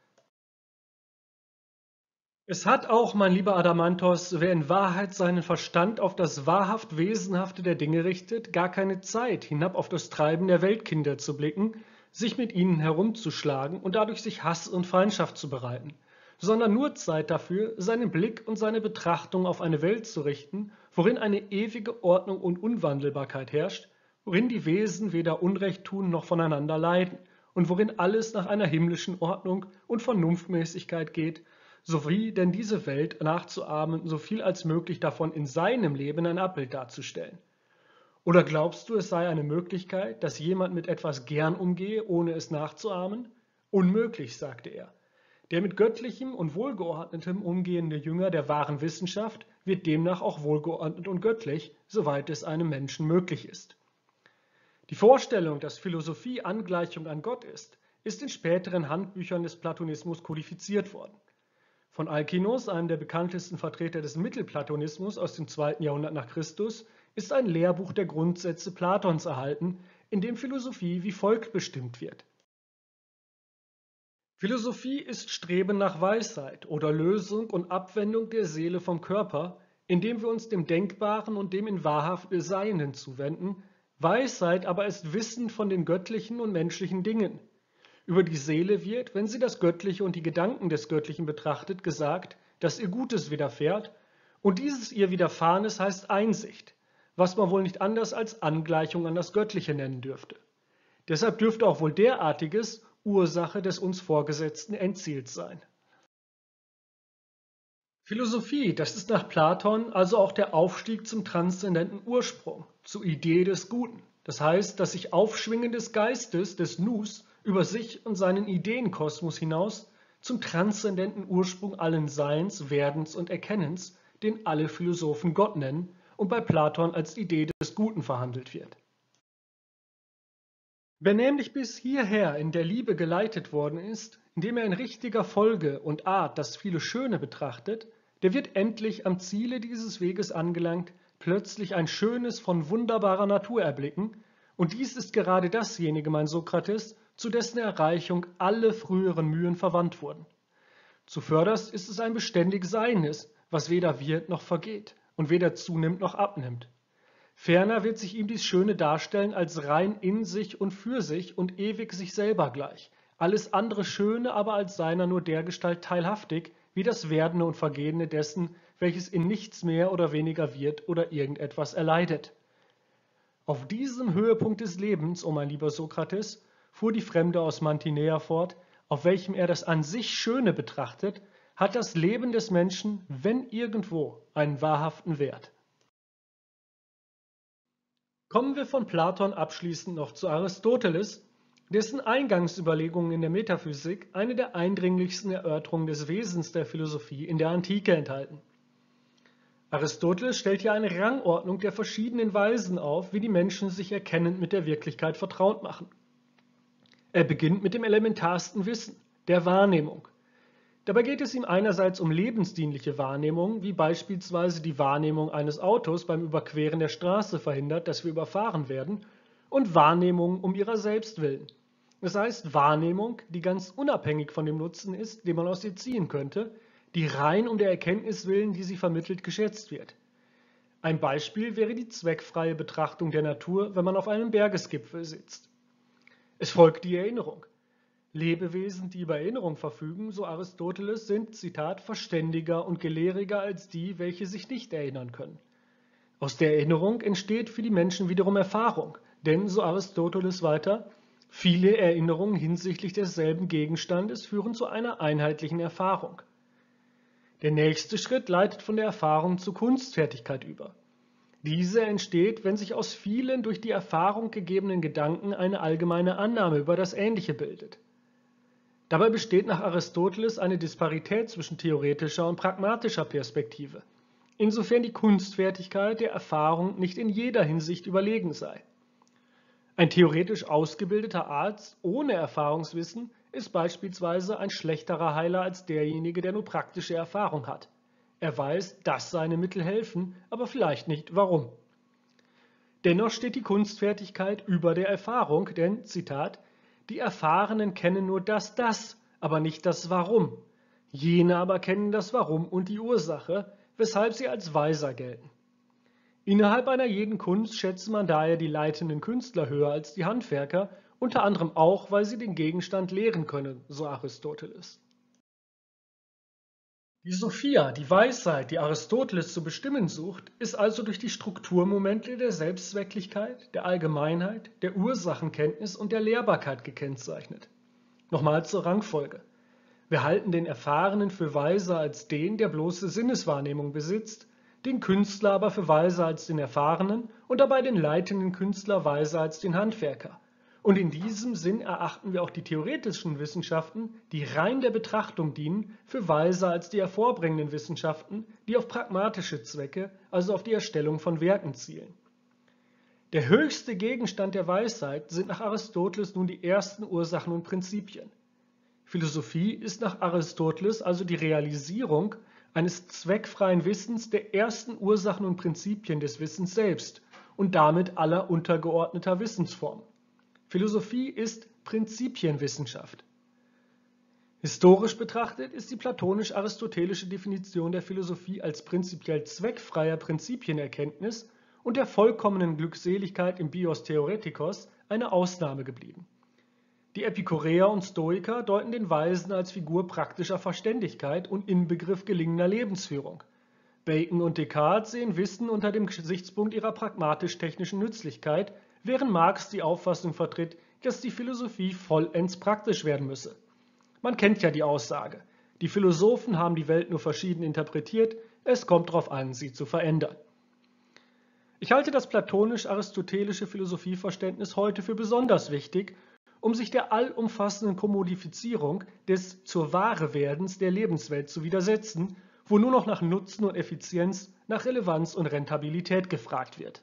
Es hat auch, mein lieber Adamantos, wer in Wahrheit seinen Verstand auf das wahrhaft Wesenhafte der Dinge richtet, gar keine Zeit, hinab auf das Treiben der Weltkinder zu blicken, sich mit ihnen herumzuschlagen und dadurch sich Hass und Feindschaft zu bereiten, sondern nur Zeit dafür, seinen Blick und seine Betrachtung auf eine Welt zu richten, worin eine ewige Ordnung und Unwandelbarkeit herrscht, worin die Wesen weder Unrecht tun noch voneinander leiden und worin alles nach einer himmlischen Ordnung und Vernunftmäßigkeit geht, sowie denn diese Welt nachzuahmen, so viel als möglich davon in seinem Leben ein Abbild darzustellen. Oder glaubst du, es sei eine Möglichkeit, dass jemand mit etwas gern umgehe, ohne es nachzuahmen? Unmöglich, sagte er. Der mit Göttlichem und Wohlgeordnetem umgehende Jünger der wahren Wissenschaft wird demnach auch wohlgeordnet und göttlich, soweit es einem Menschen möglich ist. Die Vorstellung, dass Philosophie Angleichung an Gott ist, ist in späteren Handbüchern des Platonismus kodifiziert worden. Von Alkinos, einem der bekanntesten Vertreter des Mittelplatonismus aus dem zweiten Jahrhundert nach Christus, ist ein Lehrbuch der Grundsätze Platons erhalten, in dem Philosophie wie folgt bestimmt wird: Philosophie ist Streben nach Weisheit oder Lösung und Abwendung der Seele vom Körper, indem wir uns dem Denkbaren und dem in Wahrhaft Seienden zuwenden. Weisheit aber ist Wissen von den göttlichen und menschlichen Dingen. Über die Seele wird, wenn sie das Göttliche und die Gedanken des Göttlichen betrachtet, gesagt, dass ihr Gutes widerfährt, und dieses ihr Widerfahrenes heißt Einsicht, was man wohl nicht anders als Angleichung an das Göttliche nennen dürfte. Deshalb dürfte auch wohl derartiges Ursache des uns vorgesetzten Endziels sein. Philosophie, das ist nach Platon also auch der Aufstieg zum transzendenten Ursprung, zur Idee des Guten. Das heißt, das sich Aufschwingen des Geistes, des Nus, über sich und seinen Ideenkosmos hinaus zum transzendenten Ursprung allen Seins, Werdens und Erkennens, den alle Philosophen Gott nennen und bei Platon als Idee des Guten verhandelt wird. Wer nämlich bis hierher in der Liebe geleitet worden ist, indem er in richtiger Folge und Art das viele Schöne betrachtet, der wird endlich am Ziele dieses Weges angelangt, plötzlich ein Schönes von wunderbarer Natur erblicken, und dies ist gerade dasjenige, mein Sokrates, zu dessen Erreichung alle früheren Mühen verwandt wurden. Zuvörderst ist es ein beständig Seines, was weder wird noch vergeht und weder zunimmt noch abnimmt. Ferner wird sich ihm dies Schöne darstellen als rein in sich und für sich und ewig sich selber gleich, alles andere Schöne aber als seiner nur dergestalt teilhaftig, wie das Werdende und Vergehende dessen, welches in nichts mehr oder weniger wird oder irgendetwas erleidet. Auf diesem Höhepunkt des Lebens, o mein lieber Sokrates, fuhr die Fremde aus Mantinea fort, auf welchem er das an sich Schöne betrachtet, hat das Leben des Menschen, wenn irgendwo, einen wahrhaften Wert. Kommen wir von Platon abschließend noch zu Aristoteles, dessen Eingangsüberlegungen in der Metaphysik eine der eindringlichsten Erörterungen des Wesens der Philosophie in der Antike enthalten. Aristoteles stellt hier eine Rangordnung der verschiedenen Weisen auf, wie die Menschen sich erkennend mit der Wirklichkeit vertraut machen. Er beginnt mit dem elementarsten Wissen, der Wahrnehmung. Dabei geht es ihm einerseits um lebensdienliche Wahrnehmungen, wie beispielsweise die Wahrnehmung eines Autos beim Überqueren der Straße verhindert, dass wir überfahren werden, und Wahrnehmungen um ihrer selbst willen. Das heißt Wahrnehmung, die ganz unabhängig von dem Nutzen ist, den man aus ihr ziehen könnte, die rein um der Erkenntnis willen, die sie vermittelt, geschätzt wird. Ein Beispiel wäre die zweckfreie Betrachtung der Natur, wenn man auf einem Bergesgipfel sitzt. Es folgt die Erinnerung. Lebewesen, die über Erinnerung verfügen, so Aristoteles, sind, Zitat, verständiger und gelehriger als die, welche sich nicht erinnern können. Aus der Erinnerung entsteht für die Menschen wiederum Erfahrung, denn, so Aristoteles weiter, viele Erinnerungen hinsichtlich desselben Gegenstandes führen zu einer einheitlichen Erfahrung. Der nächste Schritt leitet von der Erfahrung zur Kunstfertigkeit über. Diese entsteht, wenn sich aus vielen durch die Erfahrung gegebenen Gedanken eine allgemeine Annahme über das Ähnliche bildet. Dabei besteht nach Aristoteles eine Disparität zwischen theoretischer und pragmatischer Perspektive, insofern die Kunstfertigkeit der Erfahrung nicht in jeder Hinsicht überlegen sei. Ein theoretisch ausgebildeter Arzt ohne Erfahrungswissen ist beispielsweise ein schlechterer Heiler als derjenige, der nur praktische Erfahrung hat. Er weiß, dass seine Mittel helfen, aber vielleicht nicht warum. Dennoch steht die Kunstfertigkeit über der Erfahrung, denn, Zitat, die Erfahrenen kennen nur das Das, aber nicht das Warum. Jene aber kennen das Warum und die Ursache, weshalb sie als weiser gelten. Innerhalb einer jeden Kunst schätzt man daher die leitenden Künstler höher als die Handwerker, unter anderem auch, weil sie den Gegenstand lehren können, so Aristoteles. Die Sophia, die Weisheit, die Aristoteles zu bestimmen sucht, ist also durch die Strukturmomente der Selbstzwecklichkeit, der Allgemeinheit, der Ursachenkenntnis und der Lehrbarkeit gekennzeichnet. Nochmal zur Rangfolge. Wir halten den Erfahrenen für weiser als den, der bloße Sinneswahrnehmung besitzt, den Künstler aber für weiser als den Erfahrenen und dabei den leitenden Künstler weiser als den Handwerker. Und in diesem Sinn erachten wir auch die theoretischen Wissenschaften, die rein der Betrachtung dienen, für weiser als die hervorbringenden Wissenschaften, die auf pragmatische Zwecke, also auf die Erstellung von Werken zielen. Der höchste Gegenstand der Weisheit sind nach Aristoteles nun die ersten Ursachen und Prinzipien. Philosophie ist nach Aristoteles also die Realisierung eines zweckfreien Wissens der ersten Ursachen und Prinzipien des Wissens selbst und damit aller untergeordneter Wissensformen. Philosophie ist Prinzipienwissenschaft. Historisch betrachtet ist die platonisch-aristotelische Definition der Philosophie als prinzipiell zweckfreier Prinzipienerkenntnis und der vollkommenen Glückseligkeit im Bios Theoretikos eine Ausnahme geblieben. Die Epikureer und Stoiker deuten den Weisen als Figur praktischer Verständigkeit und Inbegriff gelingender Lebensführung. Bacon und Descartes sehen Wissen unter dem Gesichtspunkt ihrer pragmatisch-technischen Nützlichkeit, während Marx die Auffassung vertritt, dass die Philosophie vollends praktisch werden müsse. Man kennt ja die Aussage, die Philosophen haben die Welt nur verschieden interpretiert, es kommt darauf an, sie zu verändern. Ich halte das platonisch-aristotelische Philosophieverständnis heute für besonders wichtig, um sich der allumfassenden Kommodifizierung des zur Ware werdens der Lebenswelt zu widersetzen, wo nur noch nach Nutzen und Effizienz, nach Relevanz und Rentabilität gefragt wird.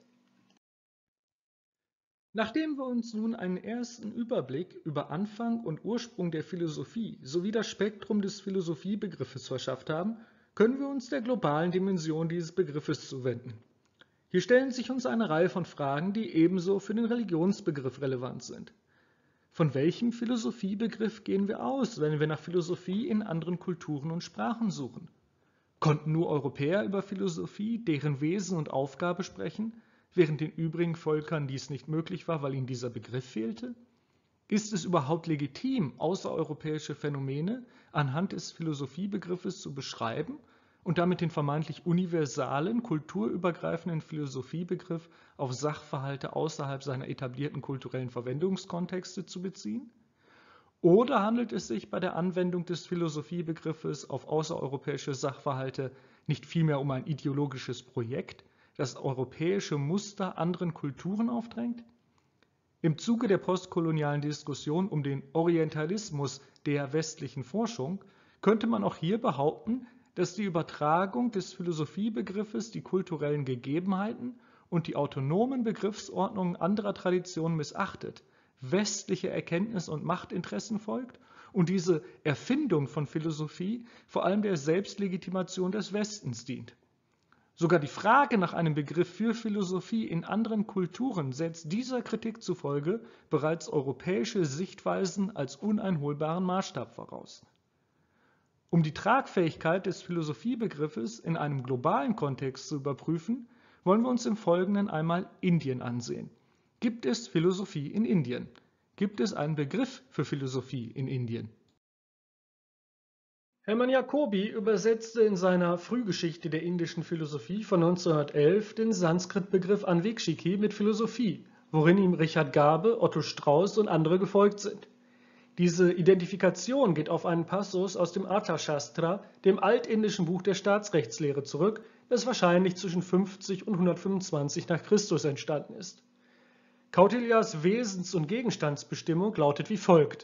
Nachdem wir uns nun einen ersten Überblick über Anfang und Ursprung der Philosophie sowie das Spektrum des Philosophiebegriffes verschafft haben, können wir uns der globalen Dimension dieses Begriffes zuwenden. Hier stellen sich uns eine Reihe von Fragen, die ebenso für den Religionsbegriff relevant sind. Von welchem Philosophiebegriff gehen wir aus, wenn wir nach Philosophie in anderen Kulturen und Sprachen suchen? Konnten nur Europäer über Philosophie, deren Wesen und Aufgabe sprechen, während den übrigen Völkern dies nicht möglich war, weil ihnen dieser Begriff fehlte? Ist es überhaupt legitim, außereuropäische Phänomene anhand des Philosophiebegriffes zu beschreiben und damit den vermeintlich universalen, kulturübergreifenden Philosophiebegriff auf Sachverhalte außerhalb seiner etablierten kulturellen Verwendungskontexte zu beziehen? Oder handelt es sich bei der Anwendung des Philosophiebegriffes auf außereuropäische Sachverhalte nicht vielmehr um ein ideologisches Projekt, das europäische Muster anderen Kulturen aufdrängt? Im Zuge der postkolonialen Diskussion um den Orientalismus der westlichen Forschung könnte man auch hier behaupten, dass die Übertragung des Philosophiebegriffes die kulturellen Gegebenheiten und die autonomen Begriffsordnungen anderer Traditionen missachtet, westliche Erkenntnis- und Machtinteressen folgt und diese Erfindung von Philosophie vor allem der Selbstlegitimation des Westens dient. Sogar die Frage nach einem Begriff für Philosophie in anderen Kulturen setzt dieser Kritik zufolge bereits europäische Sichtweisen als uneinholbaren Maßstab voraus. Um die Tragfähigkeit des Philosophiebegriffes in einem globalen Kontext zu überprüfen, wollen wir uns im Folgenden einmal Indien ansehen. Gibt es Philosophie in Indien? Gibt es einen Begriff für Philosophie in Indien? Hermann Jacobi übersetzte in seiner Frühgeschichte der indischen Philosophie von neunzehnhundertelf den Sanskrit-Begriff Anvikshiki mit Philosophie, worin ihm Richard Garbe, Otto Strauß und andere gefolgt sind. Diese Identifikation geht auf einen Passus aus dem Arthashastra, dem altindischen Buch der Staatsrechtslehre, zurück, das wahrscheinlich zwischen fünfzig und hundertfünfundzwanzig nach Christus entstanden ist. Kautilyas Wesens- und Gegenstandsbestimmung lautet wie folgt: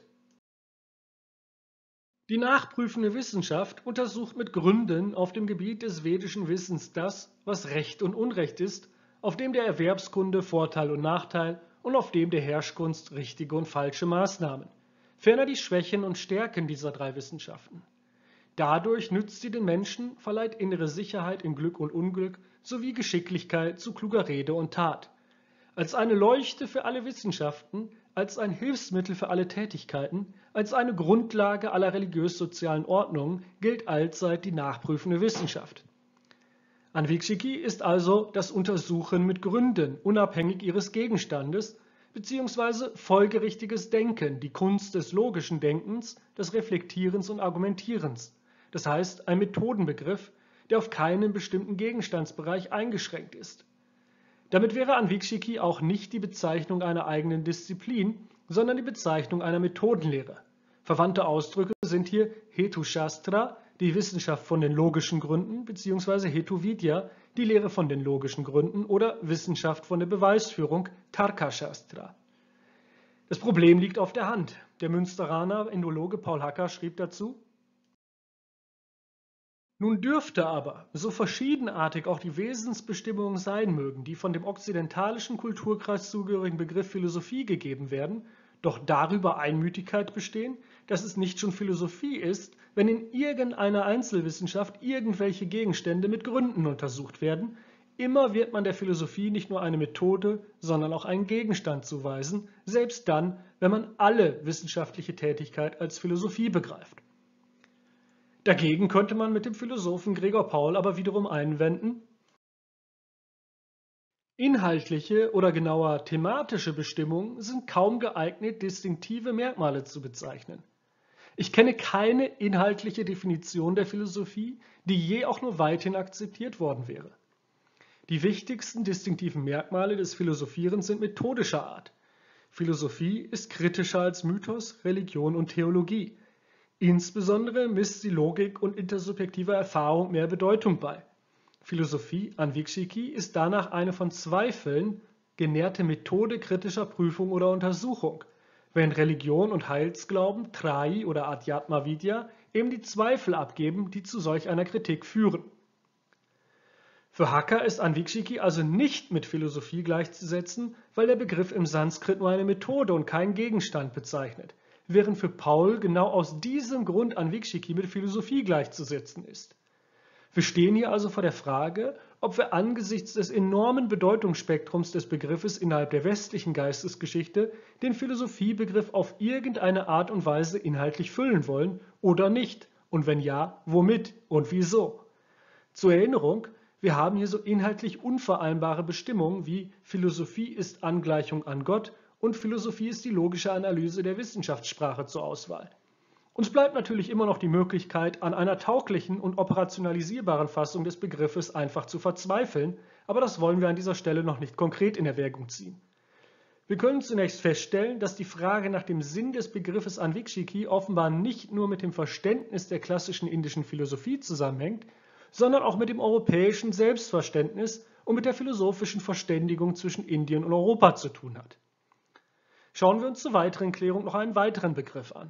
Die nachprüfende Wissenschaft untersucht mit Gründen auf dem Gebiet des vedischen Wissens das, was Recht und Unrecht ist, auf dem der Erwerbskunde Vorteil und Nachteil und auf dem der Herrschkunst richtige und falsche Maßnahmen, ferner die Schwächen und Stärken dieser drei Wissenschaften. Dadurch nützt sie den Menschen, verleiht innere Sicherheit in Glück und Unglück sowie Geschicklichkeit zu kluger Rede und Tat. Als eine Leuchte für alle Wissenschaften, als ein Hilfsmittel für alle Tätigkeiten, als eine Grundlage aller religiös-sozialen Ordnungen gilt allzeit die nachprüfende Wissenschaft. Anvikshiki ist also das Untersuchen mit Gründen, unabhängig ihres Gegenstandes, beziehungsweise folgerichtiges Denken, die Kunst des logischen Denkens, des Reflektierens und Argumentierens. Das heißt, ein Methodenbegriff, der auf keinen bestimmten Gegenstandsbereich eingeschränkt ist. Damit wäre Anvikshiki auch nicht die Bezeichnung einer eigenen Disziplin, sondern die Bezeichnung einer Methodenlehre. Verwandte Ausdrücke sind hier Hetushastra, die Wissenschaft von den logischen Gründen, beziehungsweise Hetuvidya, die Lehre von den logischen Gründen, oder Wissenschaft von der Beweisführung, Tarkashastra. Das Problem liegt auf der Hand. Der Münsteraner Indologe Paul Hacker schrieb dazu: Nun dürfte aber, so verschiedenartig auch die Wesensbestimmungen sein mögen, die von dem okzidentalischen Kulturkreis zugehörigen Begriff Philosophie gegeben werden, doch darüber Einmütigkeit bestehen, dass es nicht schon Philosophie ist, wenn in irgendeiner Einzelwissenschaft irgendwelche Gegenstände mit Gründen untersucht werden. Immer wird man der Philosophie nicht nur eine Methode, sondern auch einen Gegenstand zuweisen, selbst dann, wenn man alle wissenschaftliche Tätigkeit als Philosophie begreift. Dagegen könnte man mit dem Philosophen Gregor Paul aber wiederum einwenden: Inhaltliche oder genauer thematische Bestimmungen sind kaum geeignet, distinktive Merkmale zu bezeichnen. Ich kenne keine inhaltliche Definition der Philosophie, die je auch nur weithin akzeptiert worden wäre. Die wichtigsten distinktiven Merkmale des Philosophierens sind methodischer Art. Philosophie ist kritischer als Mythos, Religion und Theologie. Insbesondere misst sie Logik und intersubjektiver Erfahrung mehr Bedeutung bei. Philosophie, Anvikshiki, ist danach eine von Zweifeln genährte Methode kritischer Prüfung oder Untersuchung, während Religion und Heilsglauben, Trai oder Adhyatma Vidya, eben die Zweifel abgeben, die zu solch einer Kritik führen. Für Hacker ist Anvikshiki also nicht mit Philosophie gleichzusetzen, weil der Begriff im Sanskrit nur eine Methode und keinen Gegenstand bezeichnet, während für Paul genau aus diesem Grund Anvikshiki mit Philosophie gleichzusetzen ist. Wir stehen hier also vor der Frage, ob wir angesichts des enormen Bedeutungsspektrums des Begriffes innerhalb der westlichen Geistesgeschichte den Philosophiebegriff auf irgendeine Art und Weise inhaltlich füllen wollen oder nicht, und wenn ja, womit und wieso. Zur Erinnerung, wir haben hier so inhaltlich unvereinbare Bestimmungen wie Philosophie ist Angleichung an Gott und Philosophie ist die logische Analyse der Wissenschaftssprache zur Auswahl. Uns bleibt natürlich immer noch die Möglichkeit, an einer tauglichen und operationalisierbaren Fassung des Begriffes einfach zu verzweifeln, aber das wollen wir an dieser Stelle noch nicht konkret in Erwägung ziehen. Wir können zunächst feststellen, dass die Frage nach dem Sinn des Begriffes Anvikshiki offenbar nicht nur mit dem Verständnis der klassischen indischen Philosophie zusammenhängt, sondern auch mit dem europäischen Selbstverständnis und mit der philosophischen Verständigung zwischen Indien und Europa zu tun hat. Schauen wir uns zur weiteren Klärung noch einen weiteren Begriff an.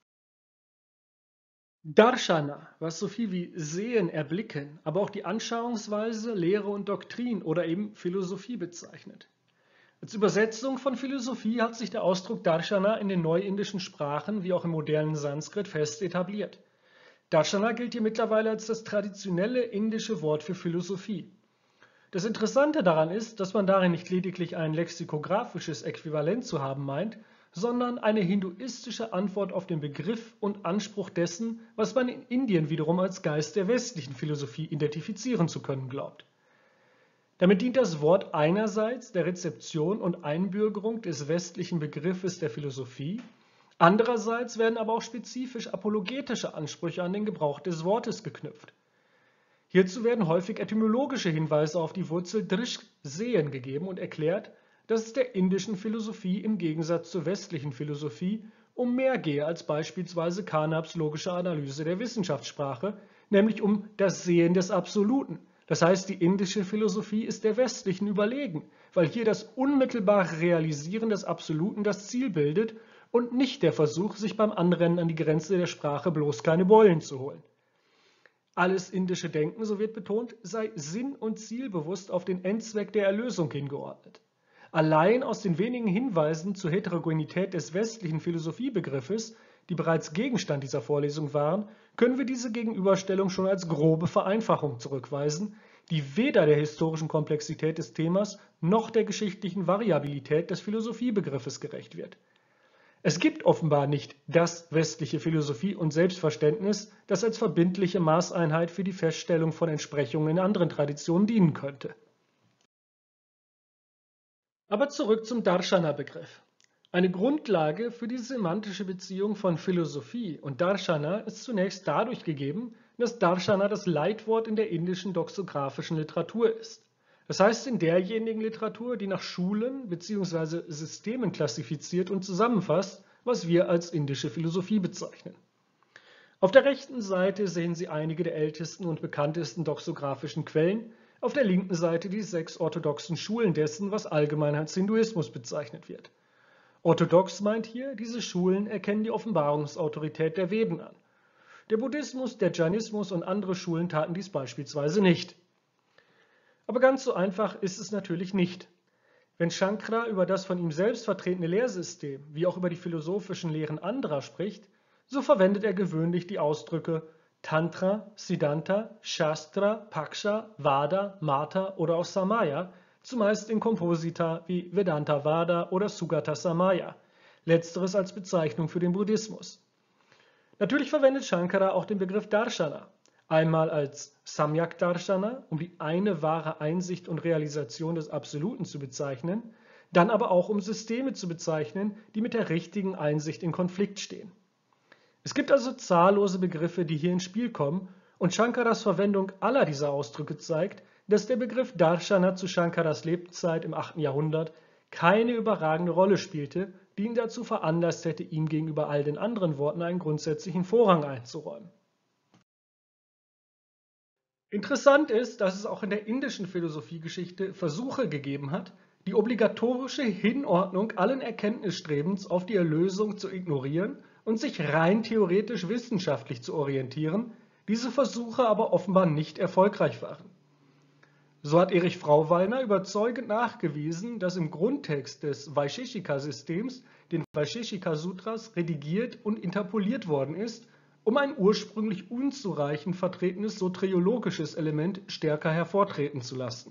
Darshana, was so viel wie Sehen, Erblicken, aber auch die Anschauungsweise, Lehre und Doktrin oder eben Philosophie bezeichnet. Als Übersetzung von Philosophie hat sich der Ausdruck Darshana in den neuindischen Sprachen wie auch im modernen Sanskrit fest etabliert. Darshana gilt hier mittlerweile als das traditionelle indische Wort für Philosophie. Das Interessante daran ist, dass man darin nicht lediglich ein lexikografisches Äquivalent zu haben meint, sondern eine hinduistische Antwort auf den Begriff und Anspruch dessen, was man in Indien wiederum als Geist der westlichen Philosophie identifizieren zu können glaubt. Damit dient das Wort einerseits der Rezeption und Einbürgerung des westlichen Begriffes der Philosophie, andererseits werden aber auch spezifisch apologetische Ansprüche an den Gebrauch des Wortes geknüpft. Hierzu werden häufig etymologische Hinweise auf die Wurzel drish sehen gegeben und erklärt, dass es der indischen Philosophie im Gegensatz zur westlichen Philosophie um mehr gehe als beispielsweise Carnaps logische Analyse der Wissenschaftssprache, nämlich um das Sehen des Absoluten. Das heißt, die indische Philosophie ist der westlichen überlegen, weil hier das unmittelbare Realisieren des Absoluten das Ziel bildet und nicht der Versuch, sich beim Anrennen an die Grenze der Sprache bloß keine Beulen zu holen. Alles indische Denken, so wird betont, sei sinn- und zielbewusst auf den Endzweck der Erlösung hingeordnet. Allein aus den wenigen Hinweisen zur Heterogenität des westlichen Philosophiebegriffes, die bereits Gegenstand dieser Vorlesung waren, können wir diese Gegenüberstellung schon als grobe Vereinfachung zurückweisen, die weder der historischen Komplexität des Themas noch der geschichtlichen Variabilität des Philosophiebegriffes gerecht wird. Es gibt offenbar nicht das westliche Philosophie und Selbstverständnis, das als verbindliche Maßeinheit für die Feststellung von Entsprechungen in anderen Traditionen dienen könnte. Aber zurück zum Darshana-Begriff. Eine Grundlage für die semantische Beziehung von Philosophie und Darshana ist zunächst dadurch gegeben, dass Darshana das Leitwort in der indischen doxographischen Literatur ist. Das heißt in derjenigen Literatur, die nach Schulen bzw. Systemen klassifiziert und zusammenfasst, was wir als indische Philosophie bezeichnen. Auf der rechten Seite sehen Sie einige der ältesten und bekanntesten doxographischen Quellen, auf der linken Seite die sechs orthodoxen Schulen dessen, was allgemein als Hinduismus bezeichnet wird. Orthodox meint hier, diese Schulen erkennen die Offenbarungsautorität der Veden an. Der Buddhismus, der Jainismus und andere Schulen taten dies beispielsweise nicht. Aber ganz so einfach ist es natürlich nicht. Wenn Shankara über das von ihm selbst vertretene Lehrsystem, wie auch über die philosophischen Lehren anderer spricht, so verwendet er gewöhnlich die Ausdrücke Tantra, Siddhanta, Shastra, Paksha, Vada, Mata oder auch Samaya, zumeist in Komposita wie Vedanta Vada oder Sugata Samaya, letzteres als Bezeichnung für den Buddhismus. Natürlich verwendet Shankara auch den Begriff Darshana, einmal als Samyak Darshana, um die eine wahre Einsicht und Realisation des Absoluten zu bezeichnen, dann aber auch um Systeme zu bezeichnen, die mit der richtigen Einsicht in Konflikt stehen. Es gibt also zahllose Begriffe, die hier ins Spiel kommen, und Shankaras Verwendung aller dieser Ausdrücke zeigt, dass der Begriff Darshana zu Shankaras Lebzeit im achten Jahrhundert keine überragende Rolle spielte, die ihn dazu veranlasst hätte, ihm gegenüber all den anderen Worten einen grundsätzlichen Vorrang einzuräumen. Interessant ist, dass es auch in der indischen Philosophiegeschichte Versuche gegeben hat, die obligatorische Hinordnung allen Erkenntnisstrebens auf die Erlösung zu ignorieren und sich rein theoretisch wissenschaftlich zu orientieren, diese Versuche aber offenbar nicht erfolgreich waren. So hat Erich Frauwallner überzeugend nachgewiesen, dass im Grundtext des Vaisheshika-Systems, den Vaisheshika-Sutras, redigiert und interpoliert worden ist, um ein ursprünglich unzureichend vertretenes soteriologisches Element stärker hervortreten zu lassen.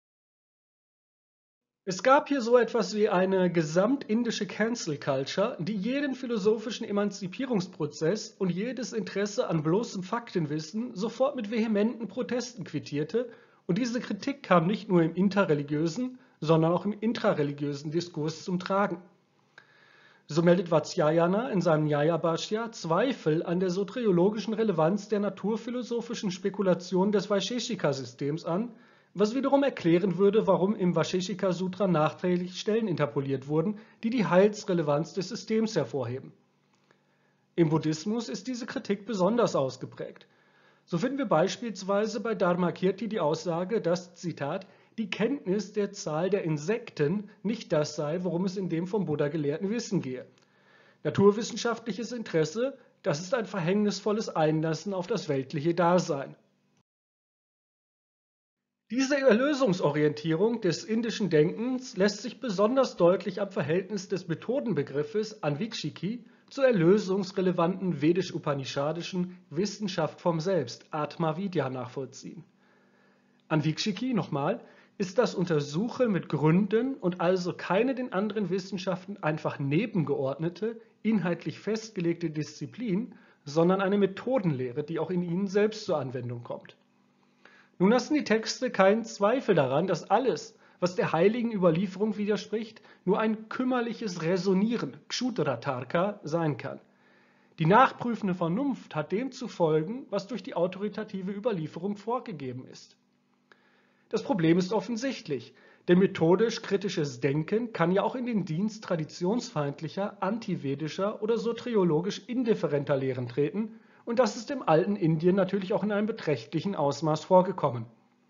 Es gab hier so etwas wie eine gesamtindische Cancel Culture, die jeden philosophischen Emanzipierungsprozess und jedes Interesse an bloßem Faktenwissen sofort mit vehementen Protesten quittierte, und diese Kritik kam nicht nur im interreligiösen, sondern auch im intrareligiösen Diskurs zum Tragen. So meldet Vatsyayana in seinem Nyaya-Bhashya Zweifel an der soteriologischen Relevanz der naturphilosophischen Spekulation des Vaisheshika-Systems an, was wiederum erklären würde, warum im Vaisheshika-Sutra nachträglich Stellen interpoliert wurden, die die Heilsrelevanz des Systems hervorheben. Im Buddhismus ist diese Kritik besonders ausgeprägt. So finden wir beispielsweise bei Dharmakirti die Aussage, dass, Zitat, die Kenntnis der Zahl der Insekten nicht das sei, worum es in dem vom Buddha gelehrten Wissen gehe. Naturwissenschaftliches Interesse, das ist ein verhängnisvolles Einlassen auf das weltliche Dasein. Diese Erlösungsorientierung des indischen Denkens lässt sich besonders deutlich am Verhältnis des Methodenbegriffes Anvikshiki zur erlösungsrelevanten vedisch-upanishadischen Wissenschaft vom Selbst, Atma Vidya, nachvollziehen. Anvikshiki, nochmal, ist das Untersuchen mit Gründen und also keine den anderen Wissenschaften einfach nebengeordnete, inhaltlich festgelegte Disziplin, sondern eine Methodenlehre, die auch in ihnen selbst zur Anwendung kommt. Nun lassen die Texte keinen Zweifel daran, dass alles, was der heiligen Überlieferung widerspricht, nur ein kümmerliches Resonieren, Kshudratarka, sein kann. Die nachprüfende Vernunft hat dem zu folgen, was durch die autoritative Überlieferung vorgegeben ist. Das Problem ist offensichtlich, denn methodisch kritisches Denken kann ja auch in den Dienst traditionsfeindlicher, antivedischer oder soteriologisch indifferenter Lehren treten, und das ist im alten Indien natürlich auch in einem beträchtlichen Ausmaß vorgekommen.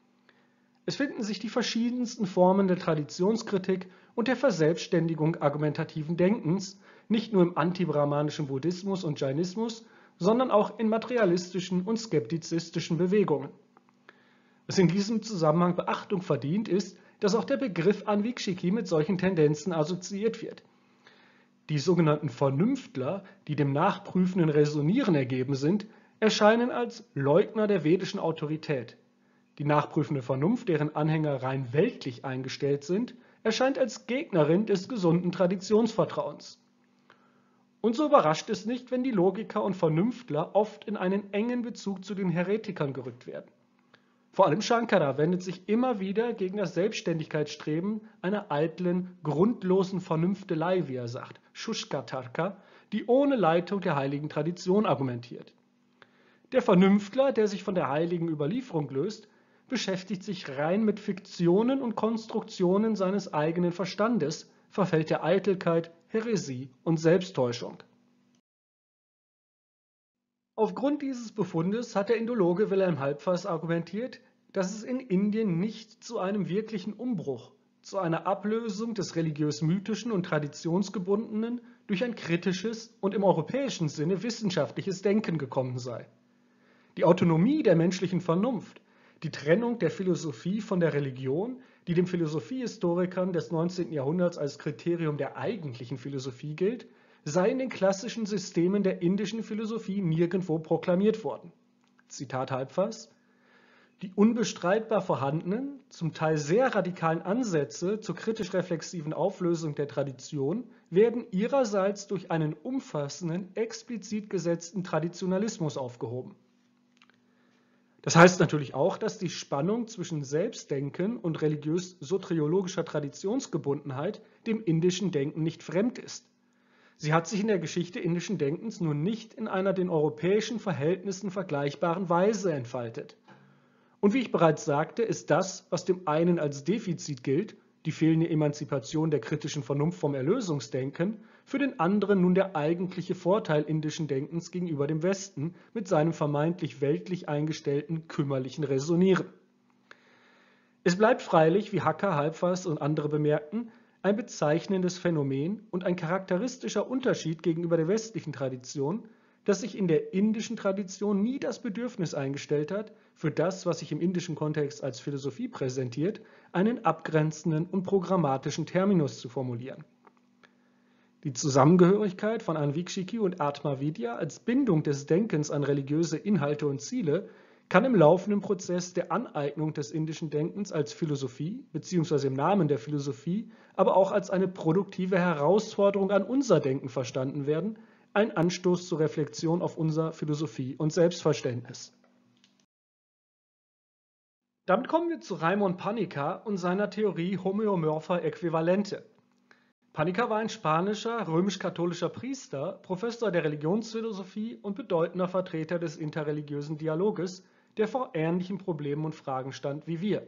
Es finden sich die verschiedensten Formen der Traditionskritik und der Verselbstständigung argumentativen Denkens, nicht nur im antibrahmanischen Buddhismus und Jainismus, sondern auch in materialistischen und skeptizistischen Bewegungen. Was in diesem Zusammenhang Beachtung verdient, ist, dass auch der Begriff Anvikshiki mit solchen Tendenzen assoziiert wird. Die sogenannten Vernünftler, die dem nachprüfenden Resonieren ergeben sind, erscheinen als Leugner der vedischen Autorität. Die nachprüfende Vernunft, deren Anhänger rein weltlich eingestellt sind, erscheint als Gegnerin des gesunden Traditionsvertrauens. Und so überrascht es nicht, wenn die Logiker und Vernünftler oft in einen engen Bezug zu den Heretikern gerückt werden. Vor allem Shankara wendet sich immer wieder gegen das Selbstständigkeitsstreben einer eitlen, grundlosen Vernünftelei, wie er sagt, Shushkatarka, die ohne Leitung der heiligen Tradition argumentiert. Der Vernünftler, der sich von der heiligen Überlieferung löst, beschäftigt sich rein mit Fiktionen und Konstruktionen seines eigenen Verstandes, verfällt der Eitelkeit, Häresie und Selbsttäuschung. Aufgrund dieses Befundes hat der Indologe Wilhelm Halbfass argumentiert, dass es in Indien nicht zu einem wirklichen Umbruch, zu einer Ablösung des religiös-mythischen und traditionsgebundenen durch ein kritisches und im europäischen Sinne wissenschaftliches Denken gekommen sei. Die Autonomie der menschlichen Vernunft, die Trennung der Philosophie von der Religion, die den Philosophiehistorikern des neunzehnten Jahrhunderts als Kriterium der eigentlichen Philosophie gilt, sei in den klassischen Systemen der indischen Philosophie nirgendwo proklamiert worden. Zitat Halbfass: Die unbestreitbar vorhandenen, zum Teil sehr radikalen Ansätze zur kritisch-reflexiven Auflösung der Tradition werden ihrerseits durch einen umfassenden, explizit gesetzten Traditionalismus aufgehoben. Das heißt natürlich auch, dass die Spannung zwischen Selbstdenken und religiös-soteriologischer Traditionsgebundenheit dem indischen Denken nicht fremd ist. Sie hat sich in der Geschichte indischen Denkens nur nicht in einer den europäischen Verhältnissen vergleichbaren Weise entfaltet. Und wie ich bereits sagte, ist das, was dem einen als Defizit gilt, die fehlende Emanzipation der kritischen Vernunft vom Erlösungsdenken, für den anderen nun der eigentliche Vorteil indischen Denkens gegenüber dem Westen mit seinem vermeintlich weltlich eingestellten, kümmerlichen Resonieren. Es bleibt freilich, wie Hacker, Halbfass und andere bemerkten, ein bezeichnendes Phänomen und ein charakteristischer Unterschied gegenüber der westlichen Tradition, dass sich in der indischen Tradition nie das Bedürfnis eingestellt hat, für das, was sich im indischen Kontext als Philosophie präsentiert, einen abgrenzenden und programmatischen Terminus zu formulieren. Die Zusammengehörigkeit von Anvikshiki und Atma Vidya als Bindung des Denkens an religiöse Inhalte und Ziele kann im laufenden Prozess der Aneignung des indischen Denkens als Philosophie bzw. im Namen der Philosophie, aber auch als eine produktive Herausforderung an unser Denken verstanden werden, ein Anstoß zur Reflexion auf unser Philosophie- und Selbstverständnis. Damit kommen wir zu Raimon Panikkar und seiner Theorie homöomorpher Äquivalente. Panikkar war ein spanischer, römisch-katholischer Priester, Professor der Religionsphilosophie und bedeutender Vertreter des interreligiösen Dialoges, der vor ähnlichen Problemen und Fragen stand wie wir.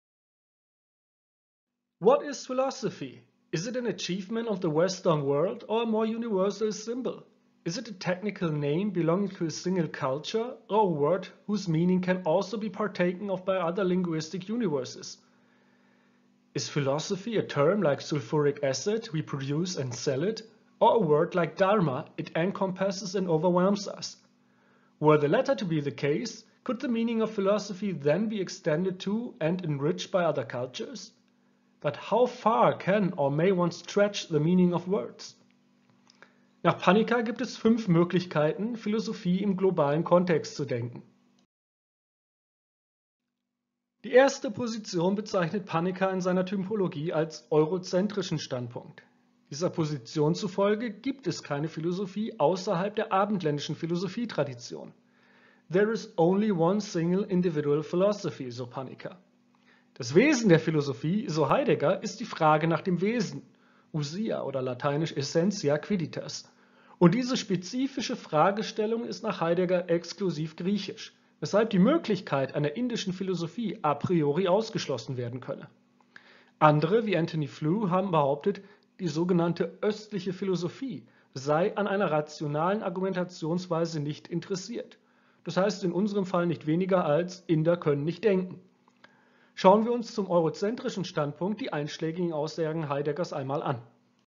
What is philosophy? Is it an achievement of the Western world or a more universal symbol? Is it a technical name belonging to a single culture or a word whose meaning can also be partaken of by other linguistic universes? Is philosophy a term like sulfuric acid, we produce and sell it, or a word like dharma, it encompasses and overwhelms us? Were the latter to be the case, Could the meaning of philosophy then be extended to and enriched by other cultures? But how far can or may one stretch the meaning of words? Nach Panika gibt es fünf Möglichkeiten, Philosophie im globalen Kontext zu denken. Die erste Position bezeichnet Panika in seiner Typologie als eurozentrischen Standpunkt. Dieser Position zufolge gibt es keine Philosophie außerhalb der abendländischen Philosophietradition. There is only one single individual philosophy, so Panika. Das Wesen der Philosophie, so Heidegger, ist die Frage nach dem Wesen, ousia oder lateinisch essentia quidditas. Und diese spezifische Fragestellung ist nach Heidegger exklusiv griechisch, weshalb die Möglichkeit einer indischen Philosophie a priori ausgeschlossen werden könne. Andere, wie Anthony Flew, haben behauptet, die sogenannte östliche Philosophie sei an einer rationalen Argumentationsweise nicht interessiert. Das heißt in unserem Fall nicht weniger als Inder können nicht denken. Schauen wir uns zum eurozentrischen Standpunkt die einschlägigen Aussagen Heideggers einmal an.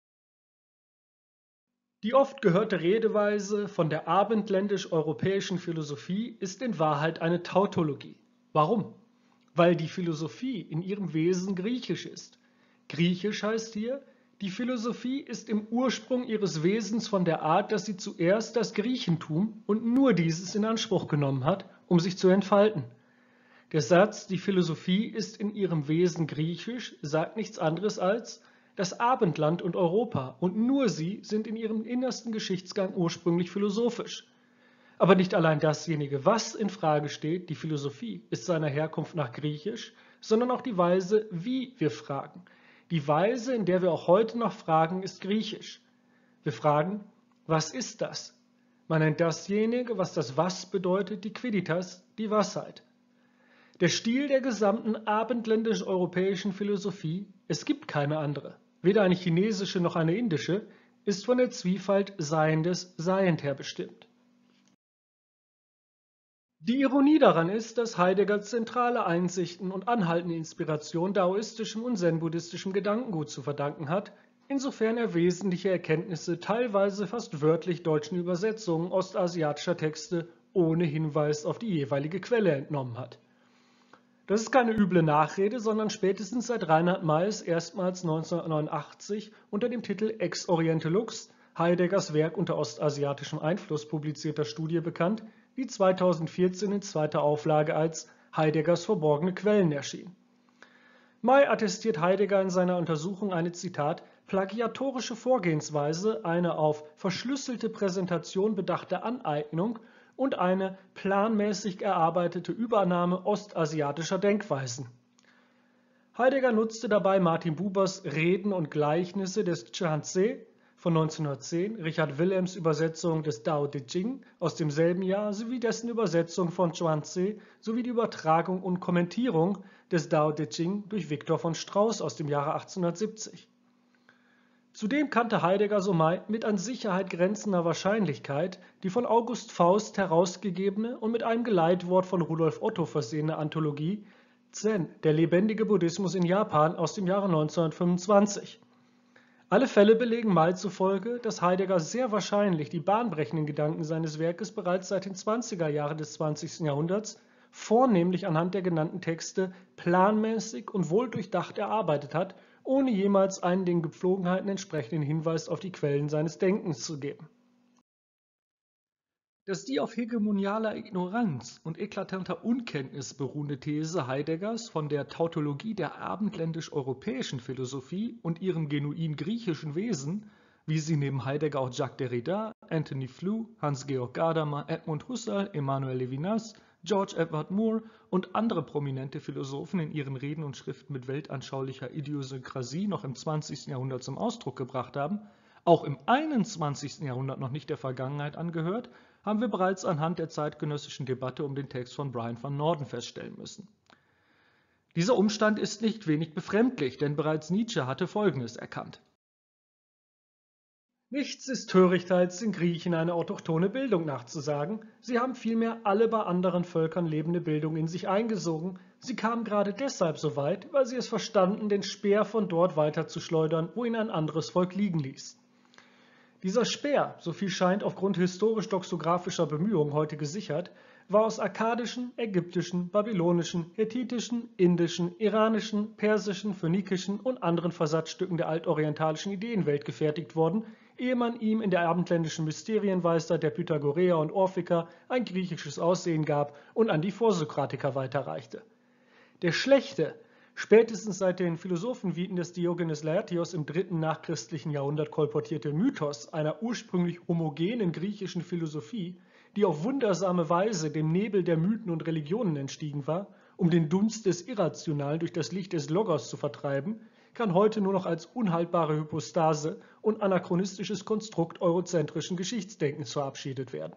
Die oft gehörte Redeweise von der abendländisch-europäischen Philosophie ist in Wahrheit eine Tautologie. Warum? Weil die Philosophie in ihrem Wesen griechisch ist. Griechisch heißt hier, die Philosophie ist im Ursprung ihres Wesens von der Art, dass sie zuerst das Griechentum und nur dieses in Anspruch genommen hat, um sich zu entfalten. Der Satz, die Philosophie ist in ihrem Wesen griechisch, sagt nichts anderes als, das Abendland und Europa und nur sie sind in ihrem innersten Geschichtsgang ursprünglich philosophisch. Aber nicht allein dasjenige, was in Frage steht, die Philosophie, ist seiner Herkunft nach griechisch, sondern auch die Weise, wie wir fragen. Die Weise, in der wir auch heute noch fragen, ist griechisch. Wir fragen, was ist das? Man nennt dasjenige, was das Was bedeutet, die Quidditas, die Washeit. Der Stil der gesamten abendländisch-europäischen Philosophie, es gibt keine andere, weder eine chinesische noch eine indische, ist von der Zwiefalt Seiendes Seiend her bestimmt. Die Ironie daran ist, dass Heidegger zentrale Einsichten und anhaltende Inspiration daoistischem und zen-buddhistischem Gedankengut zu verdanken hat, insofern er wesentliche Erkenntnisse teilweise fast wörtlich deutschen Übersetzungen ostasiatischer Texte ohne Hinweis auf die jeweilige Quelle entnommen hat. Das ist keine üble Nachrede, sondern spätestens seit Reinhard Mayes erstmals neunzehnhundertneunundachtzig unter dem Titel Ex Oriente Lux, Heideggers Werk unter ostasiatischem Einfluss publizierter Studie bekannt, die zweitausendvierzehn in zweiter Auflage als Heideggers verborgene Quellen erschien. May attestiert Heidegger in seiner Untersuchung eine, Zitat, plagiatorische Vorgehensweise, eine auf verschlüsselte Präsentation bedachte Aneignung und eine planmäßig erarbeitete Übernahme ostasiatischer Denkweisen. Heidegger nutzte dabei Martin Bubers Reden und Gleichnisse des Chuang-Tze von neunzehnhundertzehn, Richard Willems Übersetzung des Tao Te Ching aus demselben Jahr sowie dessen Übersetzung von Chuang-Tze sowie die Übertragung und Kommentierung des Tao Te Ching durch Viktor von Strauß aus dem Jahre achtzehnhundertsiebzig. Zudem kannte Heidegger so May mit an Sicherheit grenzender Wahrscheinlichkeit die von August Faust herausgegebene und mit einem Geleitwort von Rudolf Otto versehene Anthologie Zen, der lebendige Buddhismus in Japan aus dem Jahre neunzehnhundertfünfundzwanzig. Alle Fälle belegen May zufolge, dass Heidegger sehr wahrscheinlich die bahnbrechenden Gedanken seines Werkes bereits seit den zwanziger Jahren des zwanzigsten Jahrhunderts vornehmlich anhand der genannten Texte planmäßig und wohldurchdacht erarbeitet hat, ohne jemals einen den Gepflogenheiten entsprechenden Hinweis auf die Quellen seines Denkens zu geben. Dass die auf hegemonialer Ignoranz und eklatanter Unkenntnis beruhende These Heideggers von der Tautologie der abendländisch-europäischen Philosophie und ihrem genuin griechischen Wesen, wie sie neben Heidegger auch Jacques Derrida, Anthony Flew, Hans-Georg Gadamer, Edmund Husserl, Emmanuel Levinas, George Edward Moore und andere prominente Philosophen in ihren Reden und Schriften mit weltanschaulicher Idiosynkrasie noch im zwanzigsten Jahrhundert zum Ausdruck gebracht haben, auch im einundzwanzigsten Jahrhundert noch nicht der Vergangenheit angehört, haben wir bereits anhand der zeitgenössischen Debatte um den Text von Brian van Norden feststellen müssen. Dieser Umstand ist nicht wenig befremdlich, denn bereits Nietzsche hatte Folgendes erkannt: Nichts ist törichter, als den Griechen eine autochthone Bildung nachzusagen. Sie haben vielmehr alle bei anderen Völkern lebende Bildung in sich eingesogen. Sie kamen gerade deshalb so weit, weil sie es verstanden, den Speer von dort weiterzuschleudern, wo ihn ein anderes Volk liegen ließ. Dieser Speer, so viel scheint aufgrund historisch-doxographischer Bemühungen heute gesichert, war aus akkadischen, ägyptischen, babylonischen, hethitischen, indischen, iranischen, persischen, phönikischen und anderen Versatzstücken der altorientalischen Ideenwelt gefertigt worden, ehe man ihm in der abendländischen Mysterienweisheit der Pythagoreer und Orphiker ein griechisches Aussehen gab und an die Vorsokratiker weiterreichte. Der schlechte, spätestens seit den Philosophenviten des Diogenes Laertios im dritten nachchristlichen Jahrhundert kolportierte Mythos einer ursprünglich homogenen griechischen Philosophie, die auf wundersame Weise dem Nebel der Mythen und Religionen entstiegen war, um den Dunst des Irrationalen durch das Licht des Logos zu vertreiben, kann heute nur noch als unhaltbare Hypostase und anachronistisches Konstrukt eurozentrischen Geschichtsdenkens verabschiedet werden.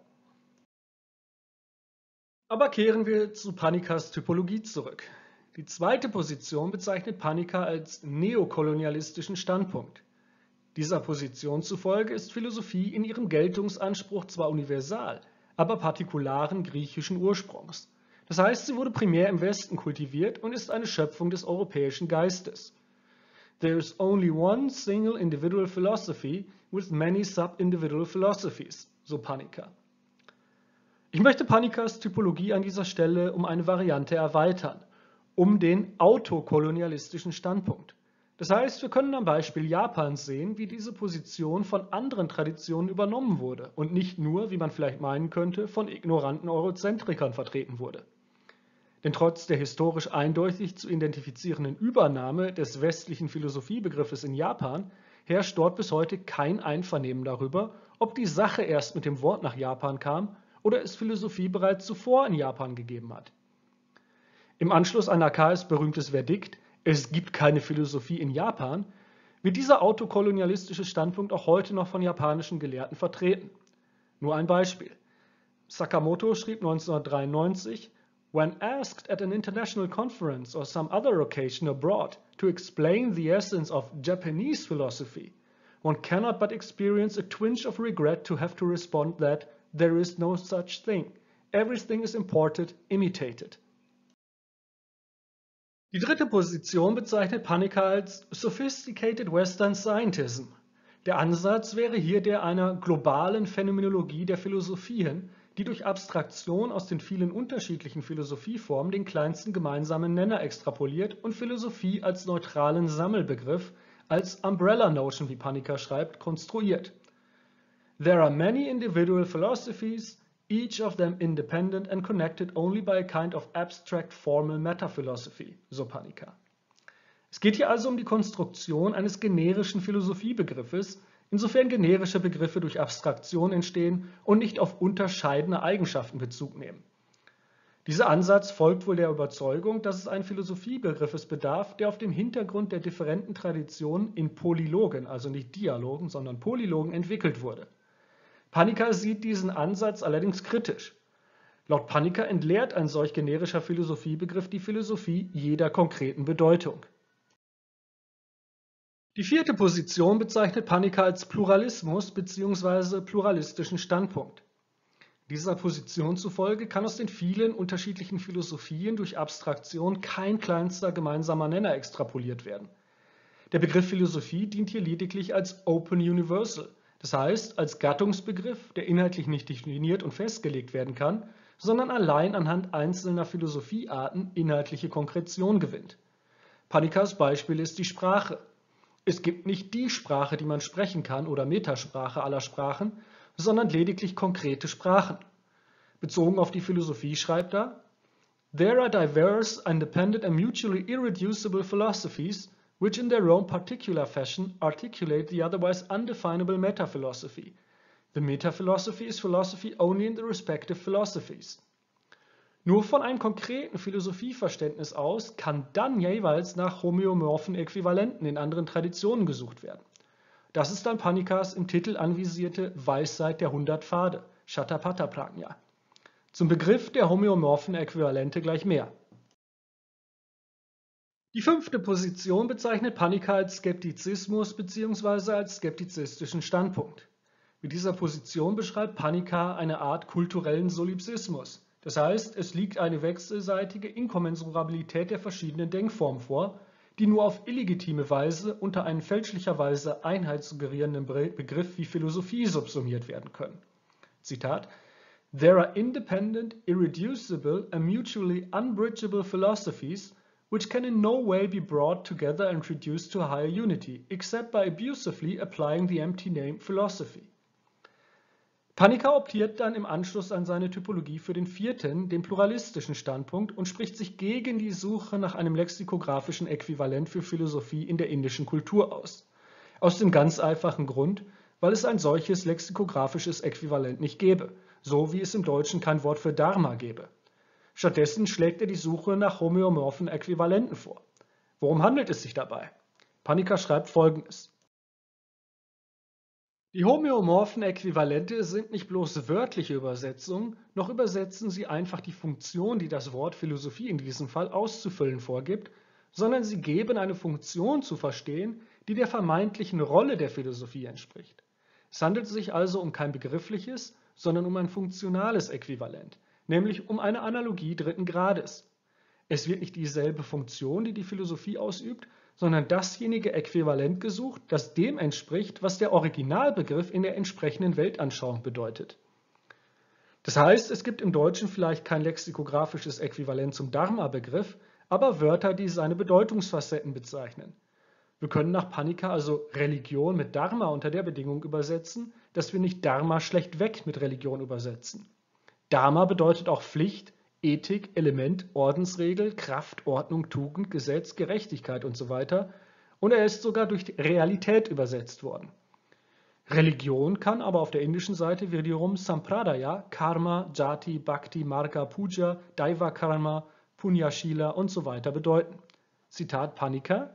Aber kehren wir zu Panikas Typologie zurück. Die zweite Position bezeichnet Panika als neokolonialistischen Standpunkt. Dieser Position zufolge ist Philosophie in ihrem Geltungsanspruch zwar universal, aber partikularen griechischen Ursprungs. Das heißt, sie wurde primär im Westen kultiviert und ist eine Schöpfung des europäischen Geistes. There is only one single individual philosophy with many sub-individual philosophies, so Panika. Ich möchte Panikas Typologie an dieser Stelle um eine Variante erweitern, um den autokolonialistischen Standpunkt. Das heißt, wir können am Beispiel Japans sehen, wie diese Position von anderen Traditionen übernommen wurde und nicht nur, wie man vielleicht meinen könnte, von ignoranten Eurozentrikern vertreten wurde. Denn trotz der historisch eindeutig zu identifizierenden Übernahme des westlichen Philosophiebegriffes in Japan herrscht dort bis heute kein Einvernehmen darüber, ob die Sache erst mit dem Wort nach Japan kam oder es Philosophie bereits zuvor in Japan gegeben hat. Im Anschluss an Nakais berühmtes Verdikt, es gibt keine Philosophie in Japan, wird dieser autokolonialistische Standpunkt auch heute noch von japanischen Gelehrten vertreten. Nur ein Beispiel. Sakamoto schrieb neunzehnhundertdreiundneunzig, When asked at an international conference or some other occasion abroad to explain the essence of Japanese philosophy, one cannot but experience a twinge of regret to have to respond that there is no such thing. Everything is imported, imitated. Die dritte Position bezeichnet Panika als Sophisticated Western Scientism. Der Ansatz wäre hier der einer globalen Phänomenologie der Philosophien, die durch Abstraktion aus den vielen unterschiedlichen Philosophieformen den kleinsten gemeinsamen Nenner extrapoliert und Philosophie als neutralen Sammelbegriff, als Umbrella Notion, wie Panika schreibt, konstruiert. There are many individual philosophies, each of them independent and connected only by a kind of abstract formal metaphilosophy, so Panika. Es geht hier also um die Konstruktion eines generischen Philosophiebegriffes, insofern generische Begriffe durch Abstraktion entstehen und nicht auf unterscheidende Eigenschaften Bezug nehmen. Dieser Ansatz folgt wohl der Überzeugung, dass es einen Philosophiebegriffes bedarf, der auf dem Hintergrund der differenten Traditionen in Polylogen, also nicht Dialogen, sondern Polylogen entwickelt wurde. Panika sieht diesen Ansatz allerdings kritisch. Laut Panika entleert ein solch generischer Philosophiebegriff die Philosophie jeder konkreten Bedeutung. Die vierte Position bezeichnet Panika als Pluralismus bzw. pluralistischen Standpunkt. Dieser Position zufolge kann aus den vielen unterschiedlichen Philosophien durch Abstraktion kein kleinster gemeinsamer Nenner extrapoliert werden. Der Begriff Philosophie dient hier lediglich als Open Universal, das heißt als Gattungsbegriff, der inhaltlich nicht definiert und festgelegt werden kann, sondern allein anhand einzelner Philosophiearten inhaltliche Konkretion gewinnt. Panikas Beispiel ist die Sprache. Es gibt nicht die Sprache, die man sprechen kann oder Metasprache aller Sprachen, sondern lediglich konkrete Sprachen. Bezogen auf die Philosophie schreibt er, There are diverse, independent and mutually irreducible philosophies, which in their own particular fashion articulate the otherwise undefinable metaphilosophy. The metaphilosophy is philosophy only in the respective philosophies. Nur von einem konkreten Philosophieverständnis aus kann dann jeweils nach homöomorphen Äquivalenten in anderen Traditionen gesucht werden. Das ist dann Panikas im Titel anvisierte Weisheit der hundert Pfade, Shatapatha Prajna. Zum Begriff der homöomorphen Äquivalente gleich mehr. Die fünfte Position bezeichnet Panika als Skeptizismus bzw. als skeptizistischen Standpunkt. Mit dieser Position beschreibt Panika eine Art kulturellen Solipsismus. Das heißt, es liegt eine wechselseitige Inkommensurabilität der verschiedenen Denkformen vor, die nur auf illegitime Weise unter einen fälschlicherweise einheitssuggerierenden Begriff wie Philosophie subsumiert werden können. Zitat: There are independent, irreducible, and mutually unbridgeable philosophies which can in no way be brought together and reduced to a higher unity, except by abusively applying the empty name philosophy. Panikkar optiert dann im Anschluss an seine Typologie für den vierten, den pluralistischen Standpunkt und spricht sich gegen die Suche nach einem lexikographischen Äquivalent für Philosophie in der indischen Kultur aus. Aus dem ganz einfachen Grund, weil es ein solches lexikographisches Äquivalent nicht gäbe, so wie es im Deutschen kein Wort für Dharma gäbe. Stattdessen schlägt er die Suche nach homöomorphen Äquivalenten vor. Worum handelt es sich dabei? Panikkar schreibt Folgendes. Die homöomorphen Äquivalente sind nicht bloß wörtliche Übersetzungen, noch übersetzen sie einfach die Funktion, die das Wort Philosophie in diesem Fall auszufüllen vorgibt, sondern sie geben eine Funktion zu verstehen, die der vermeintlichen Rolle der Philosophie entspricht. Es handelt sich also um kein begriffliches, sondern um ein funktionales Äquivalent, nämlich um eine Analogie dritten Grades. Es wird nicht dieselbe Funktion, die die Philosophie ausübt, sondern dasjenige Äquivalent gesucht, das dem entspricht, was der Originalbegriff in der entsprechenden Weltanschauung bedeutet. Das heißt, es gibt im Deutschen vielleicht kein lexikographisches Äquivalent zum Dharma-Begriff, aber Wörter, die seine Bedeutungsfacetten bezeichnen. Wir können nach Panikkar also Religion mit Dharma unter der Bedingung übersetzen, dass wir nicht Dharma schlechtweg mit Religion übersetzen. Dharma bedeutet auch Pflicht, Ethik, Element, Ordensregel, Kraft, Ordnung, Tugend, Gesetz, Gerechtigkeit und so weiter. Und er ist sogar durch Realität übersetzt worden. Religion kann aber auf der indischen Seite wiederum Sampradaya, Karma, Jati, Bhakti, Marga, Puja, Daiva Karma, Punyashila und so weiter bedeuten. Zitat Panikkar.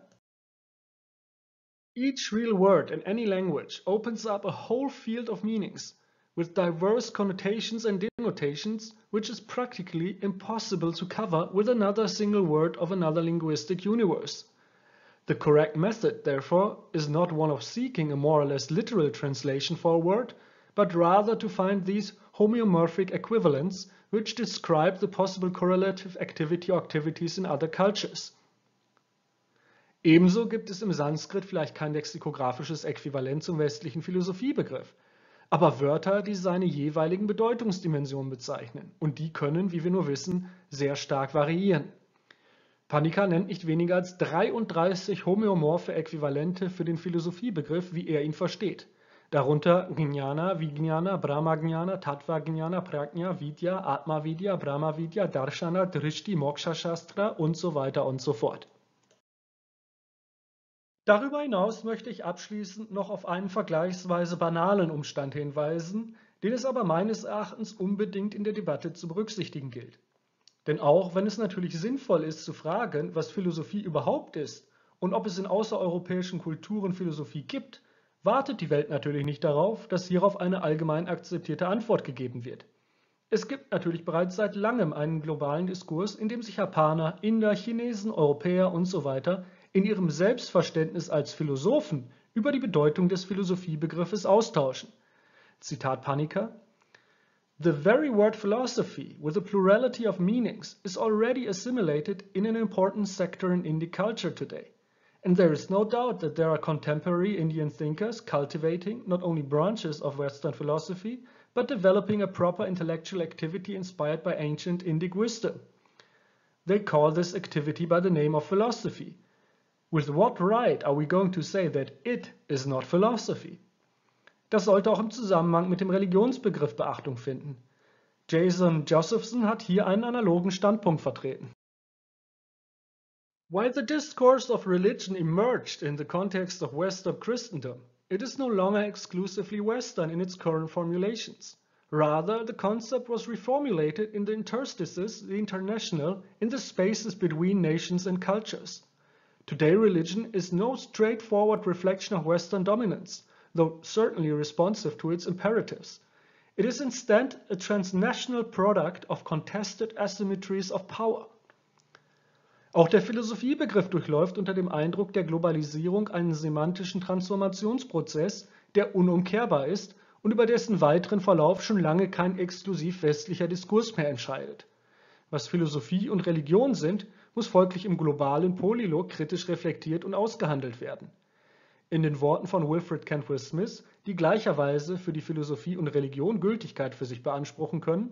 Each real word in any language opens up a whole field of meanings, with diverse connotations and denotations, which is practically impossible to cover with another single word of another linguistic universe. The correct method, therefore, is not one of seeking a more or less literal translation for a word, but rather to find these homeomorphic equivalents which describe the possible correlative activity or activities in other cultures. Ebenso gibt es im Sanskrit vielleicht kein lexikographisches Äquivalent zum westlichen Philosophiebegriff, aber Wörter, die seine jeweiligen Bedeutungsdimensionen bezeichnen. Und die können, wie wir nur wissen, sehr stark variieren. Panikkar nennt nicht weniger als dreiunddreißig homöomorphe Äquivalente für den Philosophiebegriff, wie er ihn versteht. Darunter Jnana, Vijnana, Brahmajnana, Tattvajnana, Prajna, Vidya, Atma-Vidya, Brahma-Vidya, Darshana, Drishti, Moksha-Shastra und so weiter und so fort. Darüber hinaus möchte ich abschließend noch auf einen vergleichsweise banalen Umstand hinweisen, den es aber meines Erachtens unbedingt in der Debatte zu berücksichtigen gilt. Denn auch wenn es natürlich sinnvoll ist zu fragen, was Philosophie überhaupt ist und ob es in außereuropäischen Kulturen Philosophie gibt, wartet die Welt natürlich nicht darauf, dass hierauf eine allgemein akzeptierte Antwort gegeben wird. Es gibt natürlich bereits seit langem einen globalen Diskurs, in dem sich Japaner, Inder, Chinesen, Europäer und so weiter in ihrem Selbstverständnis als Philosophen über die Bedeutung des Philosophiebegriffes austauschen. Zitat Panikkar. The very word philosophy, with a plurality of meanings, is already assimilated in an important sector in Indic culture today. And there is no doubt that there are contemporary Indian thinkers cultivating not only branches of Western philosophy, but developing a proper intellectual activity inspired by ancient Indic wisdom. They call this activity by the name of philosophy. With what right are we going to say that it is not philosophy? Das sollte auch im Zusammenhang mit dem Religionsbegriff Beachtung finden. Jason Josephson hat hier einen analogen Standpunkt vertreten. While the discourse of religion emerged in the context of Western Christendom, it is no longer exclusively Western in its current formulations. Rather, the concept was reformulated in the interstices, the international, in the spaces between nations and cultures. Today, religion is no straightforward reflection of Western dominance, though certainly responsive to its imperatives. It is instead a transnational product of contested asymmetries of power. Auch der Philosophiebegriff durchläuft unter dem Eindruck der Globalisierung einen semantischen Transformationsprozess, der unumkehrbar ist und über dessen weiteren Verlauf schon lange kein exklusiv westlicher Diskurs mehr entscheidet. Was Philosophie und Religion sind, muss folglich im globalen Polylog kritisch reflektiert und ausgehandelt werden. In den Worten von Wilfred Cantwell Smith, die gleicherweise für die Philosophie und Religion Gültigkeit für sich beanspruchen können: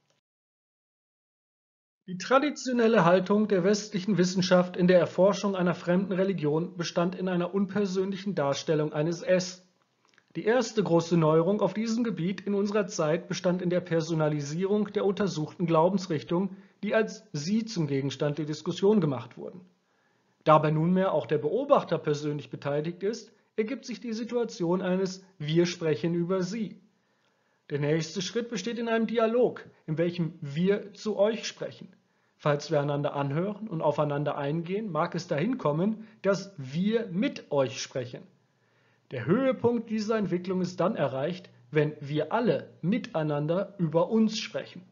Die traditionelle Haltung der westlichen Wissenschaft in der Erforschung einer fremden Religion bestand in einer unpersönlichen Darstellung eines Es. Die erste große Neuerung auf diesem Gebiet in unserer Zeit bestand in der Personalisierung der untersuchten Glaubensrichtung, die als Sie zum Gegenstand der Diskussion gemacht wurden. Dabei nunmehr auch der Beobachter persönlich beteiligt ist, ergibt sich die Situation eines Wir sprechen über Sie. Der nächste Schritt besteht in einem Dialog, in welchem wir zu euch sprechen. Falls wir einander anhören und aufeinander eingehen, mag es dahin kommen, dass wir mit euch sprechen. Der Höhepunkt dieser Entwicklung ist dann erreicht, wenn wir alle miteinander über uns sprechen.